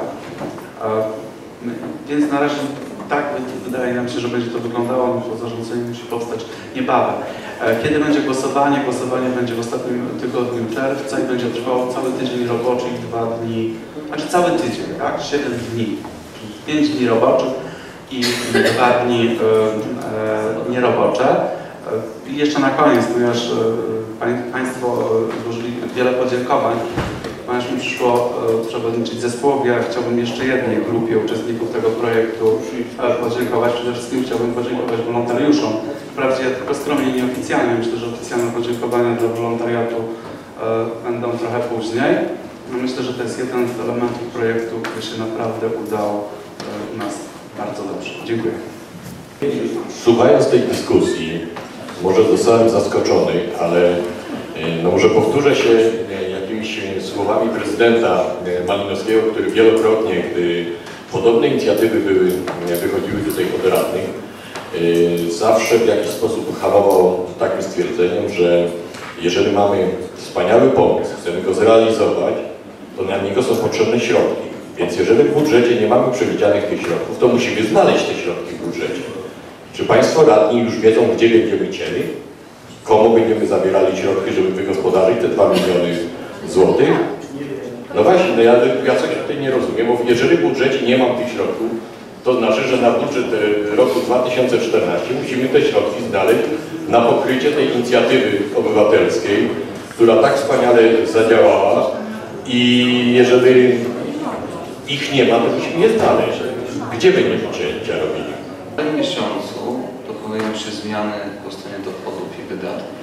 Więc na razie tak wydaje nam się, że będzie to wyglądało, bo zarządzenie musi powstać niebawem. Kiedy będzie głosowanie? Głosowanie będzie w ostatnim tygodniu czerwca i będzie trwało cały tydzień roboczy i 2 dni, znaczy cały tydzień, tak? 7 dni, 5 dni roboczych i 2 dni nierobocze. I jeszcze na koniec, ponieważ Państwo złożyli wiele podziękowań, ponieważ mi przyszło przewodniczyć zespołowi, ja chciałbym jeszcze jednej grupie uczestników tego projektu podziękować. Przede wszystkim chciałbym podziękować wolontariuszom. Wprawdzie ja tylko skromnie i nieoficjalnie, myślę, że oficjalne podziękowania dla wolontariatu będą trochę później. No myślę, że to jest jeden z elementów projektu, który się naprawdę udał u nas bardzo dobrze. Dziękuję. Słuchając tej dyskusji, może zostałem zaskoczony, ale no może powtórzę się jakimiś słowami prezydenta Malinowskiego, który wielokrotnie, gdy podobne inicjatywy wychodziły tutaj od radnych, zawsze w jakiś sposób hamował takim stwierdzeniem, że jeżeli mamy wspaniały pomysł, chcemy go zrealizować, to na niego są potrzebne środki. Więc jeżeli w budżecie nie mamy przewidzianych tych środków, to musimy znaleźć te środki w budżecie. Czy Państwo radni już wiedzą, gdzie będziemy chcieli? Komu będziemy zabierali środki, żeby wygospodarować te 2 miliony złotych? No właśnie, no ja coś tutaj nie rozumiem, bo jeżeli w budżecie nie mam tych środków, to znaczy, że na budżet roku 2014 musimy te środki znaleźć na pokrycie tej inicjatywy obywatelskiej, która tak wspaniale zadziałała i jeżeli ich nie ma, to musimy je znaleźć. Gdzie będziemy cięcia robili? W tym miesiącu dokonują się zmiany po stronie dochodów i wydatków.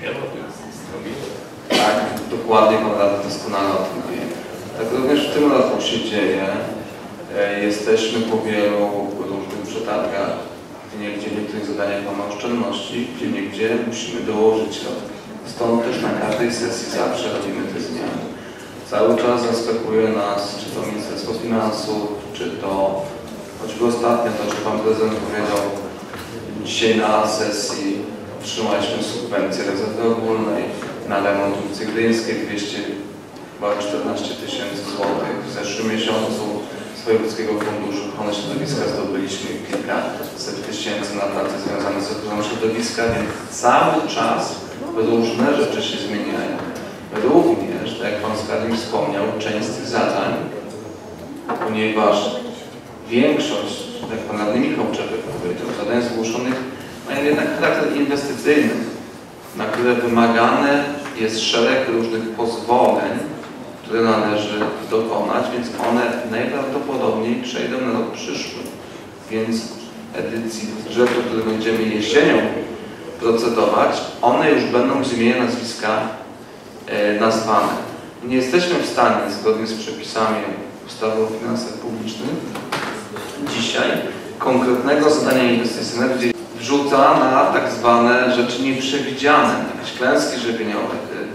Tak, dokładnie Pan Radny doskonale o tym wie. Tak również w tym roku się dzieje. Jesteśmy po wielu różnych przetargach, gdzie niegdzie w niektórych zadaniach mamy oszczędności, gdzie niegdzie musimy dołożyć środki. Stąd też na każdej sesji zawsze robimy te zmiany. Cały czas zaskakuje nas, czy to Ministerstwo Finansów, czy to choćby ostatnio to, czy Pan Prezydent powiedział, dzisiaj na sesji otrzymaliśmy subwencję rezerwy ogólnej na remont ulicy Gdyńskiej 214 000 złotych. W zeszłym miesiącu z Wojewódzkiego Funduszu Ochrony Środowiska zdobyliśmy kilkaset tysięcy na prace związane z ochroną środowiska, więc cały czas różne rzeczy się zmieniają. Również, tak jak Pan Skarbnik wspomniał, część z tych zadań, ponieważ większość, jak Pan Radny Michał Czepek powiedział, zadań zgłoszonych mają jednak charakter inwestycyjny, na które wymagane jest szereg różnych pozwoleń, które należy dokonać, więc one najprawdopodobniej przejdą na rok przyszły. Więc edycji budżetu, który będziemy jesienią procedować, one już będą z imienia nazwiska nazwane. Nie jesteśmy w stanie, zgodnie z przepisami ustawy o finansach publicznych, dzisiaj konkretnego zadania inwestycyjnego wrzuca na tak zwane rzeczy nieprzewidziane, jakieś klęski żywieniowe,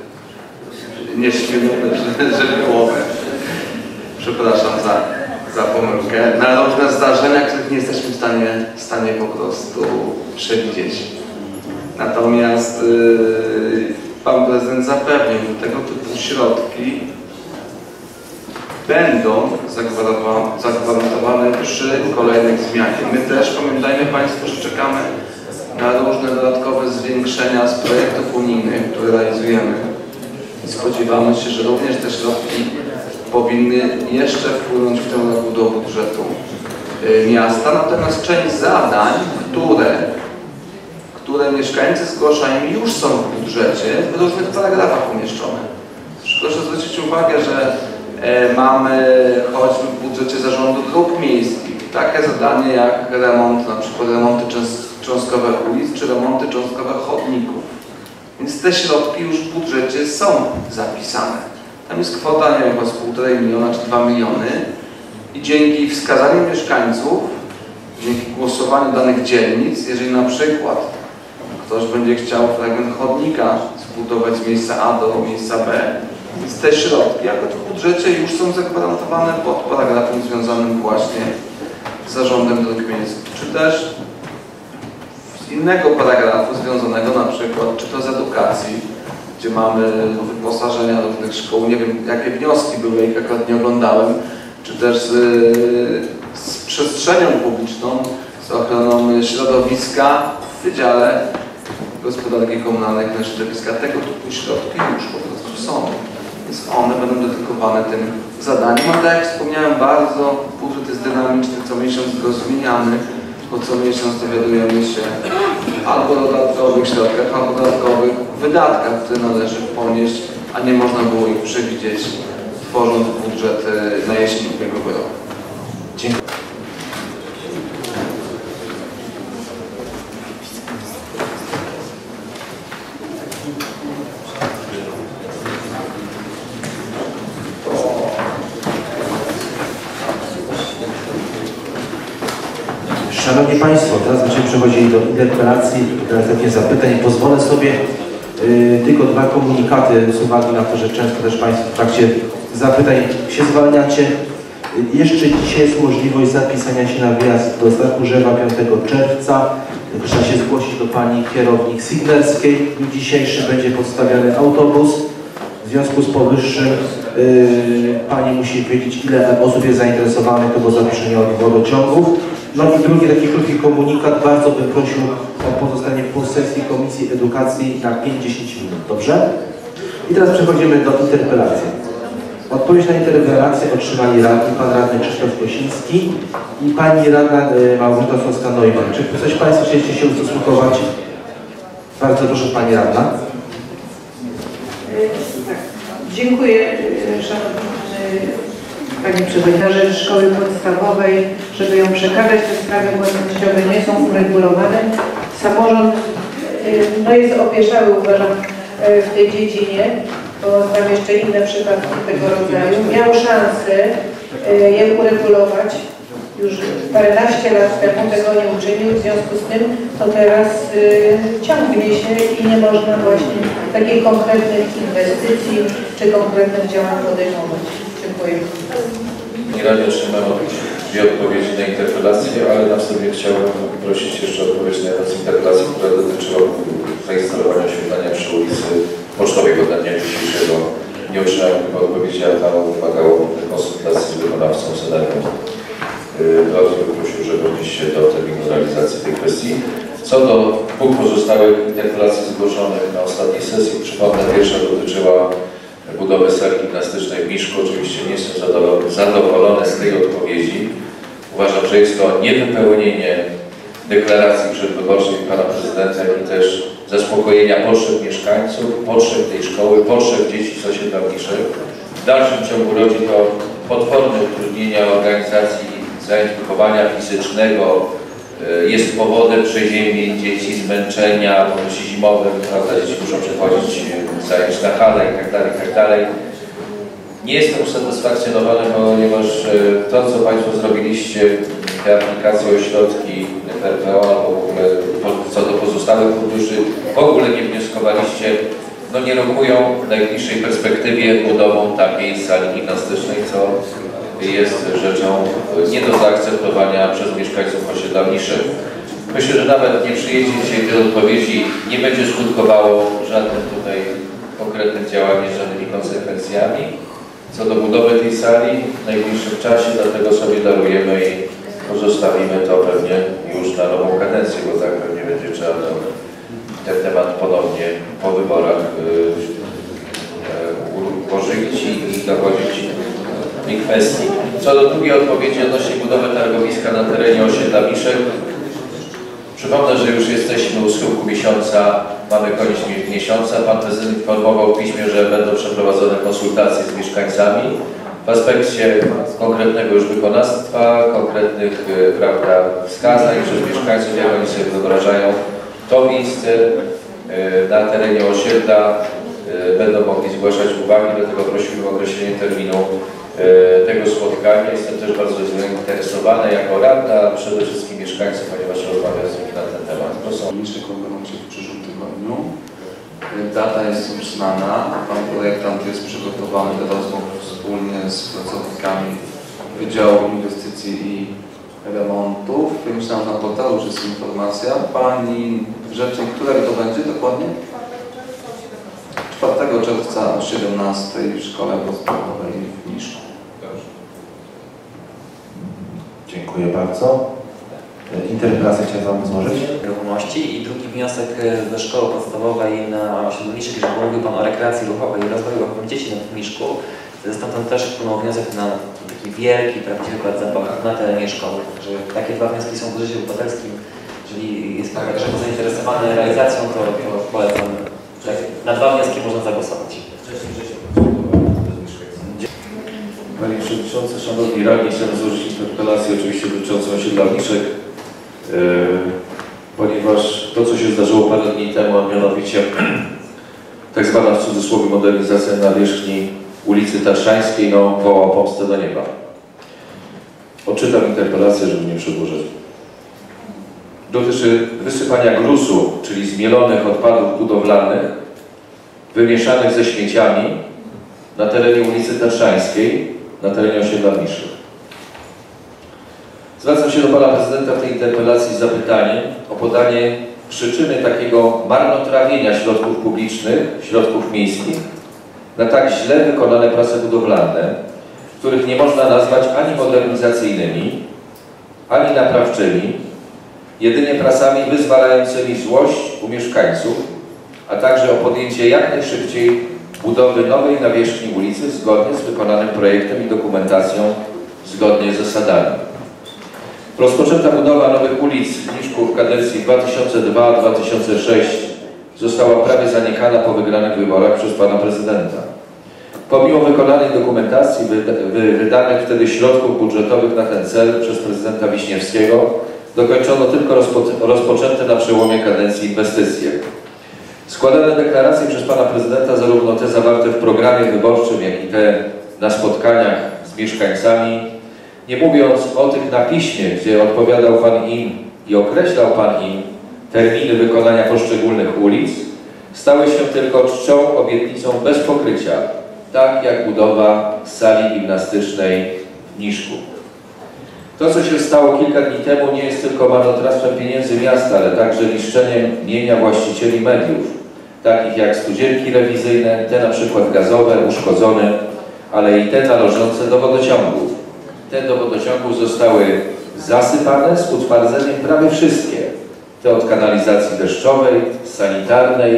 żywiołowe, przepraszam za pomyłkę, na różne zdarzenia, których nie jesteśmy w stanie po prostu przewidzieć. Natomiast Pan Prezydent zapewnił, że tego typu środki będą zagwarantowane przy kolejnych zmianie. My też, pamiętajmy Państwo, że czekamy na różne dodatkowe zwiększenia z projektów unijnych, które realizujemy. Spodziewamy się, że również te środki powinny jeszcze wpłynąć w tym roku do budżetu miasta. Natomiast część zadań, które mieszkańcy zgłaszają, już są w budżecie w różnych paragrafach umieszczone. Proszę zwrócić uwagę, że mamy choćby w budżecie Zarządu Dróg Miejskich takie zadanie jak remont, na przykład remonty cząstkowe ulic czy remonty cząstkowe chodników. Więc te środki już w budżecie są zapisane. Tam jest kwota, nie wiem, chyba z 1,5 miliona czy 2 miliony i dzięki wskazaniu mieszkańców, dzięki głosowaniu danych dzielnic, jeżeli na przykład ktoś będzie chciał fragment chodnika zbudować z miejsca A do miejsca B, więc te środki akurat w budżecie już są zagwarantowane pod paragrafem związanym właśnie z Zarządem Dróg Miejskich, czy też z innego paragrafu związanego na przykład, czy to z edukacji, gdzie mamy wyposażenia różnych szkół, nie wiem jakie wnioski były, ich akurat nie oglądałem, czy też z przestrzenią publiczną, z ochroną środowiska w Wydziale Gospodarki Komunalnej i Środowiska. Tego typu środki już po prostu są. Więc one będą dedykowane tym zadaniom. Ale tak jak wspomniałem, bardzo budżet jest dynamiczny, co miesiąc go zmieniamy, bo co miesiąc dowiadujemy się albo o dodatkowych środkach, albo dodatkowych wydatkach, które należy ponieść, a nie można było ich przewidzieć, tworząc budżet na jesień ubiegłego roku. Dziękuję. Szanowni Państwo, teraz będziemy przechodzili do interpelacji, teraz takie zapytań. Pozwolę sobie tylko 2 komunikaty z uwagi na to, że często też Państwo w trakcie zapytań się zwalniacie. Jeszcze dzisiaj jest możliwość zapisania się na wyjazd do Zachórzewa 5 czerwca. Trzeba się zgłosić do Pani kierownik Signerskiej. W dniu dzisiejszym będzie podstawiony autobus. W związku z powyższym Pani musi wiedzieć, ile osób jest zainteresowanych do zaproszenia od wodociągów. No i drugi taki krótki komunikat, bardzo bym prosił o pozostanie po sesji Komisji Edukacji na 5-10 minut, dobrze? I teraz przechodzimy do interpelacji. Odpowiedź na interpelację otrzymali radni, pan radny Krzysztof Kosiński i pani radna Małgorzata Słowska-Neumann. Czy coś Państwo chcieliście się ustosunkować? Bardzo proszę pani radna. Dziękuję szanowny Panie Przewodniczący. Szkoły podstawowej, żeby ją przekazać, te sprawy własnościowe nie są uregulowane. Samorząd jest opieszały, uważam, w tej dziedzinie, bo tam jeszcze inne przypadki tego rodzaju. Miał szansę je uregulować już paręnaście lat temu, tego nie uczynił, w związku z tym to teraz ciągnie się i nie można właśnie takich konkretnych inwestycji czy konkretnych działań podejmować. Dziękuję. Nie radę otrzymałem 2 odpowiedzi na interpelację, ale na sobie chciałbym prosić jeszcze o odpowiedź na jedną z interpelacji, która dotyczyła zainstalowania oświetlenia przy ulicy Pocztowej, bo na dnia dzisiejszego nie otrzymałem odpowiedzi, a tam wymagało konsultacji z wykonawcą zadania. sesji. Przypomnę, pierwsza dotyczyła budowy sali gimnastycznej w Miszku. Oczywiście nie jestem zadowolony z tej odpowiedzi. Uważam, że jest to niewypełnienie deklaracji przedwyborczej pana prezydenta, jak i też zaspokojenia potrzeb mieszkańców, potrzeb tej szkoły, potrzeb dzieci z osiedla Mniszek. W dalszym ciągu rodzi to potworne utrudnienia organizacji zajęć wychowania fizycznego, jest powodem przeziębień dzieci, zmęczenia, w okresie zimowym, prawda, dzieci muszą przechodzić zajęć na hale itd. Nie jestem usatysfakcjonowany, ponieważ to, co Państwo zrobiliście, te aplikacje o środki RPO albo w ogóle co do pozostałych funduszy, w ogóle nie wnioskowaliście, no nie rokują w najbliższej perspektywie budową takiej sali gimnastycznej, co jest rzeczą nie do zaakceptowania przez mieszkańców osiedla Mniszek. Myślę, że nawet nie przyjęcie dzisiaj tej odpowiedzi nie będzie skutkowało żadnym tutaj konkretnym działaniem, żadnymi konsekwencjami co do budowy tej sali w najbliższym czasie, dlatego sobie darujemy i pozostawimy to pewnie już na nową kadencję, bo tak pewnie będzie trzeba ten temat ponownie po wyborach pożywić i dochodzić tej kwestii. Co do drugiej odpowiedzi odnośnie budowy targowiska na terenie osiedla Mniszek, przypomnę, że już jesteśmy u schyłku miesiąca, mamy koniec miesiąca. Pan prezydent informował w piśmie, że będą przeprowadzone konsultacje z mieszkańcami w aspekcie konkretnego już wykonawstwa, konkretnych wskazań przez mieszkańców, jak oni sobie wyobrażają to miejsce na terenie osiedla. Będą mogli zgłaszać uwagi, dlatego prosimy o określenie terminu tego spotkania. Jestem też bardzo zainteresowany jako radna, a przede wszystkim mieszkańców, ponieważ rozmawiam z nimi na ten temat. Proszę. Mniszek odbędą się w przyszłym tygodniu. Data jest już znana. Pan projektant jest przygotowany do rozmów wspólnie z pracownikami Wydziału Inwestycji i Remontów. Myślałem, że na portalu już jest informacja. Pani rzecznik, którego to będzie dokładnie? 4 czerwca o 17 w Szkole Podstawowej w Mniszku. Dziękuję bardzo. Interpelację chciałem Wam złożyć. Nieruchomości i drugi wniosek ze szkoły podstawowej na osiedlu Mniszek, jeżeli mówił Pan o rekreacji ruchowej i rozwoju ruchowym dzieci w Mniszku. Stamtąd też wpłynął wniosek na taki wielki, prawdziwy plac zabaw na terenie szkoły. Także takie dwa wnioski są w budżecie obywatelskim. Jeżeli jest Pan także zainteresowany realizacją, to polecam. Na dwa wnioski można zagłosować. Panie Przewodniczący, Szanowni Radni, chciałem złożyć interpelację oczywiście dotyczącą osiedla Mniszek, ponieważ to, co się zdarzyło parę dni temu, a mianowicie tak zwana w cudzysłowie modernizacja nawierzchni ulicy Tatrzańskiej, no woła pomstę do nieba. Odczytam interpelację, żeby nie przedłużać. Dotyczy wysypania gruzu, czyli zmielonych odpadów budowlanych, wymieszanych ze śmieciami na terenie ulicy Tatrzańskiej, na terenie osiedla Mniszek. Zwracam się do Pana Prezydenta w tej interpelacji z zapytaniem o podanie przyczyny takiego marnotrawienia środków publicznych, środków miejskich na tak źle wykonane prace budowlane, których nie można nazwać ani modernizacyjnymi, ani naprawczymi, jedynie pracami wyzwalającymi złość u mieszkańców, a także o podjęcie jak najszybciej budowy nowej nawierzchni ulicy zgodnie z wykonanym projektem i dokumentacją zgodnie z zasadami. Rozpoczęta budowa nowych ulic w Mniszku w kadencji 2002-2006 została prawie zanikana po wygranych wyborach przez Pana Prezydenta. Pomimo wykonanej dokumentacji wydanych wtedy środków budżetowych na ten cel przez Prezydenta Wiśniewskiego dokończono tylko rozpoczęte na przełomie kadencji inwestycje. Składane deklaracje przez Pana Prezydenta, zarówno te zawarte w programie wyborczym, jak i te na spotkaniach z mieszkańcami, nie mówiąc o tych na piśmie, gdzie odpowiadał Pan im i określał Pan im terminy wykonania poszczególnych ulic, stały się tylko czczą obietnicą bez pokrycia, tak jak budowa sali gimnastycznej w Mniszku. To, co się stało kilka dni temu, nie jest tylko marnotrawstwem pieniędzy miasta, ale także niszczeniem mienia właścicieli mediów, takich jak studzienki rewizyjne, te na przykład gazowe, uszkodzone, ale i te należące do wodociągów. Te do wodociągów zostały zasypane z utwardzeniem prawie wszystkie. Te od kanalizacji deszczowej, sanitarnej,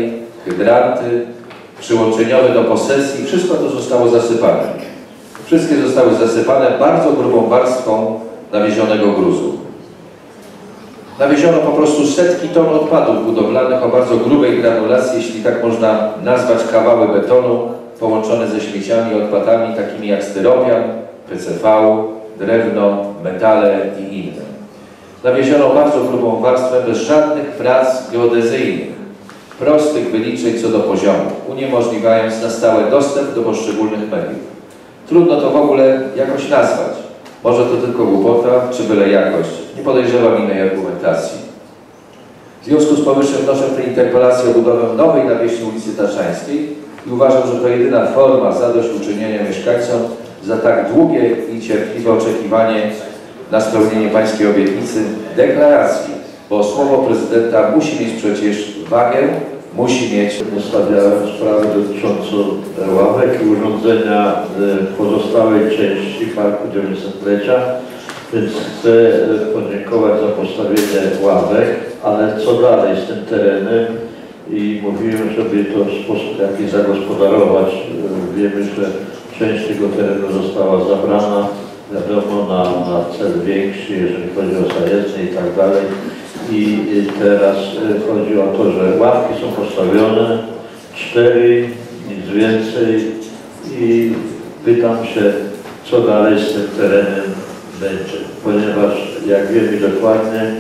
hydranty, przyłączeniowe do posesji, wszystko to zostało zasypane. Wszystkie zostały zasypane bardzo grubą warstwą nawiezionego gruzu. Nawieziono po prostu setki ton odpadów budowlanych o bardzo grubej granulacji, jeśli tak można nazwać, kawały betonu połączone ze śmieciami i odpadami takimi jak styropian, PCV, drewno, metale i inne. Nawieziono bardzo grubą warstwę bez żadnych prac geodezyjnych, prostych wyliczeń co do poziomu, uniemożliwiając na stałe dostęp do poszczególnych mediów. Trudno to w ogóle jakoś nazwać. Może to tylko głupota, czy byle jakość. Nie podejrzewam innej argumentacji. W związku z powyższym wnoszę w tej interpelacji o budowę nowej nawierzchni ulicy Taszańskiej i uważam, że to jedyna forma zadośćuczynienia mieszkańcom za tak długie i cierpliwe oczekiwanie na spełnienie pańskiej obietnicy, deklaracji, bo słowo prezydenta musi mieć przecież wagę, musi mieć. Ustawiałem sprawę dotyczącą ławek i urządzenia pozostałej części Parku 900-lecia, więc chcę podziękować za postawienie ławek, ale co dalej z tym terenem i mówiłem, żeby to w sposób jakiś zagospodarować. Wiemy, że część tego terenu została zabrana, wiadomo, na cel większy, jeżeli chodzi o zajezdnie i tak dalej. I teraz chodzi o to, że ławki są postawione, 4, nic więcej i pytam się, co dalej z tym terenem będzie, ponieważ jak wiemy dokładnie,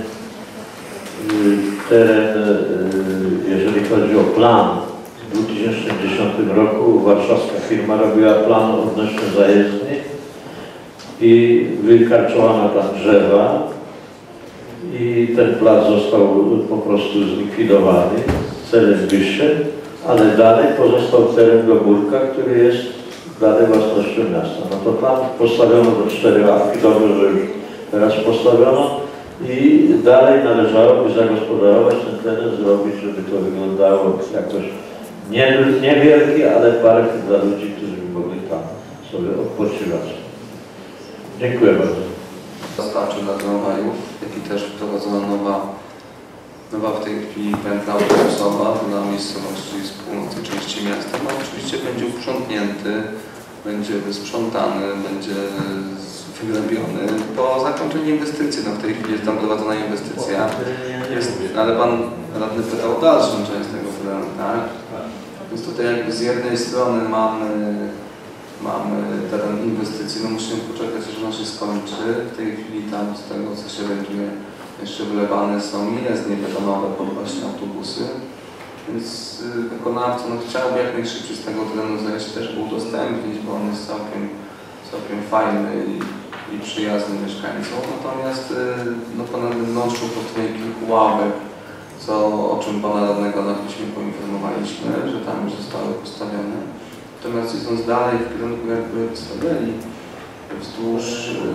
teren, jeżeli chodzi o plan, w 2010 roku warszawska firma robiła plan odnośnie zajezdni i wykarczowano tam drzewa i ten plac został po prostu zlikwidowany celem wyższym, ale dalej pozostał teren Gomórka, który jest dalej własnością miasta. No to tam postawiono do 4 ławki, dobrze, że już teraz postawiono i dalej należałoby zagospodarować ten teren, zrobić, żeby to wyglądało jakoś niewielki, ale park dla ludzi, którzy by mogli tam sobie odpoczywać. Dziękuję bardzo. Dostarczy dla tramwajów, jak i też wprowadzona nowa w tej chwili pętla autobusowa dla miejscowości z północnej części miasta. No oczywiście będzie uprzątnięty, będzie wysprzątany, będzie wygrabiony po zakończeniu inwestycji. No w tej chwili jest tam prowadzona inwestycja, ale pan radny pytał o dalszą część tego terenu, tak? Więc tutaj jakby z jednej strony mamy teren inwestycji, no musimy poczekać, aż on się skończy. W tej chwili tam z tego, co się orientuje, jeszcze wylewane są jezdnie betonowe pod właśnie autobusy. Więc wykonawca chciałby jak najszybciej z tego terenu zejść, też go udostępnić, bo on jest całkiem fajny i przyjazny mieszkańcom. Natomiast pan wnątrzył powstanie kilku ławek, o czym pana radnego na piśmie poinformowaliśmy, że tam już zostały postawione. Natomiast idąc dalej w kierunku jakby wystawiali wzdłuż,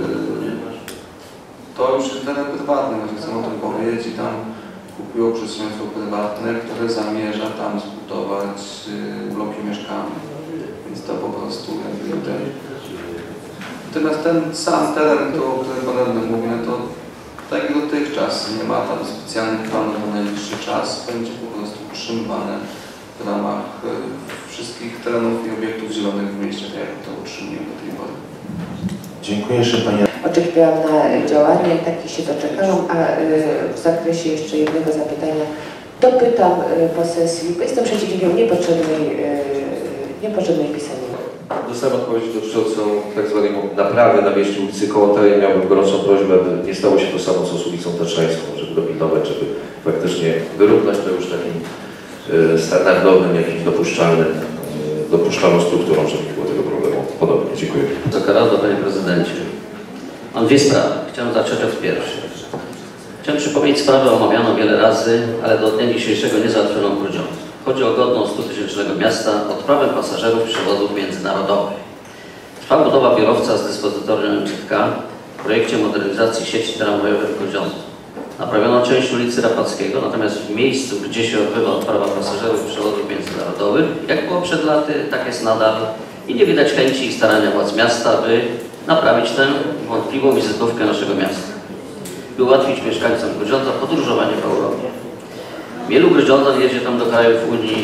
to już jest teren prywatny, właśnie chcę o tym powiedzieć i tam kupiło przedsiębiorstwo prywatne, które zamierza tam zbudować bloki mieszkalne. Więc to po prostu jakby ten. Natomiast ten sam teren, o którym pan radny mówi, no to tak jak dotychczas, nie ma tam specjalnych planów na najbliższy czas, będzie po prostu utrzymywane w ramach wszystkich terenów i obiektów zielonych w mieście, tak jak to utrzymujemy do tej pory. Dziękuję jeszcze Pani. Oczekiwałam na działania i takich się doczekałam, a w zakresie jeszcze jednego zapytania dopytam po sesji, bo jestem przeciwnikiem niepotrzebnej pisania. Dostałem odpowiedź dotyczącą tak zwanej naprawy na mieście ulicy Kołątaj. Miałbym gorącą prośbę, aby nie stało się to samo co z ulicą Taszańską, żeby dopilnować, żeby faktycznie wyrównać to już takim standardowym, jakimś dopuszczalną strukturą, żeby nie było tego problemu podobnie. Dziękuję. Wysoka Rado, Panie Prezydencie. Mam dwie sprawy. Chciałem zacząć od pierwszej. Chciałem przypomnieć sprawę omawianą wiele razy, ale do dnia dzisiejszego nie załatwioną w Grudziądzu. Chodzi o godną 100-tysięcznego miasta odprawę pasażerów przewozów międzynarodowych. Trwa budowa biurowca z dyspozytornią MZK w projekcie modernizacji sieci tramwajowej w Grudziądzu. Naprawiono część ulicy Rapackiego, natomiast w miejscu, gdzie się odbywa odprawa pasażerów przewozów międzynarodowych, jak było przed laty, tak jest nadal i nie widać chęci i starania władz miasta, by naprawić tę wątpliwą wizytówkę naszego miasta, by ułatwić mieszkańcom Grudziądza podróżowanie po Europie. Wielu Grudziądzan jedzie tam do krajów Unii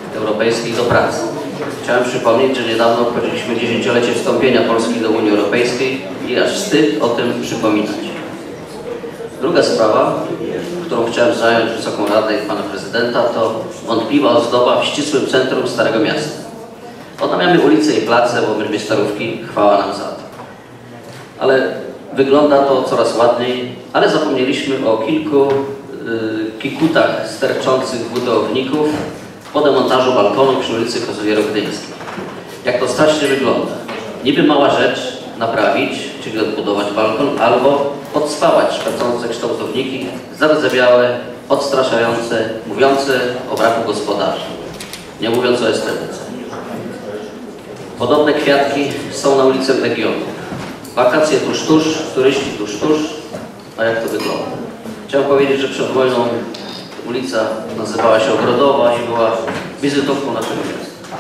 Europejskiej do pracy. Chciałem przypomnieć, że niedawno obchodziliśmy 10-lecie wstąpienia Polski do Unii Europejskiej i aż wstyd o tym przypominać. Druga sprawa, którą chciałem zająć Wysoką Radę i Pana Prezydenta, to wątpliwa ozdoba w ścisłym centrum Starego Miasta. Odnawiamy ulice i place, bo my Starówki, chwała nam za to. Ale wygląda to coraz ładniej, ale zapomnieliśmy o kilku kikutach sterczących budowników po demontażu balkonu przy ulicy Kozowiero-Gdyńskiej. Jak to strasznie wygląda. Niby mała rzecz naprawić, czyli odbudować balkon, albo podspawać szpecące kształtowniki, zardzewiałe, odstraszające, mówiące o braku gospodarzy, nie mówiąc o estetyce. Podobne kwiatki są na ulicach Legionów. Wakacje tuż, turyści tuż, a jak to wygląda? Chciałem powiedzieć, że przed wojną ulica nazywała się Ogrodowa i była wizytówką naszego miasta.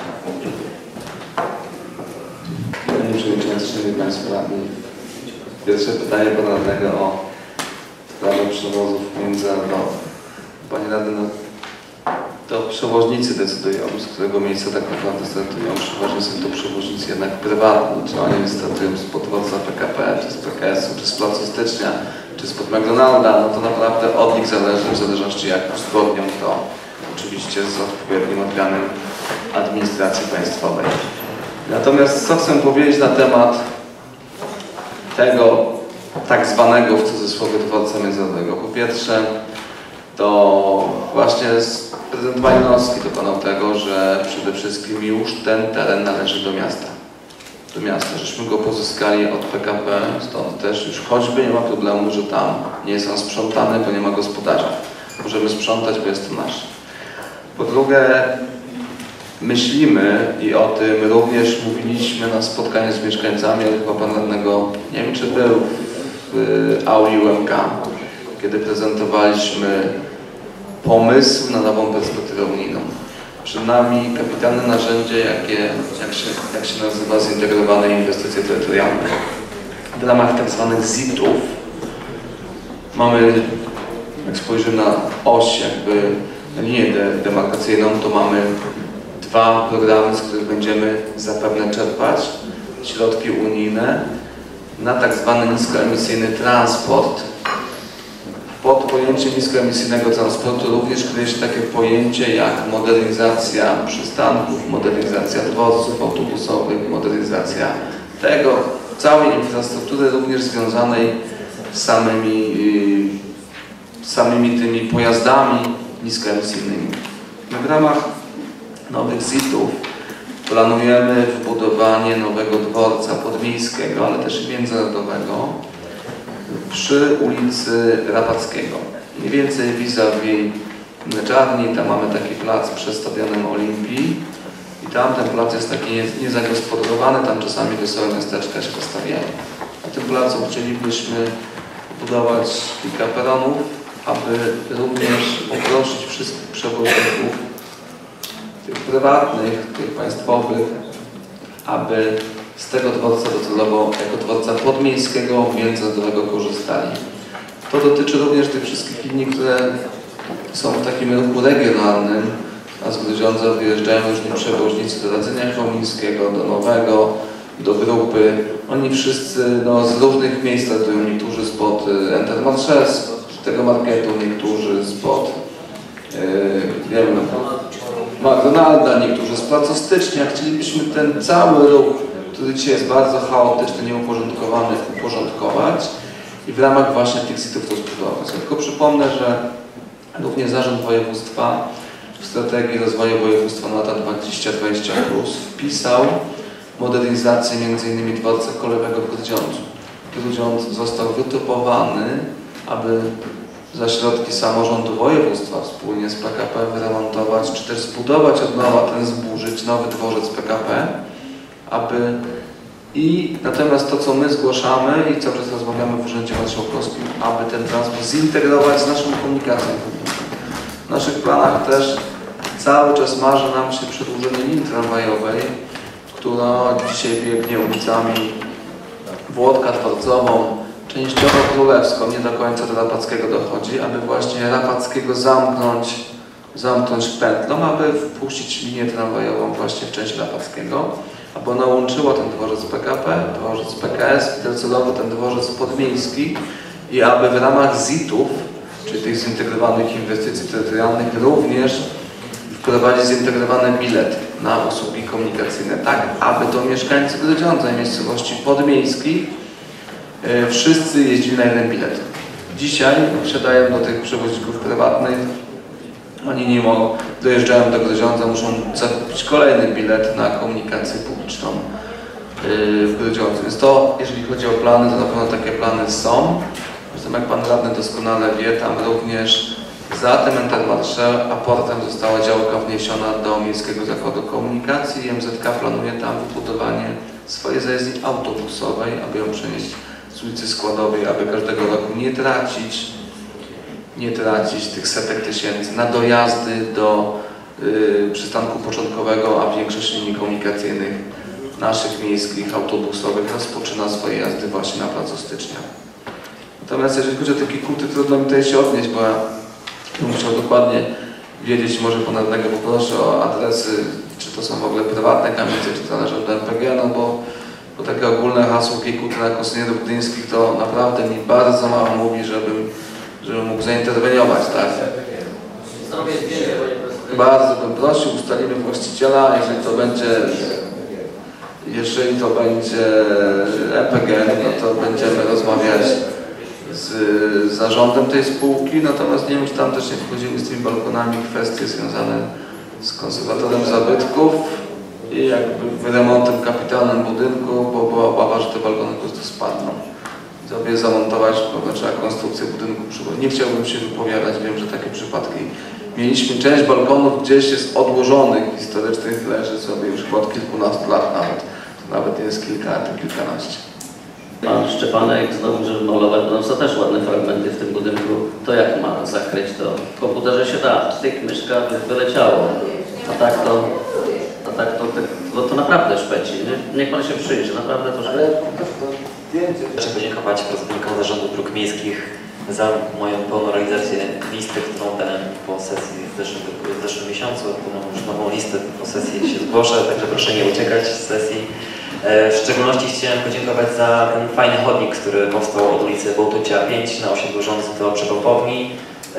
Panie Przewodniczący, Szanowni Państwo Radni, pierwsze pytanie Pana Radnego o sprawę przewozów międzynarodowych. Panie Radny, no, to przewoźnicy decydują, z którego miejsca tak naprawdę startują. Przeważnie są to przewoźnicy jednak prywatni, czy oni startują spod dworca PKP, czy z PKS-u, czy z placu Stycznia, czy spod McDonalda, no to naprawdę od nich zależy, w zależności jak uzgodnią to oczywiście z odpowiednim organem administracji państwowej. Natomiast co chcę powiedzieć na temat tego tak zwanego w cudzysłowie dworca międzynarodowego. Po pierwsze, to właśnie prezydent Malinowski dokonał tego, że przede wszystkim już ten teren należy do miasta. Do miasta, żeśmy go pozyskali od PKP, stąd też już choćby nie ma problemu, że tam nie jest on sprzątany, bo nie ma gospodarza. Możemy sprzątać, bo jest to nasze. Po drugie, myślimy i o tym również mówiliśmy na spotkaniu z mieszkańcami, ale chyba Pan Radnego, nie wiem czy był w auli UMK, kiedy prezentowaliśmy pomysł na nową perspektywę unijną. Przed nami kapitalne narzędzie, jak się nazywa, zintegrowane inwestycje terytorialne. W ramach tak zwanych ZIT-ów mamy, jak spojrzymy na oś, jakby linię demarkacyjną, to mamy dwa programy, z których będziemy zapewne czerpać środki unijne na tak zwany niskoemisyjny transport. Pod pojęciem niskoemisyjnego transportu również kryje się takie pojęcie jak modernizacja przystanków, modernizacja dworców autobusowych, modernizacja całej infrastruktury również związanej z samymi tymi pojazdami niskoemisyjnymi. W ramach nowych ZIT-ów planujemy wbudowanie nowego dworca podmiejskiego, ale też i międzynarodowego przy ulicy Rapackiego. Mniej więcej vis-a-vis Mleczarni, tam mamy taki plac przed stadionem Olimpii i tam ten plac jest taki niezagospodarowany, tam czasami wesołe miasteczka się postawiają. Na tym placu chcielibyśmy budować kilka peronów, aby również poprosić wszystkich przewoźników, tych prywatnych, tych państwowych, aby z tego dworca docelowo jako dworca podmiejskiego międzynarodowego korzystali. To dotyczy również tych wszystkich linii, które są w takim ruchu regionalnym, a z Grudziądza wyjeżdżają różni przewoźnicy do Radzenia Chełmińskiego, do Nowego, do Grupy. Oni wszyscy z różnych miejsc startują, niektórzy spod Intermarché, z tego marketu, niektórzy spod nie wiem, McDonalda, niektórzy z placu Stycznia. Chcielibyśmy ten cały ruch, który dzisiaj jest bardzo chaotyczny, nieuporządkowany, uporządkować i w ramach właśnie tych ZIT-ów to zbudować. Ja tylko przypomnę, że również Zarząd Województwa w strategii rozwoju województwa na lata 2020+ wpisał modernizację m.in. dworca kolejowego w Grudziądzu. Grudziądz został wytypowany, aby za środki samorządu województwa wspólnie z PKP wyremontować, czy też zbudować od nowa ten zburzyć nowy dworzec PKP, natomiast to, co my zgłaszamy i cały czas rozmawiamy w Urzędzie Marszałkowskim, aby ten transport zintegrować z naszą komunikacją publiczną. W naszych planach też cały czas marzy nam się przedłużenie linii tramwajowej, która dzisiaj biegnie ulicami Włodka, Dworcową, częściowo Królewską, nie do końca do Rapackiego dochodzi, aby właśnie Rapackiego zamknąć zamknąć pętlą, aby wpuścić linię tramwajową właśnie w część Lapackiego, aby ona łączyła ten dworzec PKP, dworzec PKS i docelowo ten dworzec podmiejski i aby w ramach ZIT-ów, czyli tych zintegrowanych inwestycji terytorialnych, również wprowadzić zintegrowany bilet na usługi komunikacyjne, tak aby to mieszkańcy Grudziądza i miejscowości podmiejskich wszyscy jeździli na jeden bilet. Dzisiaj wsiadają do tych przewoźników prywatnych, oni nie mogą, dojeżdżają do Grudziądza, muszą zakupić kolejny bilet na komunikację publiczną w Grudziądzu. Więc to, jeżeli chodzi o plany, to na pewno takie plany są. Zresztą jak Pan Radny doskonale wie, tam również za tym Intermarché aportem została działka wniesiona do Miejskiego Zakładu Komunikacji i MZK planuje tam wybudowanie swojej zajezdni autobusowej, aby ją przenieść z ulicy Składowej, aby każdego roku nie tracić tych setek tysięcy na dojazdy do przystanku początkowego, a większość linii komunikacyjnych naszych miejskich, autobusowych rozpoczyna swoje jazdy właśnie na placu Stycznia. Natomiast jeżeli chodzi o te kikuty, trudno mi tutaj się odnieść, bo ja bym musiał dokładnie wiedzieć, może Pana Radnego poproszę o adresy, czy to są w ogóle prywatne kamienice, czy to należą do MPG, no bo takie ogólne hasło kikuty na konstytucyjnych gdyńskich to naprawdę mi bardzo mało mówi, żebym mógł zainterweniować, tak? Bardzo bym prosił, ustalimy właściciela, jeżeli to będzie EPG, no to będziemy rozmawiać z zarządem tej spółki, natomiast nie wiem, czy tam też nie wchodziły z tymi balkonami kwestie związane z konserwatorem zabytków i jakby remontem kapitalnym budynku, bo była obawa, że te balkony po prostu spadną. Sobie zamontować, bo trzeba konstrukcję budynku przygotować. Nie chciałbym się wypowiadać, wiem, że takie przypadki mieliśmy. Część balkonów gdzieś jest odłożonych, historycznych, leży sobie już chyba od kilkunastu lat nawet. To nawet nie jest kilka, to kilkanaście. Pan Szczepanek znowu, żeby malować, no są też ładne fragmenty w tym budynku. To jak ma zakryć to? W komputerze się da, z tych myszka wyleciało. A tak to naprawdę szpeci. Niech Pan się przyjrzy, naprawdę to szpeci. Chcę podziękować pracownikom Zarządu Dróg Miejskich za moją pełną realizację listy, którą dałem po sesji w zeszłym miesiącu. Mam już nową listę, po sesji się zgłoszę, także proszę nie uciekać z sesji. W szczególności chciałem podziękować za ten fajny chodnik, który powstał od ulicy Bołtucia 5 na osiedlu Rządzy do przepompowni.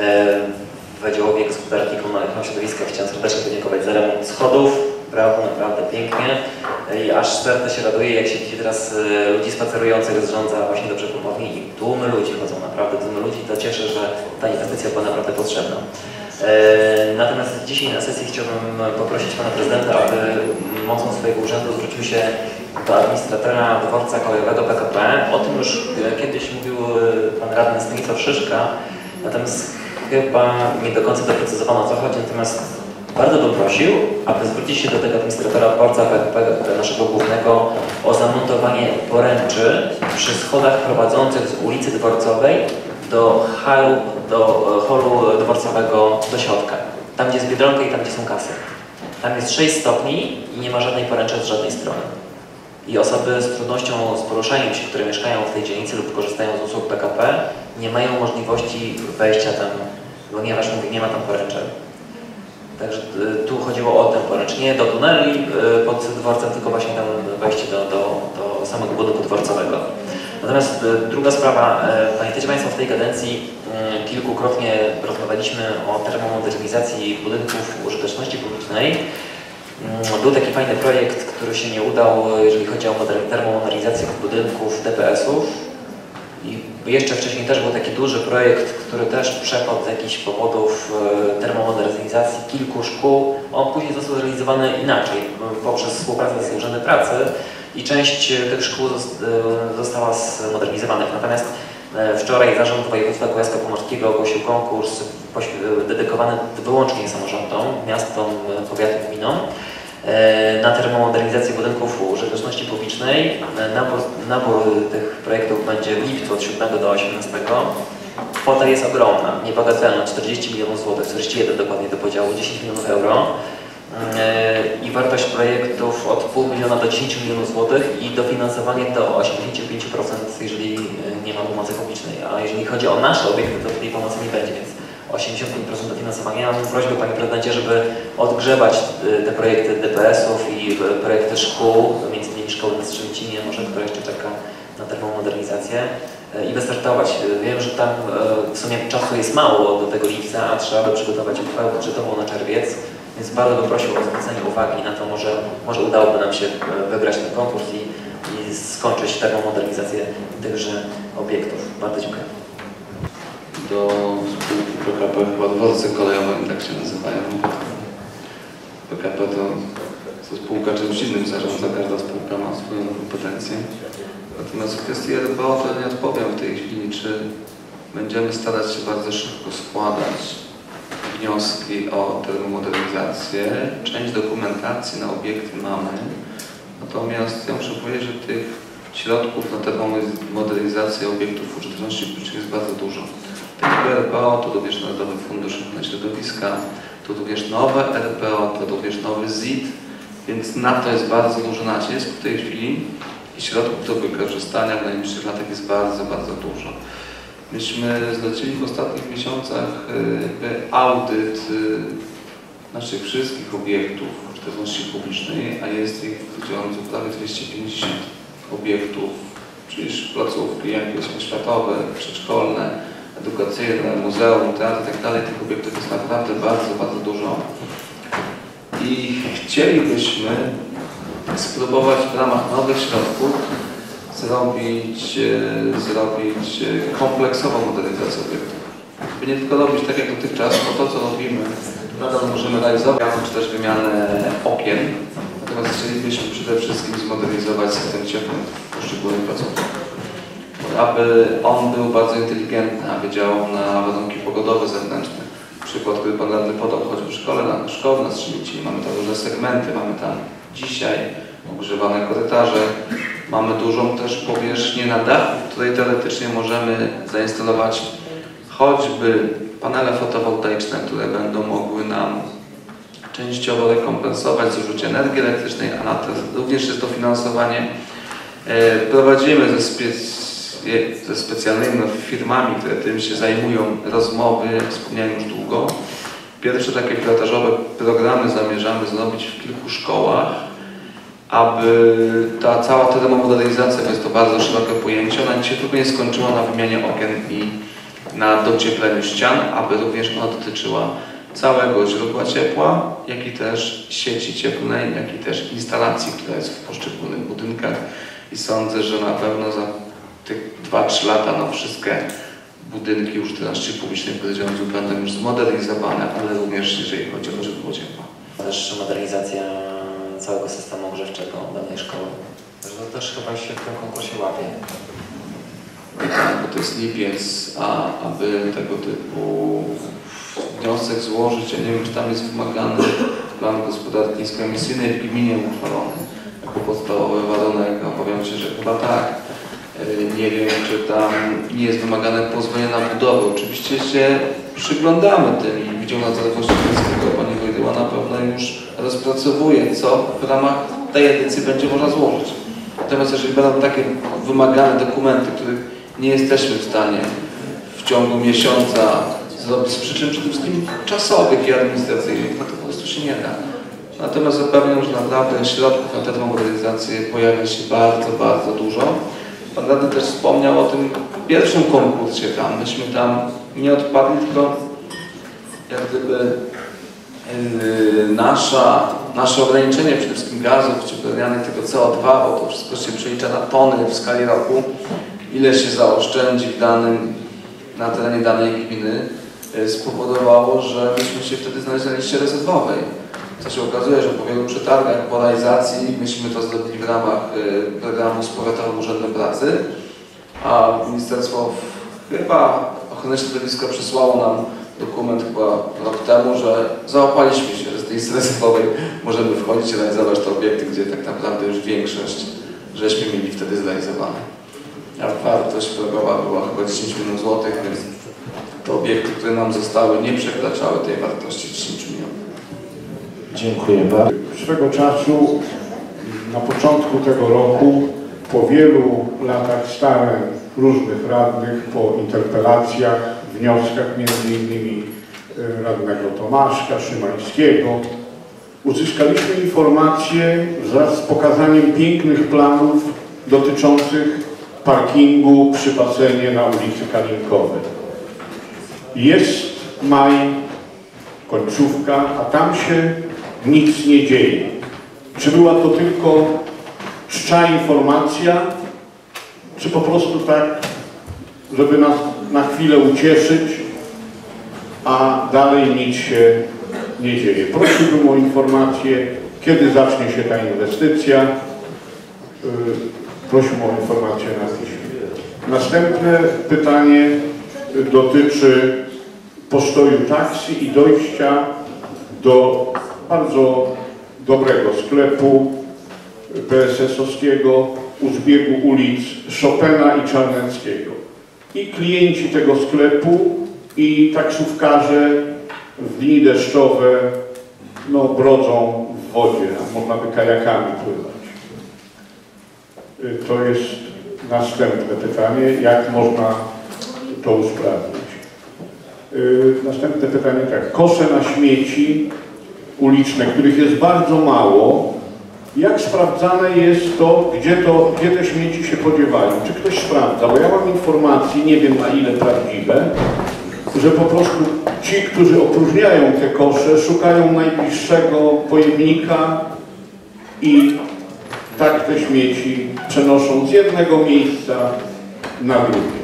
W Wydziałowie Gospodarki Komunalnej i Środowiska chciałem serdecznie podziękować za remont schodów. Brawo, naprawdę pięknie. I aż serce się raduje, jak się widzi teraz ludzi spacerujących z Rządza właśnie do przepompowni i tłumy ludzi chodzą, naprawdę tłumy ludzi. To cieszę, że ta inwestycja była naprawdę potrzebna. Natomiast dzisiaj na sesji chciałbym poprosić Pana Prezydenta, aby mocą swojego urzędu zwrócił się do administratora dworca kolejowego PKP. O tym już kiedyś mówił Pan Radny Stanisław Szyszka, natomiast chyba nie do końca doprecyzowano, o co chodzi. Natomiast bardzo bym prosił, aby zwrócić się do tego administratora dworca PKP, naszego głównego, o zamontowanie poręczy przy schodach prowadzących z ulicy Dworcowej do holu dworcowego do środka. Tam, gdzie jest Biedronka i tam, gdzie są kasy. Tam jest 6 stopni i nie ma żadnej poręczy z żadnej strony. I osoby z trudnością z poruszaniem się, które mieszkają w tej dzielnicy lub korzystają z usług PKP, nie mają możliwości wejścia tam, ponieważ mówię, nie ma tam poręczy. Także tu chodziło o tę poręcz, nie do tuneli pod dworcem, tylko właśnie tam wejście do samego budynku dworcowego. Natomiast druga sprawa, pamiętacie Państwo, w tej kadencji kilkukrotnie rozmawialiśmy o termomodernizacji budynków użyteczności publicznej. Był taki fajny projekt, który się nie udał, jeżeli chodzi o termomodernizację budynków DPS-ów. I jeszcze wcześniej też był taki duży projekt, który też przepadł z jakichś powodów termomodernizacji kilku szkół. On później został zrealizowany inaczej, poprzez współpracę z Urzędem Pracy i część tych szkół została zmodernizowanych. Natomiast wczoraj Zarząd Województwa Kujawsko-Pomorskiego ogłosił konkurs dedykowany wyłącznie samorządom, miastom, powiatom, gminom na termomodernizację budynków użyteczności publicznej. Nabór tych projektów będzie w lipcu od 7 do 18. Kwota jest ogromna, niebagatelna, 40 milionów złotych, 41 dokładnie do podziału, 10 milionów euro. I wartość projektów od $0,5 miliona do 10 milionów złotych i dofinansowanie do 85%, jeżeli nie ma pomocy publicznej. A jeżeli chodzi o nasze obiekty, to tej pomocy nie będzie, więc 85% dofinansowania. Ja mam prośbę, Panie Prezydencie, żeby odgrzebać te projekty DPS-ów i projekty szkół, między innymi szkoły na Strzemicinie, może która jeszcze czeka na termomodernizację i wystartować. Wiem, że tam w sumie czasu jest mało do tego lipca, a trzeba by przygotować uchwałę budżetową na czerwiec, więc bardzo bym prosił o zwrócenie uwagi na to, może udałoby nam się wygrać ten konkurs i skończyć termomodernizację tychże obiektów. Bardzo dziękuję. Do spółki PKP chyba dworce kolejowe, tak się nazywają. PKP to spółka czymś innym zarządza, każda spółka ma swoją kompetencję. Natomiast w kwestii RPO to nie odpowiem w tej chwili, czy będziemy starać się bardzo szybko składać wnioski o termomodernizację. Część dokumentacji na obiekty mamy, natomiast ja muszę powiedzieć, że tych środków na termomodernizację obiektów użyteczności publicznej jest bardzo dużo. Tego RPO to również Narodowy Fundusz Ochrony Środowiska, to również nowe RPO, to również nowy ZIT, więc na to jest bardzo duży nacisk w tej chwili i środków do wykorzystania w najbliższych latach jest bardzo, bardzo dużo. Myśmy zlecili w ostatnich miesiącach audyt naszych wszystkich obiektów użyteczności publicznej, a jest ich w Grudziądzu prawie 250 obiektów, czyli placówki jakieś oświatowe, przedszkolne, edukacyjne, muzeum, teatr i tak dalej. Tych obiektów jest naprawdę bardzo, bardzo dużo. I chcielibyśmy spróbować w ramach nowych środków zrobić kompleksową modernizację obiektów. By nie tylko robić tak jak dotychczas, bo to co robimy nadal możemy realizować, czy też wymianę okien. Natomiast chcielibyśmy przede wszystkim zmodernizować system cieplny w poszczególnych placówkach. Aby on był bardzo inteligentny, aby działał na warunki pogodowe zewnętrzne. Przykład, który Pan Radny podał, choćby szkoły na Strzemicinie. Mamy tam różne segmenty, mamy tam dzisiaj ogrzewane korytarze, mamy dużą też powierzchnię na dachu, w której teoretycznie możemy zainstalować choćby panele fotowoltaiczne, które będą mogły nam częściowo rekompensować zużycie energii elektrycznej, a na to również jest dofinansowanie. Prowadzimy ze specjalnymi firmami, które tym się zajmują, rozmowy, jak wspomniałem już długo. Pierwsze takie pilotażowe programy zamierzamy zrobić w kilku szkołach, aby ta cała termomodernizacja, jest to bardzo szerokie pojęcie, ona się tylko nie skończyła na wymianie okien i na dociepleniu ścian, aby również ona dotyczyła całego źródła ciepła, jak i też sieci cieplnej, jak i też instalacji, która jest w poszczególnych budynkach. I sądzę, że na pewno za tych 2-3 lata wszystkie budynki użyteczności publicznej w Grudziądzu będą już zmodernizowane, ale również jeżeli chodzi o źródło ciepła. Też modernizacja całego systemu grzewczego danej szkoły. To też chyba się w tym konkursie łapie. Tak, bo to jest lipiec, a aby tego typu wniosek złożyć, ja nie wiem, czy tam jest wymagany plan gospodarki niskoemisyjnej w gminie uchwalony jako podstawowy warunek. Obawiam się, że chyba tak. Nie wiem, czy tam nie jest wymagane pozwolenie na budowę. Oczywiście się przyglądamy tym i Wydział Nadzoru Właścicielskiego Pani Wojdyła na pewno już rozpracowuje, co w ramach tej edycji będzie można złożyć. Natomiast jeżeli będą takie wymagane dokumenty, których nie jesteśmy w stanie w ciągu miesiąca zrobić z przyczyn przede wszystkim czasowych i administracyjnych, no to po prostu się nie da. Natomiast zapewniam, że naprawdę środków na termomodernizację pojawia się bardzo, bardzo dużo. Pan Radny też wspomniał o tym pierwszym konkursie tam. Myśmy tam nie odpadli, tylko jak gdyby nasze ograniczenie przede wszystkim gazów cieplarnianych, tego CO2, bo to wszystko się przelicza na tony w skali roku, ile się zaoszczędzi na terenie danej gminy, spowodowało, że myśmy się wtedy znaleźli na liście rezerwowej. Co się okazuje, że po wielu przetargach, po realizacji, myśmy to zrobili w ramach programu z Powiatowym Urzędem Pracy, a Ministerstwo chyba Ochrony Środowiska przysłało nam dokument chyba rok temu, że załapaliśmy się, że z tej listy rezerwowej możemy wchodzić i realizować te obiekty, gdzie tak naprawdę już większość żeśmy mieli wtedy zrealizowane. A wartość progowa była chyba 10 milionów złotych, więc te obiekty, które nam zostały, nie przekraczały tej wartości 10 milionów. Dziękuję bardzo. Swego czasu, na początku tego roku, po wielu latach starań różnych radnych, po interpelacjach, wnioskach między innymi radnego Tomaszka, Szymańskiego. Uzyskaliśmy informacje wraz z pokazaniem pięknych planów dotyczących parkingu przy basenie na ulicy Kalinkowej. Jest maj, końcówka, a tam się nic nie dzieje. Czy była to tylko czcza informacja, czy po prostu tak, żeby nas na chwilę ucieszyć, a dalej nic się nie dzieje? Prosiłbym o informację, kiedy zacznie się ta inwestycja. Prosiłbym o informację na piśmie. Następne pytanie dotyczy postoju taksi i dojścia do bardzo dobrego sklepu PSS-owskiego u zbiegu ulic Chopina i Czarneckiego. I klienci tego sklepu i taksówkarze w dni deszczowe brodzą w wodzie, a można by kajakami pływać. To jest następne pytanie, jak można to usprawnić. Następne pytanie tak, kosze na śmieci uliczne, których jest bardzo mało, jak sprawdzane jest to, gdzie te śmieci się podziewają? Czy ktoś sprawdza? Bo ja mam informacje, nie wiem na ile prawdziwe, że po prostu ci, którzy opróżniają te kosze, szukają najbliższego pojemnika i tak te śmieci przenoszą z jednego miejsca na drugie.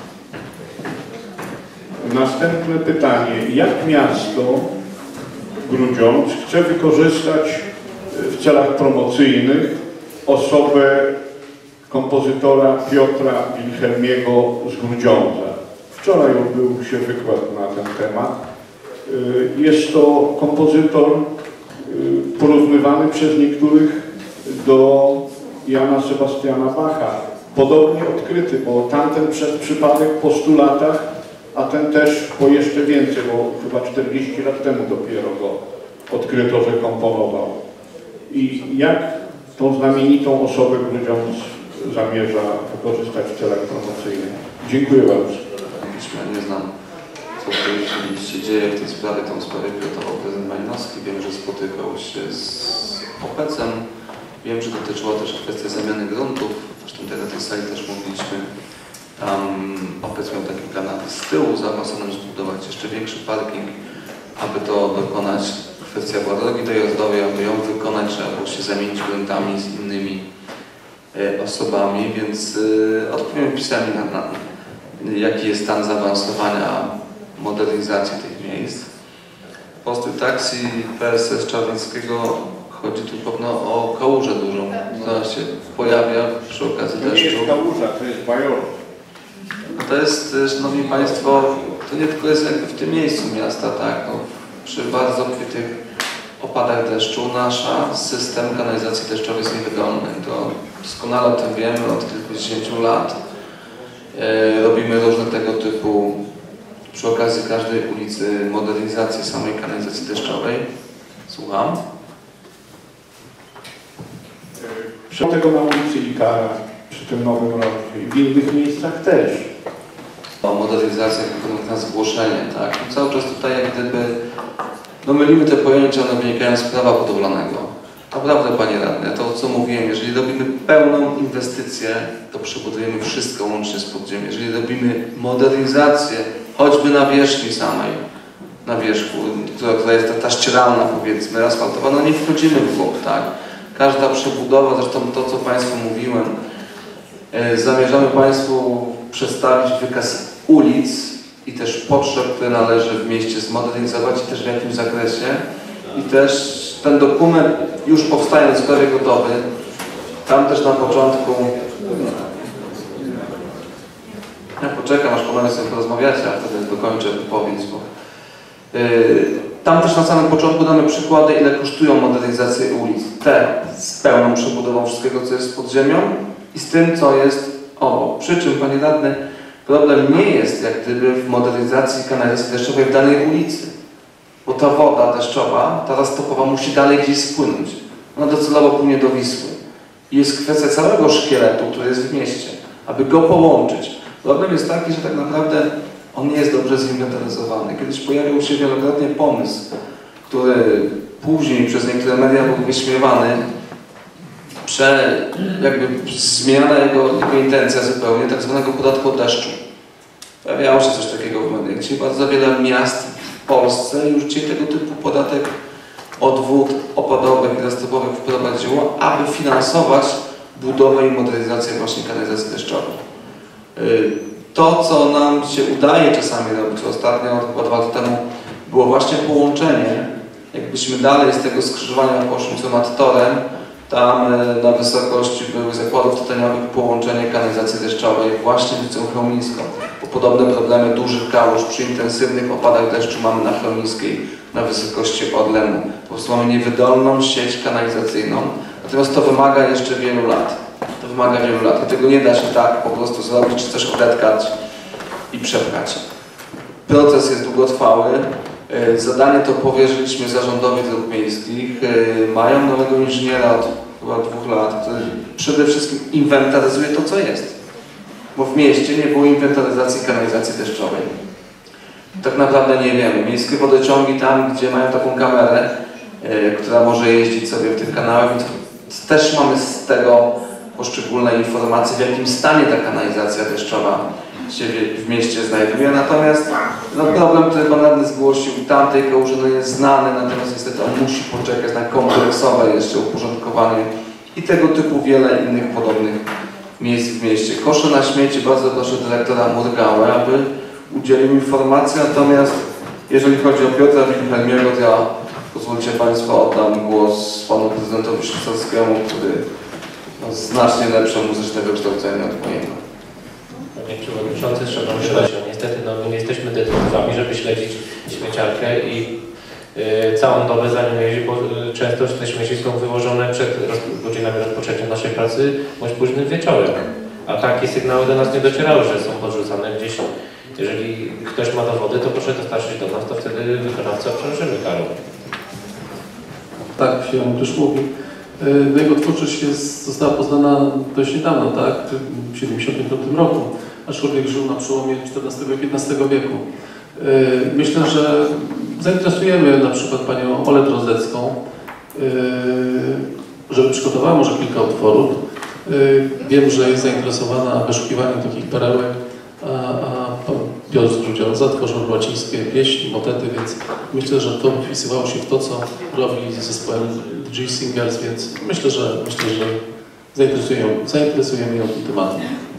Następne pytanie. Jak miasto Grudziądz chce wykorzystać w celach promocyjnych osobę kompozytora Piotra Wilhelmiego z Grudziądza? Wczoraj odbył się wykład na ten temat. Jest to kompozytor porównywany przez niektórych do Jana Sebastiana Bacha. Podobnie odkryty, bo tamten przez przypadek po 100 latach, a ten też po jeszcze więcej, bo chyba 40 lat temu dopiero go odkryto, że komponował. I jak tą znamienitą osobę Grudziądz zamierza wykorzystać w celach promocyjnych? Dziękuję bardzo. Ja nie znam, co w tej chwili się dzieje w tej sprawie. Tą sprawę pilotował prezydent Malinowski. Wiem, że spotykał się z OPEC-em. Wiem, że dotyczyła też kwestia zamiany gruntów. Zresztą tutaj na tej sali też mówiliśmy. Tam OPEC miał taki plan, aby z tyłu za basenem zbudować jeszcze większy parking. Aby to dokonać, kwestia była drogi dojazdowej, aby ją wykonać, trzeba było się zamienić gruntami z innymi osobami, więc odpowiem pisemnie na jaki jest stan zaawansowania modernizacji tych miejsc. Postój taksi PSS Czarneckiego, chodzi tu pewno o kałużę dużą, która się pojawia przy okazji deszczu. To nie jest kałuża, to jest bajor. To jest, szanowni państwo, to nie tylko jest jakby w tym miejscu miasta, tak, przy bardzo tych opadach deszczu nasza system kanalizacji deszczowej jest niewydolny. To doskonale o tym wiemy od kilkudziesięciu lat. Robimy różne tego typu, przy okazji każdej ulicy, modernizację samej kanalizacji deszczowej. Słucham? Przy tego na ulicy Ikara, przy tym nowym rodzie i w innych miejscach też. O modernizację na zgłoszenie, tak? I cały czas tutaj jak gdyby mylimy te pojęcia, one wynikają z prawa budowlanego. Naprawdę, panie radny, to co mówiłem, jeżeli robimy pełną inwestycję, to przebudujemy wszystko łącznie z podziemiem. Jeżeli robimy modernizację, choćby na wierzchni samej, na wierzchu, która jest ta ścieralna, powiedzmy, asfaltowana, nie wchodzimy w bok, tak? Każda przebudowa, zresztą to, co państwu mówiłem, zamierzamy państwu przedstawić wykaz ulic i też potrzeb, które należy w mieście zmodernizować i też w jakim zakresie. I też ten dokument już powstając, prawie gotowy, tam też na początku, ja poczekam, aż panowie sobie porozmawiacie, a wtedy dokończę wypowiedź, bo tam też na samym początku damy przykłady, ile kosztują modernizacje ulic. Te z pełną przebudową wszystkiego, co jest pod ziemią i z tym, co jest obok. Przy czym, panie radny, problem nie jest jak gdyby w modernizacji kanalizacji deszczowej w danej ulicy. Bo ta woda deszczowa, ta roztopowa musi dalej gdzieś spłynąć. Ona docelowo płynie do Wisły. I jest kwestia całego szkieletu, który jest w mieście, aby go połączyć. Problem jest taki, że tak naprawdę On nie jest dobrze zinwentaryzowany. Kiedyś pojawił się wielokrotnie pomysł, który później przez niektóre media był wyśmiewany, jakby zmiana jego intencja zupełnie, tak zwanego podatku od deszczu. Pojawiało się coś takiego w mediach. Dzisiaj bardzo wiele miast w Polsce już dzisiaj tego typu podatek od wód opadowych i zastopowych wprowadziło, aby finansować budowę i modernizację właśnie kanalizacji deszczowej. To, co nam się udaje czasami robić, ostatnio, chyba 2 lata temu, było właśnie połączenie, jakbyśmy dalej z tego skrzyżowania poszli co nad torem, tam na wysokości były zakładów tytoniowych połączenie kanalizacji deszczowej właśnie z ulicą Chełmińską. Bo podobne problemy dużych kałuż przy intensywnych opadach deszczu mamy na Chełmińskiej, na wysokości Orlenu. Po prostu mamy niewydolną sieć kanalizacyjną, natomiast to wymaga jeszcze wielu lat. To wymaga wielu lat i tego nie da się tak po prostu zrobić, czy też odetkać i przepchać. Proces jest długotrwały. Zadanie to powierzyliśmy Zarządowi Dróg Miejskich. Mają nowego inżyniera od chyba 2 lat, który przede wszystkim inwentaryzuje to, co jest. Bo w mieście nie było inwentaryzacji kanalizacji deszczowej. Tak naprawdę nie wiemy. Miejskie wodociągi tam, gdzie mają taką kamerę, która może jeździć sobie w tych kanałach, więc też mamy z tego poszczególne informacje, w jakim stanie ta kanalizacja deszczowa się w mieście znajduje. Natomiast problem, który Pan Radny zgłosił tamtej kałuży jest znany, natomiast niestety on musi poczekać na kompleksowe jeszcze uporządkowanie i tego typu wiele innych podobnych miejsc w mieście. Kosze na śmieci, bardzo proszę dyrektora Murgałę, aby udzielił informacji, natomiast jeżeli chodzi o Piotra Wilhelmiego, to ja pozwólcie Państwo oddam głos Panu Prezydentowi Szwajcarskiemu, który ma znacznie lepsze muzyczne wykształcenie od mojego. Panie Przewodniczący, Szanowni Państwo, niestety my nie jesteśmy detektywami, żeby śledzić śmieciarkę i całą dobę za nią jeździ, bo często te śmieci są wyłożone przed godzinami rozpoczęcia naszej pracy bądź późnym wieczorem. A takie sygnały do nas nie docierały, że są podrzucane gdzieś. Jeżeli ktoś ma dowody, to proszę dostarczyć do nas, to wtedy wykonawcę obciążymy karą. Tak się już mówi. Jego twórczość została poznana dość niedawno, tak? W 1975 roku, a człowiek żył na przełomie XIV i XV wieku. Myślę, że zainteresujemy na przykład Panią Olę Drozdecką, żeby przygotowała może kilka utworów. Wiem, że jest zainteresowana wyszukiwaniem takich perełek, a pan Piotr Grudziądza tworzył łacińskie pieśni, motety, więc myślę, że to wpisywało się w to, co robi z zespołem G-Singers, więc myślę, że zainteresujemy ją tym tematem.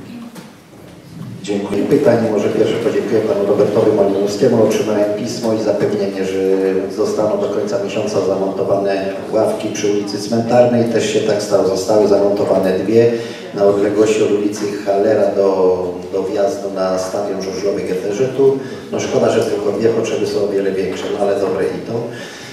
Dziękuję. Pytań. Może pierwsze podziękuję Panu Robertowi Malinowskiemu. Otrzymałem pismo i zapewnienie, że zostaną do końca miesiąca zamontowane ławki przy ulicy Cmentarnej. Też się tak stało. Zostały zamontowane 2 na odległości od ulicy Hallera do wjazdu na stadion żużlowy GTŻ-u. No szkoda, że tylko 2, potrzeby są o wiele większe, no ale dobre i to.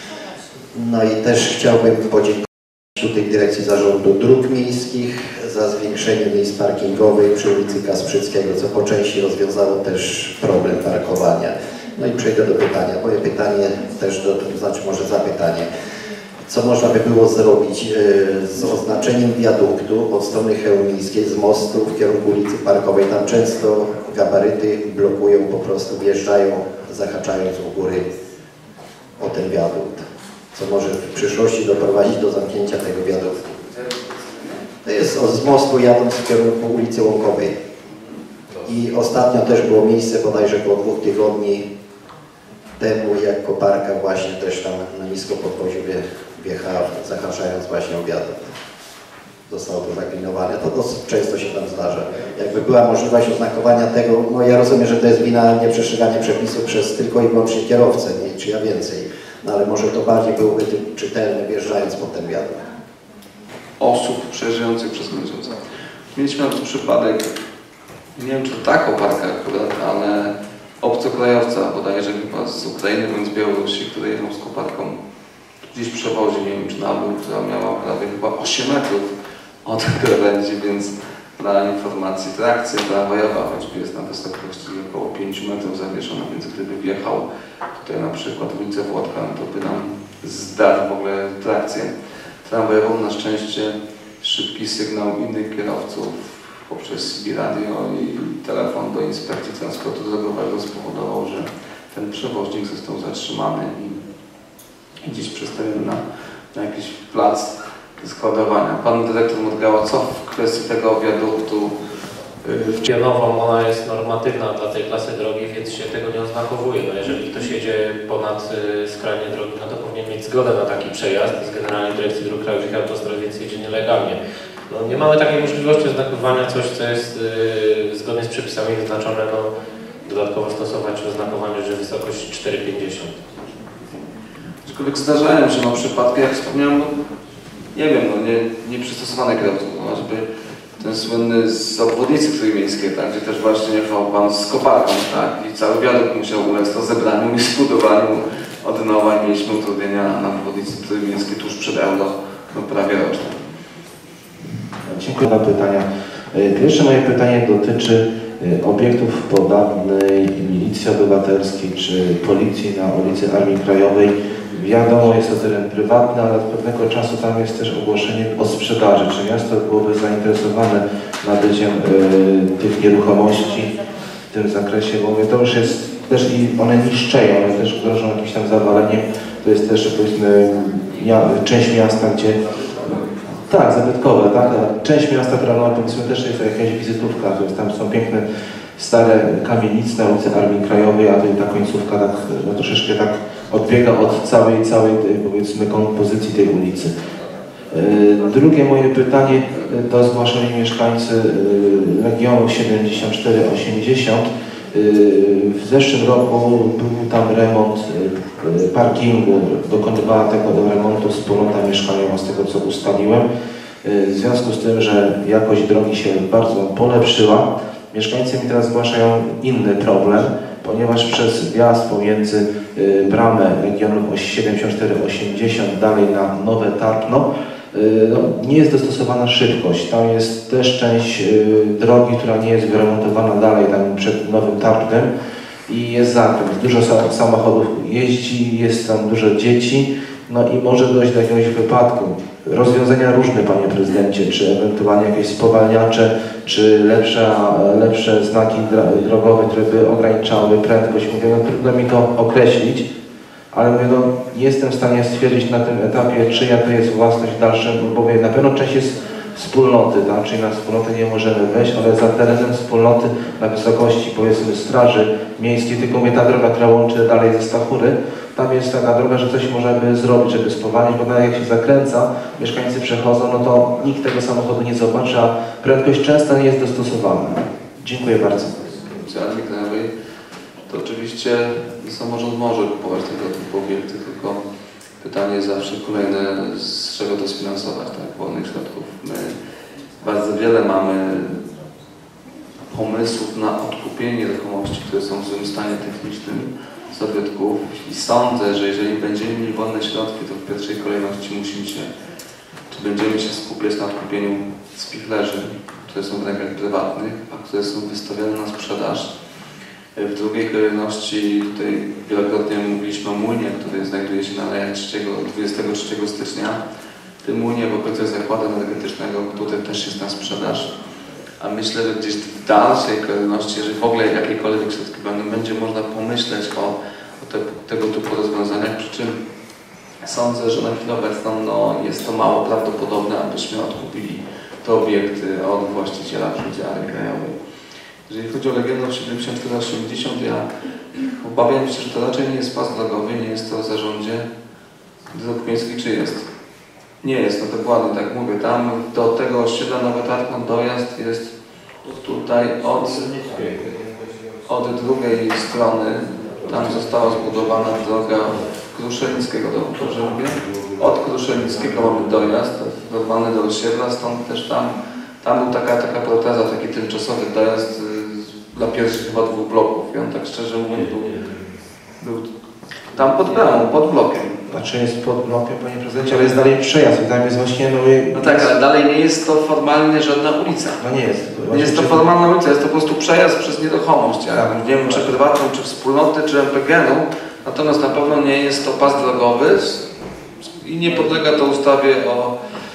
No i też chciałbym podziękować tutaj Dyrekcji Zarządu Dróg Miejskich za zwiększenie miejsc parkingowych przy ulicy Kasprzyckiego, co po części rozwiązało też problem parkowania. No i przejdę do pytania. Moje pytanie też, znaczy może zapytanie. Co można by było zrobić z oznaczeniem wiaduktu od strony chełmińskiej, z mostu w kierunku ulicy Parkowej? Tam często gabaryty blokują, po prostu wjeżdżają, zahaczając u góry o ten wiadukt. Co może w przyszłości doprowadzić do zamknięcia tego wiaduktu. To jest z mostu jadąc w kierunku ulicy Łąkowej. I ostatnio też było miejsce bodajże około 2 tygodni temu, jak koparka właśnie też tam na nisko podwoziu wjechała, zahaczając właśnie o wiadukt. Zostało to zaklinowane. To dosyć często się tam zdarza. Jakby była możliwość oznakowania tego, no ja rozumiem, że to jest wina nieprzestrzegania przepisów przez tylko i wyłącznie kierowcę, nie, czy ja więcej. No ale może to bardziej byłoby czytelne, wjeżdżając po ten wiadukt. Osób przejeżdżających przez Grudziądza. Mieliśmy na to przypadek, nie wiem czy tak koparka akurat, ale obcokrajowca, bodajże chyba z Ukrainy bądź z Białorusi, który jechał z koparką gdzieś przewozi, nie wiem czy na dół, która miała prawie chyba 8 metrów od krawędzi, więc dla informacji trakcja tramwajowa, choćby jest na wysokości około 5 metrów zawieszona, więc gdyby wjechał tutaj na przykład w ulicę Włodka, to by nam zdarł w ogóle trakcję tramwajową. Na szczęście szybki sygnał innych kierowców poprzez radio i telefon do Inspekcji Transportu Drogowego spowodował, że ten przewoźnik został zatrzymany i gdzieś przestawiony na jakiś plac składowania. Pan dyrektor Murgała, co w kwestii tego wiaduktu? Pionową ona jest normatywna dla tej klasy drogi, więc się tego nie oznakowuje. No jeżeli ktoś jedzie ponad skrajnie drogi, no to powinien mieć zgodę na taki przejazd z Generalnej Dyrekcji Dróg Krajowych i Autostrad, więc jedzie nielegalnie. No, nie mamy takiej możliwości oznakowania coś, co jest zgodnie z przepisami wyznaczone, no, dodatkowo stosować oznakowanie, że wysokość 4,50. Aczkolwiek zdarzają się przypadki, jak wspomniałem, no, nie wiem, no, nieprzystosowane kierowców, no, żeby ten słynny z obwodnicy trójmiejskiej, tak, gdzie też właśnie jechał pan z koparką, tak, i cały wiadukt musiał ulec to zebraniu i zbudowaniu od nowa i mieliśmy utrudnienia na obwodnicy trójmiejskiej tuż przed euro, no, prawie roczne. Dziękuję za pytania. Pierwsze moje pytanie dotyczy obiektów poddanej Milicji Obywatelskiej czy Policji na ulicy Armii Krajowej. Wiadomo, jest to teren prywatny, ale od pewnego czasu tam jest też ogłoszenie o sprzedaży. Czy miasto byłoby zainteresowane nabyciem tych nieruchomości w tym zakresie? Bo to już jest też i one niszczeją, one też grożą jakimś tam zawaleniem. To jest też, powiedzmy, część miasta, gdzie tak, zabytkowe, tak? Część miasta, która ma, powiedzmy, też jest jakaś wizytówka, to jest, tam są piękne stare kamienice na ulicy Armii Krajowej, a tutaj ta końcówka tak, no, troszeczkę tak odbiega od całej powiedzmy kompozycji tej ulicy. Drugie moje pytanie to zgłaszali mieszkańcy Regionu 7480. W zeszłym roku był tam remont parkingu, dokonywała tego remontu wspólnota mieszkaniowa, z tego co ustaliłem. W związku z tym, że jakość drogi się bardzo polepszyła, mieszkańcy mi teraz zgłaszają inny problem, ponieważ przez wjazd pomiędzy bramę regionu 7480 dalej na Nowe Tarpno no, nie jest dostosowana szybkość. Tam jest też część drogi, która nie jest wyremontowana dalej tam przed Nowym Tarpnem i jest zakręt. Dużo samochodów jeździ, jest tam dużo dzieci, no i może dojść do jakiegoś wypadku. Rozwiązania różne, panie prezydencie, czy ewentualnie jakieś spowalniacze, czy lepsze znaki drogowe, które by ograniczały prędkość. Mówię, no trudno mi to określić, ale mówię, no, nie jestem w stanie stwierdzić na tym etapie, czyja to jest własność dalsza, bo mówię, na pewno część jest wspólnoty, tak? Czyli na wspólnotę nie możemy wejść, ale za terenem wspólnoty na wysokości, powiedzmy, straży miejskiej, tylko mówię, ta droga, która łączy dalej ze Stachury, tam jest taka droga, że coś możemy zrobić, żeby spowalnić, bo nawet jak się zakręca, mieszkańcy przechodzą, no to nikt tego samochodu nie zobaczy, a prędkość często nie jest dostosowana. Dziękuję bardzo. Armii Krajowej to oczywiście samorząd może kupować tego typu obiekty, tylko pytanie jest zawsze kolejne, z czego to sfinansować, tak, wolnych środków. My bardzo wiele mamy pomysłów na odkupienie nieruchomości, które są w złym stanie technicznym, zabytków i sądzę, że jeżeli będziemy mieli wolne środki, to w pierwszej kolejności musimy się, czy będziemy się skupiać na odkupieniu spichlerzy, które są w rękach prywatnych, a które są wystawione na sprzedaż. W drugiej kolejności, tutaj wielokrotnie mówiliśmy o młynie, który znajduje się na Alei 23 stycznia. W tym młynie w okolicy zakładu energetycznego, który też jest na sprzedaż. A myślę, że gdzieś w dalszej kolejności, jeżeli w ogóle jakiekolwiek środki będą, będzie można pomyśleć o tego typu rozwiązaniach, przy czym sądzę, że na chwilę obecną no, jest to mało prawdopodobne, abyśmy odkupili te obiekty od właściciela w Ulicy Armii Krajowej. Jeżeli chodzi o Legionów 7480, ja obawiam się, że to raczej nie jest pas drogowy, nie jest to w zarządzie dróg miejskich, czy jest? Nie jest, no dokładnie tak mówię, tam do tego osiedla Nowe Tarpno dojazd jest tutaj od drugiej strony, tam została zbudowana droga Kruszenickiego, dobrze mówię? Od Kruszenickiego mamy dojazd normalny do osiedla, stąd też tam był taka proteza, taki tymczasowy dojazd dla pierwszych chyba 2 bloków i on tak szczerze mówiąc był tam pod bramą, pod blokiem. Znaczy jest pod blokiem, panie prezydencie, ale jest dalej przejazd i tam jest właśnie... No tak, ale dalej nie jest to formalnie żadna ulica. No nie jest. Nie jest to formalna ulica, jest to po prostu przejazd przez nieruchomość. Ja nie wiem, czy prywatną, czy wspólnoty, czy MPGN-u, natomiast na pewno nie jest to pas drogowy i nie podlega to ustawie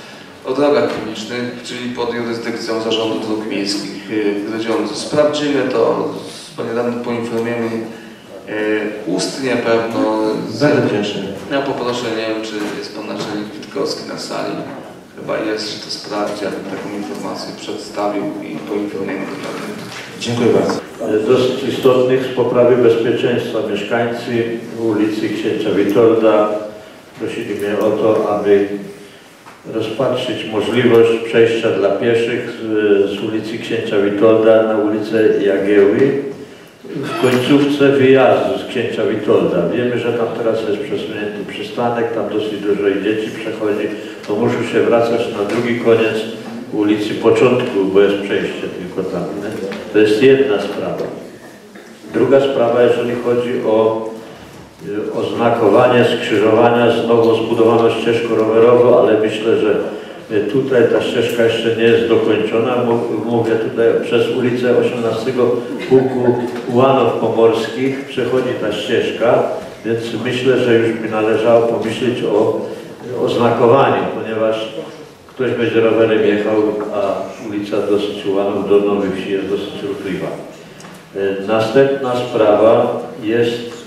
o drogach publicznych, czyli pod jurysdykcją Zarządu Dróg Miejskich w Grudziądzu. Sprawdzimy to, Panie Radny poinformujemy ustnie pewno. Bardzo wdzięczny. Ja poproszę, nie wiem, czy jest Pan Naczelnik Witkowski na sali. Chyba jest, że to sprawdzi, abym taką informację przedstawił i poinformujemy do Rady. Dziękuję bardzo. Dosyć istotnych z poprawy bezpieczeństwa mieszkańcy ulicy Księcia Witolda prosili mnie o to, aby rozpatrzyć możliwość przejścia dla pieszych z ulicy Księcia Witolda na ulicę Jagieły w końcówce wyjazdu z Księcia Witolda. Wiemy, że tam teraz jest przesunięty przystanek, tam dosyć dużo i dzieci przechodzi, to muszą się wracać na drugi koniec ulicy Początku, bo jest przejście tylko tam. Nie? To jest jedna sprawa. Druga sprawa, jeżeli chodzi o oznakowanie skrzyżowania z nowo zbudowaną ścieżką rowerową, ale myślę, że tutaj ta ścieżka jeszcze nie jest dokończona. Mówię tutaj przez ulicę 18 Pułku Ułanów Pomorskich przechodzi ta ścieżka, więc myślę, że już by należało pomyśleć o oznakowaniu, ponieważ ktoś będzie rowerem jechał, a ulica dosyć Ułanów do Nowej Wsi jest dosyć ruchliwa. Następna sprawa jest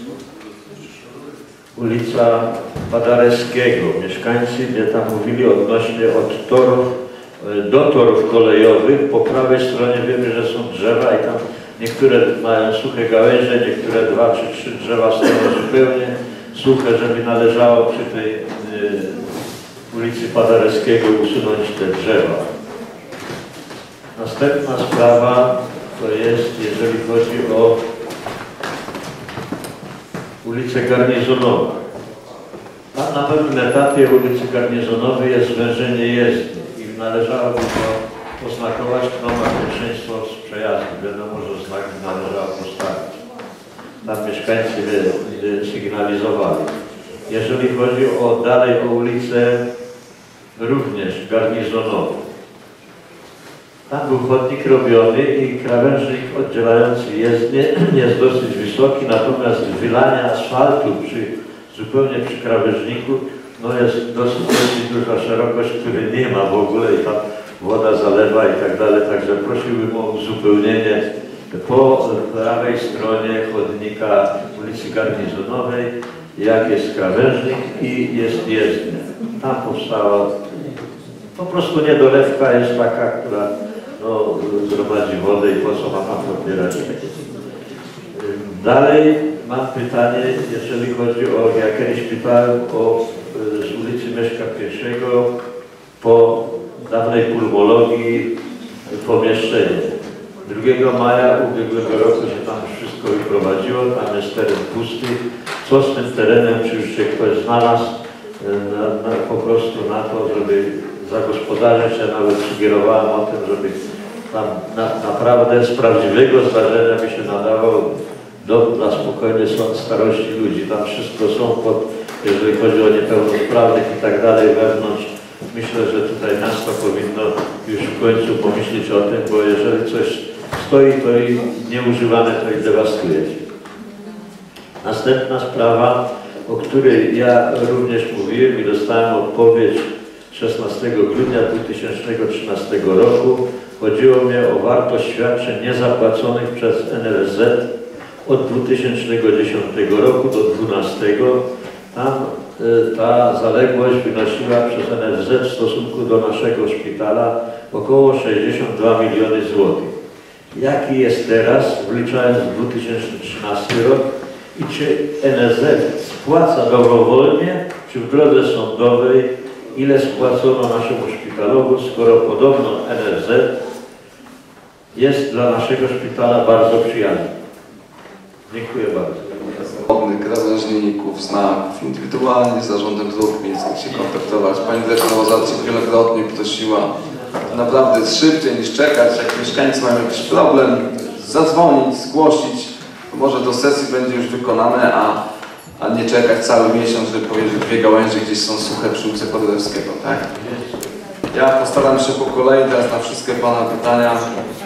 ulica Paderewskiego. Mieszkańcy mnie tam mówili odnośnie od torów do torów kolejowych. Po prawej stronie wiemy, że są drzewa i tam niektóre mają suche gałęzie, niektóre 2 czy 3 drzewa stoją zupełnie suche, żeby należało przy tej ulicy Paderewskiego usunąć te drzewa. Następna sprawa to jest, jeżeli chodzi o ulicę Garnizonową. Tam na pewnym etapie ulicy Garnizonowej jest zwężenie jezdni i należałoby to oznakować, kto ma pierwszeństwo z przejazdu. Wiadomo, że znak należało postawić. Tam mieszkańcy sygnalizowali. Jeżeli chodzi o dalej o ulicę również Garnizonową. Tam był chodnik robiony i krawężnik oddzielający jezdnię jest dosyć wysoki, natomiast wylanie asfaltu zupełnie przy krawężniku jest dosyć duża szerokość, której nie ma w ogóle i tam woda zalewa i tak dalej, także prosiłbym o uzupełnienie po prawej stronie chodnika ulicy Garnizonowej, jak jest krawężnik i jest jezdnia. Tam powstała po prostu niedolewka jest taka, która zgromadzi wodę i po co ma Pan podbierać. Dalej mam pytanie, jeżeli chodzi o, jak kiedyś pytałem z ulicy Mieszka I po dawnej pulmologii pomieszczenie. 2 maja ubiegłego roku się tam wszystko wyprowadziło, tam jest teren pusty. Co z tym terenem, czy już się ktoś znalazł po prostu na to, żeby zagospodarzyć, ja nawet sugerowałem o tym, żeby tam naprawdę z prawdziwego zdarzenia by się nadawał dom dla spokojnej starości ludzi. Tam wszystko są jeżeli chodzi o niepełnosprawnych i tak dalej wewnątrz. Myślę, że tutaj miasto powinno już w końcu pomyśleć o tym, bo jeżeli coś stoi, to i nieużywane to i dewastuje. Następna sprawa, o której ja również mówiłem i dostałem odpowiedź 16 grudnia 2013 roku. Chodziło mi o wartość świadczeń niezapłaconych przez NFZ od 2010 roku do 2012. Tam ta zaległość wynosiła przez NFZ w stosunku do naszego szpitala około 62 miliony złotych. Jaki jest teraz, wliczając 2013 rok i czy NFZ spłaca dobrowolnie, czy w drodze sądowej, ile spłacono naszemu szpitalowi, skoro podobno NFZ jest dla naszego szpitala bardzo przyjazny. Dziękuję bardzo. Krawężników, znaków, indywidualnie z Zarządem Dróg Miejskich się kontaktować. Pani dyrektor Łazarczyk wielokrotnie prosiła naprawdę szybciej niż czekać. Jak mieszkańcy mają jakiś problem, zadzwonić, zgłosić, może do sesji będzie już wykonane, a nie czekać cały miesiąc, żeby powiedzieć, że 2 gałęzie gdzieś są suche przy ulicy Paderewskiego, tak? Ja postaram się po kolei teraz na wszystkie Pana pytania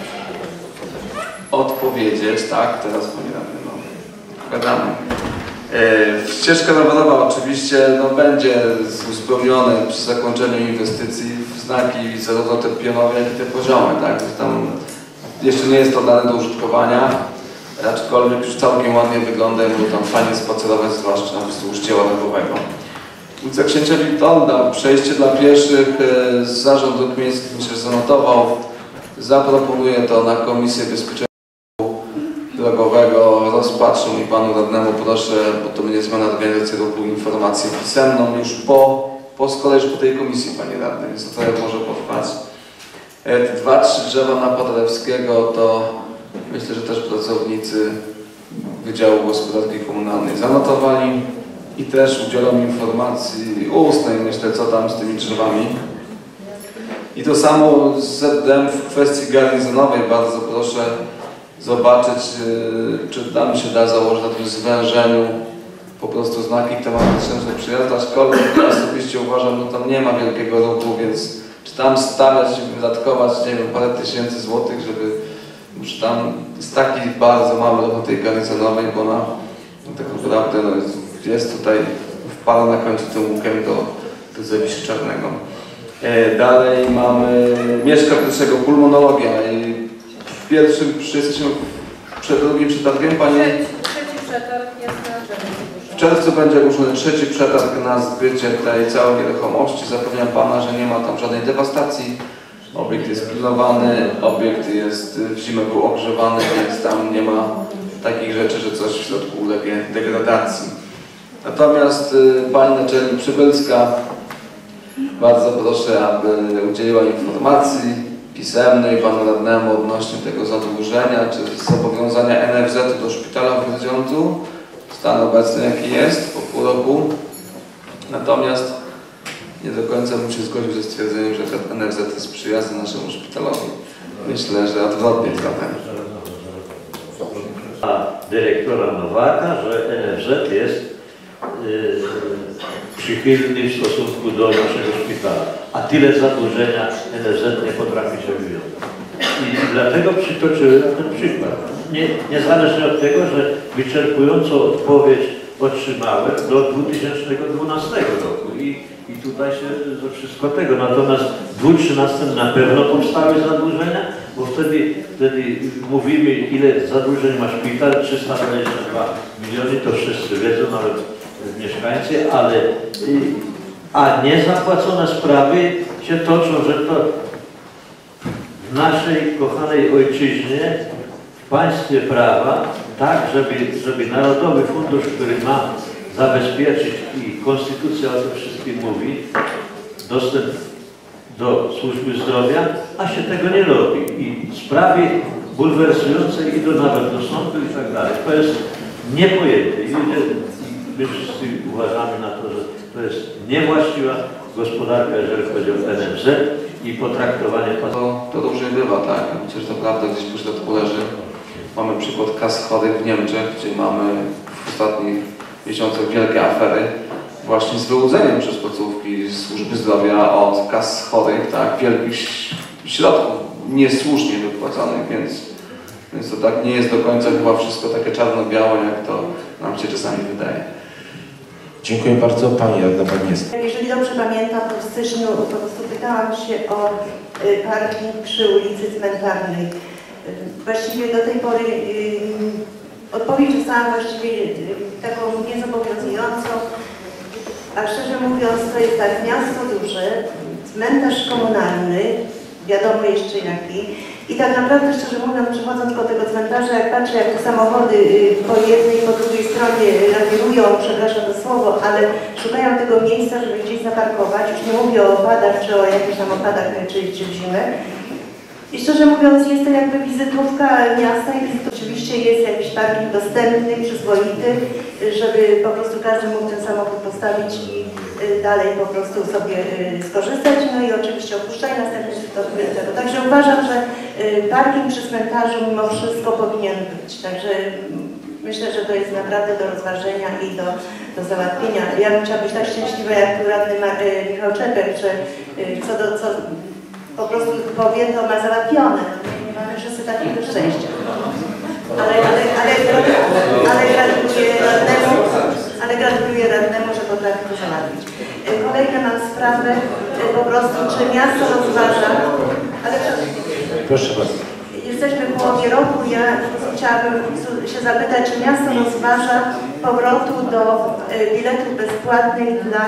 odpowiedzieć, tak? Teraz Pani Radny, gadamy. Ścieżka rowerowa oczywiście będzie uzupełniona przy zakończeniu inwestycji w znaki zarówno te pionowe, jak i te poziome. Tak? Tam jeszcze nie jest to dane do użytkowania, aczkolwiek już całkiem ładnie wygląda, bo tam fajnie spacerować, zwłaszcza wzdłuż dzieła drogowego. Ulica Księcia Witolda, przejście dla pieszych, Zarząd Dróg Miejskich myślę, że zanotował. Zaproponuję to na Komisję Bezpieczeństwa Drogowego, rozpatrzę i Panu Radnemu proszę, bo to będzie zmiana organizacji ruchu, informację pisemną już z kolei po tej komisji, Panie Radny, więc to trochę może potrwać. 2-3 drzewa na Podlewskiego to myślę, że też pracownicy Wydziału Gospodarki Komunalnej zanotowali i też udzielą informacji ustnej, myślę, co tam z tymi drzewami. I to samo z ZDM w kwestii garnizonowej. Bardzo proszę zobaczyć, czy tam się da założyć na tym zwężeniu po prostu znaki tematyczne, że przyjazd, aczkolwiek osobiście uważam, że tam nie ma wielkiego ruchu, więc czy tam stawiać, wydatkować, nie wiem, parę tysięcy złotych, żeby już tam jest taki bardzo mały ruch tej garnizonowej, bo ona tak naprawdę jest tutaj wpada na końcu tym łukiem do Zawiszy Czarnego. Dalej mamy Mieszka pierwszego, pulmonologia. I w pierwszym, jesteśmy przed drugim przetargiem, Panie. Trzeci przetarg jest na w czerwcu będzie ogłoszony trzeci przetarg na zbycie tej całej nieruchomości. Zapewniam Pana, że nie ma tam żadnej dewastacji. Obiekt jest pilnowany, obiekt jest w zimę był ogrzewany, więc tam nie ma takich rzeczy, że coś w środku ulegnie degradacji. Natomiast Pani Naczelnik Przybylska, bardzo proszę, aby udzieliła informacji pisemnej Panu Radnemu odnośnie tego zadłużenia, czy zobowiązania NFZ-u do szpitala w Grudziądzu, stan obecny jaki jest po pół roku. Natomiast nie do końca bym się zgodził ze stwierdzeniem, że NFZ jest przyjazny naszemu szpitalowi. Myślę, że odwrotnie trochę. A dyrektora Nowaka, że NFZ jest przychylny w stosunku do naszego szpitala, a tyle zadłużenia NFZ nie potrafi się wywiązać. I dlatego przytoczyłem ten przykład. Niezależnie od tego, że wyczerpującą odpowiedź otrzymałem do 2012 roku i tutaj się to wszystko tego. Natomiast w 2013 na pewno powstały zadłużenia, bo wtedy mówimy, ile zadłużeń ma szpital, 322 miliony, to wszyscy wiedzą, nawet mieszkańcy, a niezapłacone sprawy się toczą, że to w naszej kochanej ojczyźnie, w państwie prawa, tak, żeby Narodowy Fundusz, który ma zabezpieczyć i Konstytucja o tym wszystkim mówi, dostęp do służby zdrowia, a się tego nie robi. I sprawy bulwersujące idą nawet do sądu i tak dalej. To jest niepojęte. My wszyscy uważamy na to, że to jest niewłaściwa gospodarka, jeżeli chodzi o NFZ i potraktowanie to różnie bywa, tak? Myślę, że to prawda gdzieś po środku leży. Mamy przykład kas chorych w Niemczech, gdzie mamy w ostatnich miesiącach wielkie afery właśnie z wyłudzeniem przez placówki służby zdrowia od kas chorych, tak? Wielkich środków niesłusznie wypłacanych, więc to tak nie jest do końca chyba wszystko takie czarno-białe, jak to nam się czasami wydaje. Dziękuję bardzo. Pani Radna, Pani jest. Jeżeli dobrze pamiętam, to w styczniu po prostu pytałam się o parking przy ulicy Cmentarnej. Właściwie do tej pory odpowiedź dostałam właściwie taką niezobowiązującą, a szczerze mówiąc to jest tak, miasto duże, cmentarz komunalny, wiadomo jeszcze jaki. I tak naprawdę, szczerze mówiąc, przechodząc po tego cmentarza, jak patrzę, jak te samochody po jednej i po drugiej stronie lawirują, przepraszam to słowo, ale szukają tego miejsca, żeby gdzieś zaparkować. Już nie mówię o opadach, czy o jakichś tam opadach, czy w zimę. I szczerze mówiąc, jest to jakby wizytówka miasta i oczywiście jest jakiś parking dostępny, przyzwoity, żeby po prostu każdy mógł ten samochód postawić i dalej po prostu sobie skorzystać, no i oczywiście opuszczać następnie do tego. Także uważam, że parking przy cmentarzu mimo wszystko powinien być. Także myślę, że to jest naprawdę do rozważenia i do załatwienia. Ja bym chciała być tak szczęśliwa jak tu radny Michał Czepek, że co po prostu powie, to ma załatwione. Nie mamy wszyscy takiego szczęścia. Ale gratuluję radnemu. ale gratuluję radnemu, że potrafi to załatwić. Kolejną mam sprawę, po prostu, czy miasto rozważa, ale Proszę bardzo. jesteśmy w połowie roku, ja chciałabym się zapytać, czy miasto rozważa powrotu do biletów bezpłatnych dla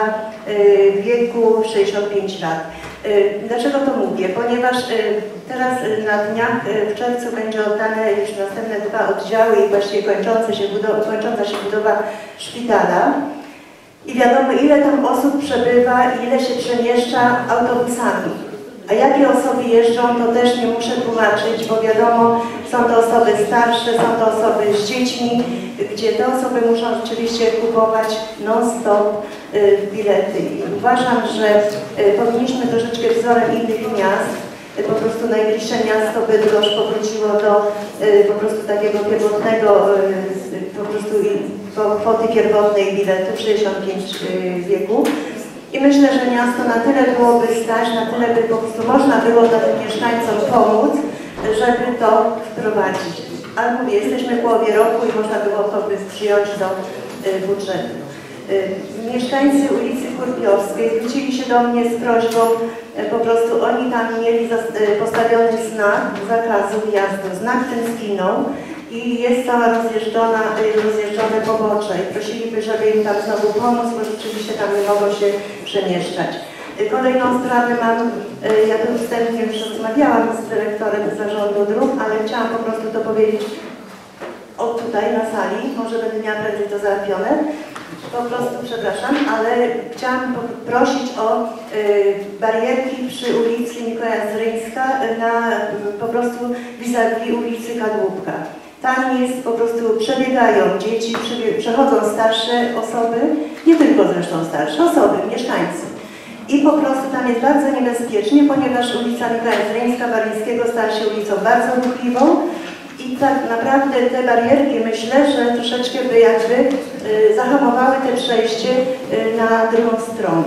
wieku 65 lat. Dlaczego to mówię? Ponieważ teraz na dniach w czerwcu będzie oddane już następne 2 oddziały i właściwie kończąca się budowa szpitala. I wiadomo, ile tam osób przebywa, ile się przemieszcza autobusami. A jakie osoby jeżdżą, to też nie muszę tłumaczyć, bo wiadomo, są to osoby starsze, są to osoby z dziećmi, gdzie te osoby muszą rzeczywiście kupować non-stop bilety. I uważam, że powinniśmy troszeczkę wzorem innych miast, po prostu najbliższe miasto Bydgoszcz powróciło do po prostu takiego pierwotnego, po prostu kwoty pierwotnej biletu 65 wieku. I myślę, że miasto na tyle byłoby stać, na tyle by po prostu można było tym mieszkańcom pomóc, żeby to wprowadzić. Ale mówię, jesteśmy w połowie roku i można było to by przyjąć do budżetu. Mieszkańcy ulicy Kurpiowskiej zwrócili się do mnie z prośbą, po prostu oni tam mieli postawiony znak zakazu wjazdu. Znak ten zginął i jest cała rozjeżdżone pobocze i prosiliby, żeby im tam znowu pomóc, bo rzeczywiście tam nie mogą się przemieszczać. Kolejną sprawę mam, ja tu wstępnie już rozmawiałam z dyrektorem zarządu dróg, ale chciałam po prostu to powiedzieć tutaj na sali, może będę miała prędzej to załatwione. Po prostu, przepraszam, ale chciałam prosić o barierki przy ulicy Mikołaja Zryńska po prostu vis-a-vis ulicy Kadłubka. Tam jest po prostu, przebiegają dzieci, przechodzą starsze osoby, nie tylko zresztą starsze osoby, mieszkańcy. I po prostu tam jest bardzo niebezpiecznie, ponieważ ulica Mikołaja Zryńska-Walińskiego stała się ulicą bardzo ruchliwą. I tak naprawdę te barierki, myślę, że troszeczkę by jakby zahamowały te przejście na drugą stronę.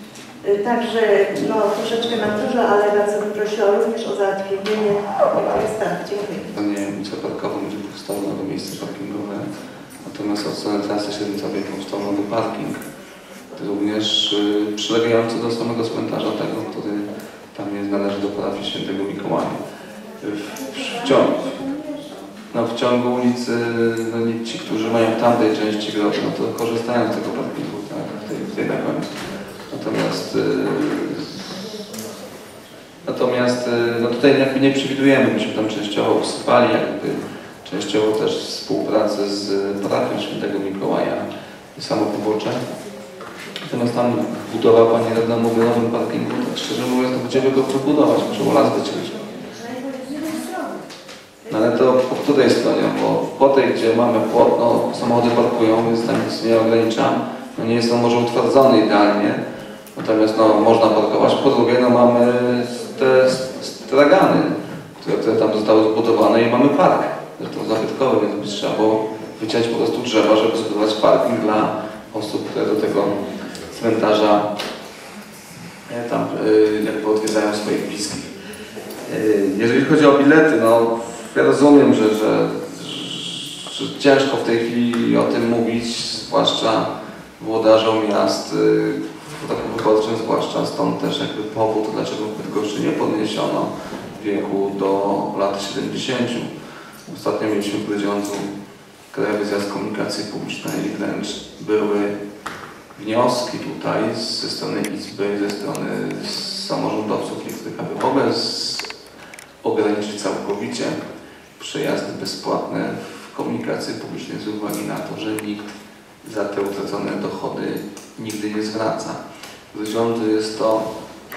Także no troszeczkę mam dużo, ale bardzo bym prosiła również o załatwienie tych spraw. Dziękuję. Nie wiem, co parkowo będzie powstało nowe miejsce parkingowe, natomiast od strony trasy średnicowej powstał nowy parking, również przylegający do samego cmentarza tego, który tam jest, należy do parafii Świętego Mikołaja. W ciągu ulicy, no ci, którzy mają w tamtej części groby, no to korzystają z tego parkingu, tak, w tej na końcu. Natomiast no tutaj jakby nie przewidujemy, myśmy tam częściowo wsypali, jakby częściowo też współpracę z parafią Świętego Mikołaja i samo pobocze. Natomiast tam budowa, pani radna mówi o nowym parkingu, tak szczerze mówiąc, to gdzie by go przebudować, trzeba las wyciąć. No ale to po której stronie, bo po tej, gdzie mamy płot, no samochody parkują, więc tam nic nie ogranicza. No nie jest on może utwardzony idealnie, natomiast no można parkować. Po drugie, no mamy te stragany, które tam zostały zbudowane i mamy park, zresztą zabytkowy, więc by trzeba było wyciąć po prostu drzewa, żeby zbudować parking dla osób, które do tego cmentarza tam jakby odwiedzają swoich bliskich. Jeżeli chodzi o bilety, no ja rozumiem, że ciężko w tej chwili o tym mówić, zwłaszcza włodarzom miast w roku wyborczym, zwłaszcza stąd też jakby powód, dlaczego w Bydgoszczy nie podniesiono wieku do lat 70. Ostatnio mieliśmy w Grudziądzu Krajowy Zjazd Komunikacji Publicznej i wręcz były wnioski tutaj ze strony Izby, ze strony samorządowców niektórych, aby w ogóle ograniczyć całkowicie przejazdy bezpłatne w komunikacji publicznej z uwagi na to, że nikt za te utracone dochody nigdy nie zwraca. W Grudziądzu jest to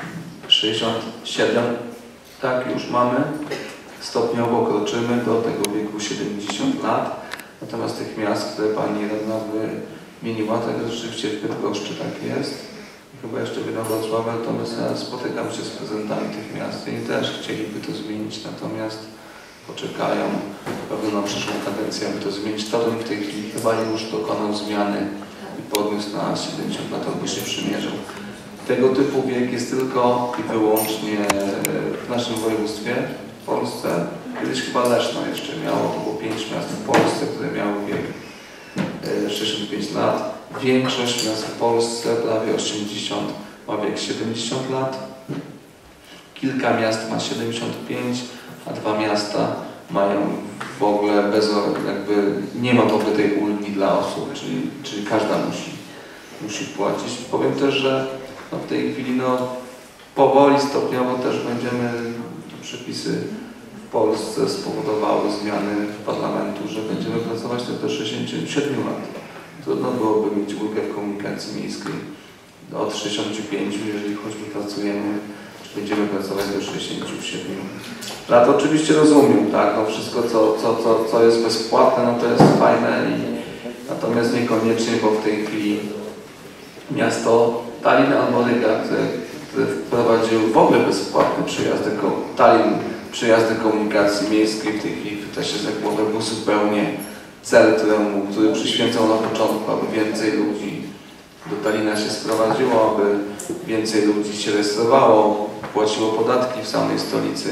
67, tak już mamy, stopniowo kroczymy do tego wieku 70 lat. Natomiast tych miast, które pani radna wymieniła, tak rzeczywiście w Bydgoszczy tak jest. Chyba jeszcze w Wrocławiu, natomiast ja spotykam się z prezydentami tych miast i też chcieliby to zmienić, natomiast poczekają pewno na przyszłą kadencję, aby to zmienić. Toruń w tej chwili chyba już dokonał zmiany i podniósł na 70 lat, albo się przymierzył. Tego typu wiek jest tylko i wyłącznie w naszym województwie, w Polsce. Kiedyś chyba Leszno jeszcze miało, to było 5 miast w Polsce, które miały wiek 65 lat. Większość miast w Polsce, prawie 80, ma wiek 70 lat. Kilka miast ma 75, a 2 miasta mają w ogóle nie ma w ogóle tej ulgi dla osób, czyli każda musi płacić. Powiem też, że w tej chwili powoli, stopniowo też przepisy w Polsce spowodowały zmiany parlamentu, że będziemy pracować też do 67 lat. Trudno byłoby mieć ulgę w komunikacji miejskiej od 65, jeżeli choćby pracujemy, czy będziemy pracować do 67 lat. Oczywiście rozumiem, tak, wszystko co jest bezpłatne, to jest fajne, natomiast niekoniecznie, bo w tej chwili miasto Tallinn albo Riga, które wprowadziły w ogóle bezpłatny przejazdy komunikacji miejskiej, w tej chwili chwyta się za głowę, był zupełnie cel, który przyświęcał na początku, aby więcej ludzi do Tallina się sprowadziło, aby więcej ludzi się rejestrowało, płaciło podatki w samej stolicy.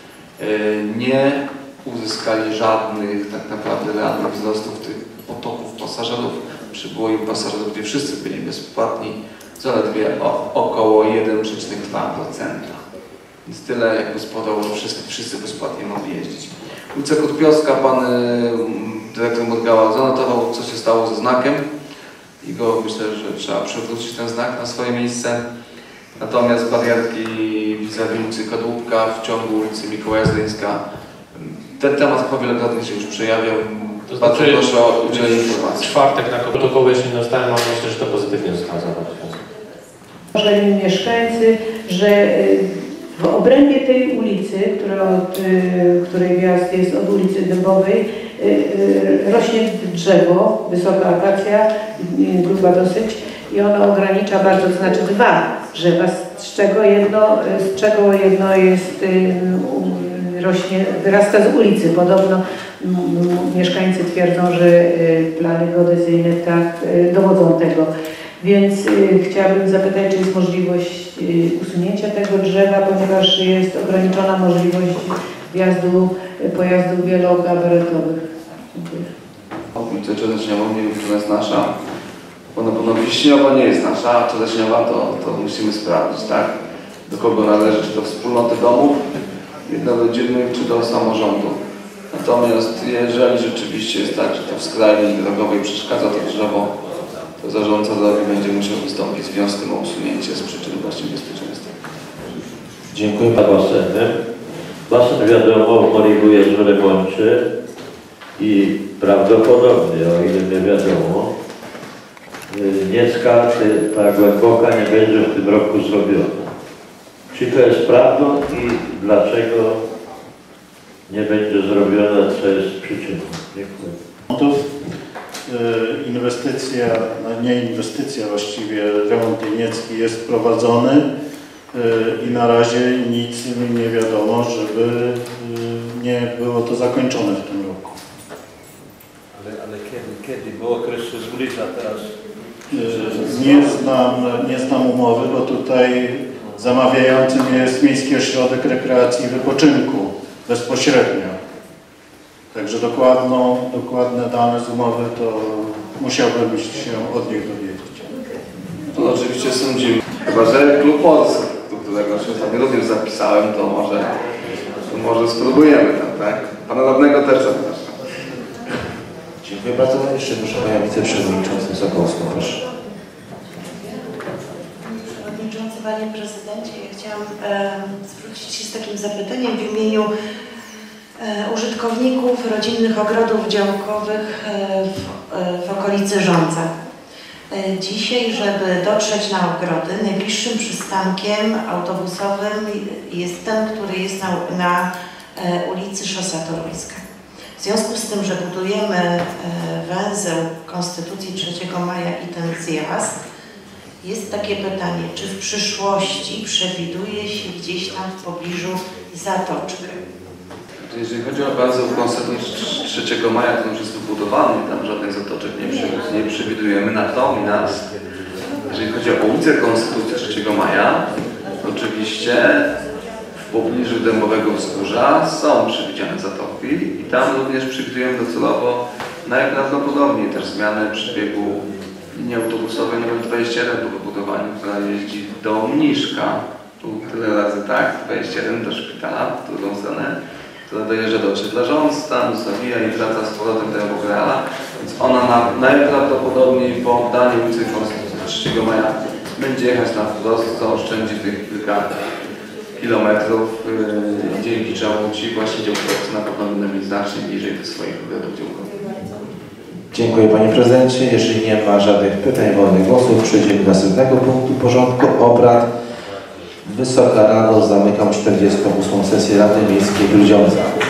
Nie uzyskali żadnych tak naprawdę realnych wzrostów tych potoków pasażerów. Przybyło im pasażerów, gdzie wszyscy byli bezpłatni, zaledwie około 1,2%. Więc tyle jakby spowodowało, że wszyscy bezpłatnie mogli jeździć. Ulica Kutpiowska, pan dyrektor Murgała zanotował, co się stało ze znakiem i myślę, że trzeba przywrócić ten znak na swoje miejsce. Natomiast barierki vis-a-vis ulicy Kadłubka w ciągu ulicy Mikołaja Zleńska, ten temat chyba wielokrotnie się już przejawiał. Bardzo proszę o udzielenie informacji. W czwartek na protokoły jeszcze nie dostałem, ale myślę, że to pozytywnie zostało zabrane. Mieszkańcy, że w obrębie tej ulicy, której wjazd jest od ulicy Dębowej, rośnie drzewo, wysoka akacja, gruba dosyć, i ono ogranicza bardzo, to znaczy 2 drzewa, z czego jedno jest, wyrasta z ulicy. Podobno mieszkańcy twierdzą, że plany geodezyjne tak dowodzą tego. Więc chciałabym zapytać, czy jest możliwość usunięcia tego drzewa, ponieważ jest ograniczona możliwość wjazdu pojazdów wielogabarytowych. Ulica Czereśniowa, nie wiem, która jest nasza, bo na pewno Wiśniowa nie jest nasza, a Czereśniowa to musimy sprawdzić, tak? Do kogo należy, czy do wspólnoty domów jednorodzinnych, czy do samorządu. Natomiast jeżeli rzeczywiście jest tak, że to w skrajnej drogowej przeszkadza to drzewo, to zarządca drogi będzie musiał wystąpić z wnioskiem o usunięcie z przyczyn właśnie bezpieczeństwa. Dziękuję. Basen wiadomo umożliwuje w remoncie i prawdopodobnie, o ile nie wiadomo, niecka ta głęboka nie będzie w tym roku zrobiona. Czy to jest prawdą i dlaczego nie będzie zrobiona, co jest przyczyną? Dziękuję. Inwestycja, nie inwestycja, właściwie remont niecki jest prowadzony i na razie nic mi nie wiadomo, żeby nie było to zakończone w tym roku. Ale kiedy? Bo okres zbliża teraz. Nie znam umowy, bo tutaj zamawiającym jest Miejski Ośrodek Rekreacji i Wypoczynku bezpośrednio. Także dokładne dane z umowy to musiałbym się od nich dowiedzieć. To oczywiście sądzimy. Chyba że Klub Polski, do którego się sobie również zapisałem, to może spróbujemy tam, tak? Pana radnego też zapraszam. Dziękuję bardzo. Jeszcze proszę Panią Wiceprzewodniczącą Sokołowską, proszę. Przewodniczący, Panie Prezydencie, ja chciałam zwrócić się z takim zapytaniem w imieniu użytkowników rodzinnych ogrodów działkowych w okolicy Żądza. Dzisiaj, żeby dotrzeć na ogrody, najbliższym przystankiem autobusowym jest ten, który jest na ulicy Szosa Toruńska. W związku z tym, że budujemy węzeł Konstytucji 3 maja i ten zjazd, jest takie pytanie, czy w przyszłości przewiduje się gdzieś tam w pobliżu zatoczkę? Jeżeli chodzi o węzeł Konstytucji 3 maja, to już jest wybudowany, tam żadnych zatoczek nie przewidujemy. Natomiast jeżeli chodzi o ulicę Konstytucji 3 maja, oczywiście w pobliżu Dębowego Wzgórza są przewidziane zatoki i tam również przewidujemy docelowo najprawdopodobniej też zmianę przebiegu linii autobusowej numer 21 po wybudowaniu, która jeździ do Mniszka, tu tyle razy tak, 21 do szpitala, w drugą stronę, która dojeżdża do Czydlarząsta, zawija i wraca z powrotem do Jabłogreala, więc ona najprawdopodobniej po oddaniu ulicy Konstytucji 3 Maja będzie jechać na wprost, co oszczędzi tych kilka kilometrów, dzięki czemu ci właśnie działkowcy na pewno będą mieć znacznie bliżej do swoich obiektów działkowych. Dziękuję Panie Prezydencie. Jeżeli nie ma żadnych pytań, wolnych głosów, przejdziemy do następnego punktu porządku obrad. Wysoka Rado, zamykam 48. sesję Rady Miejskiej Grudziądza.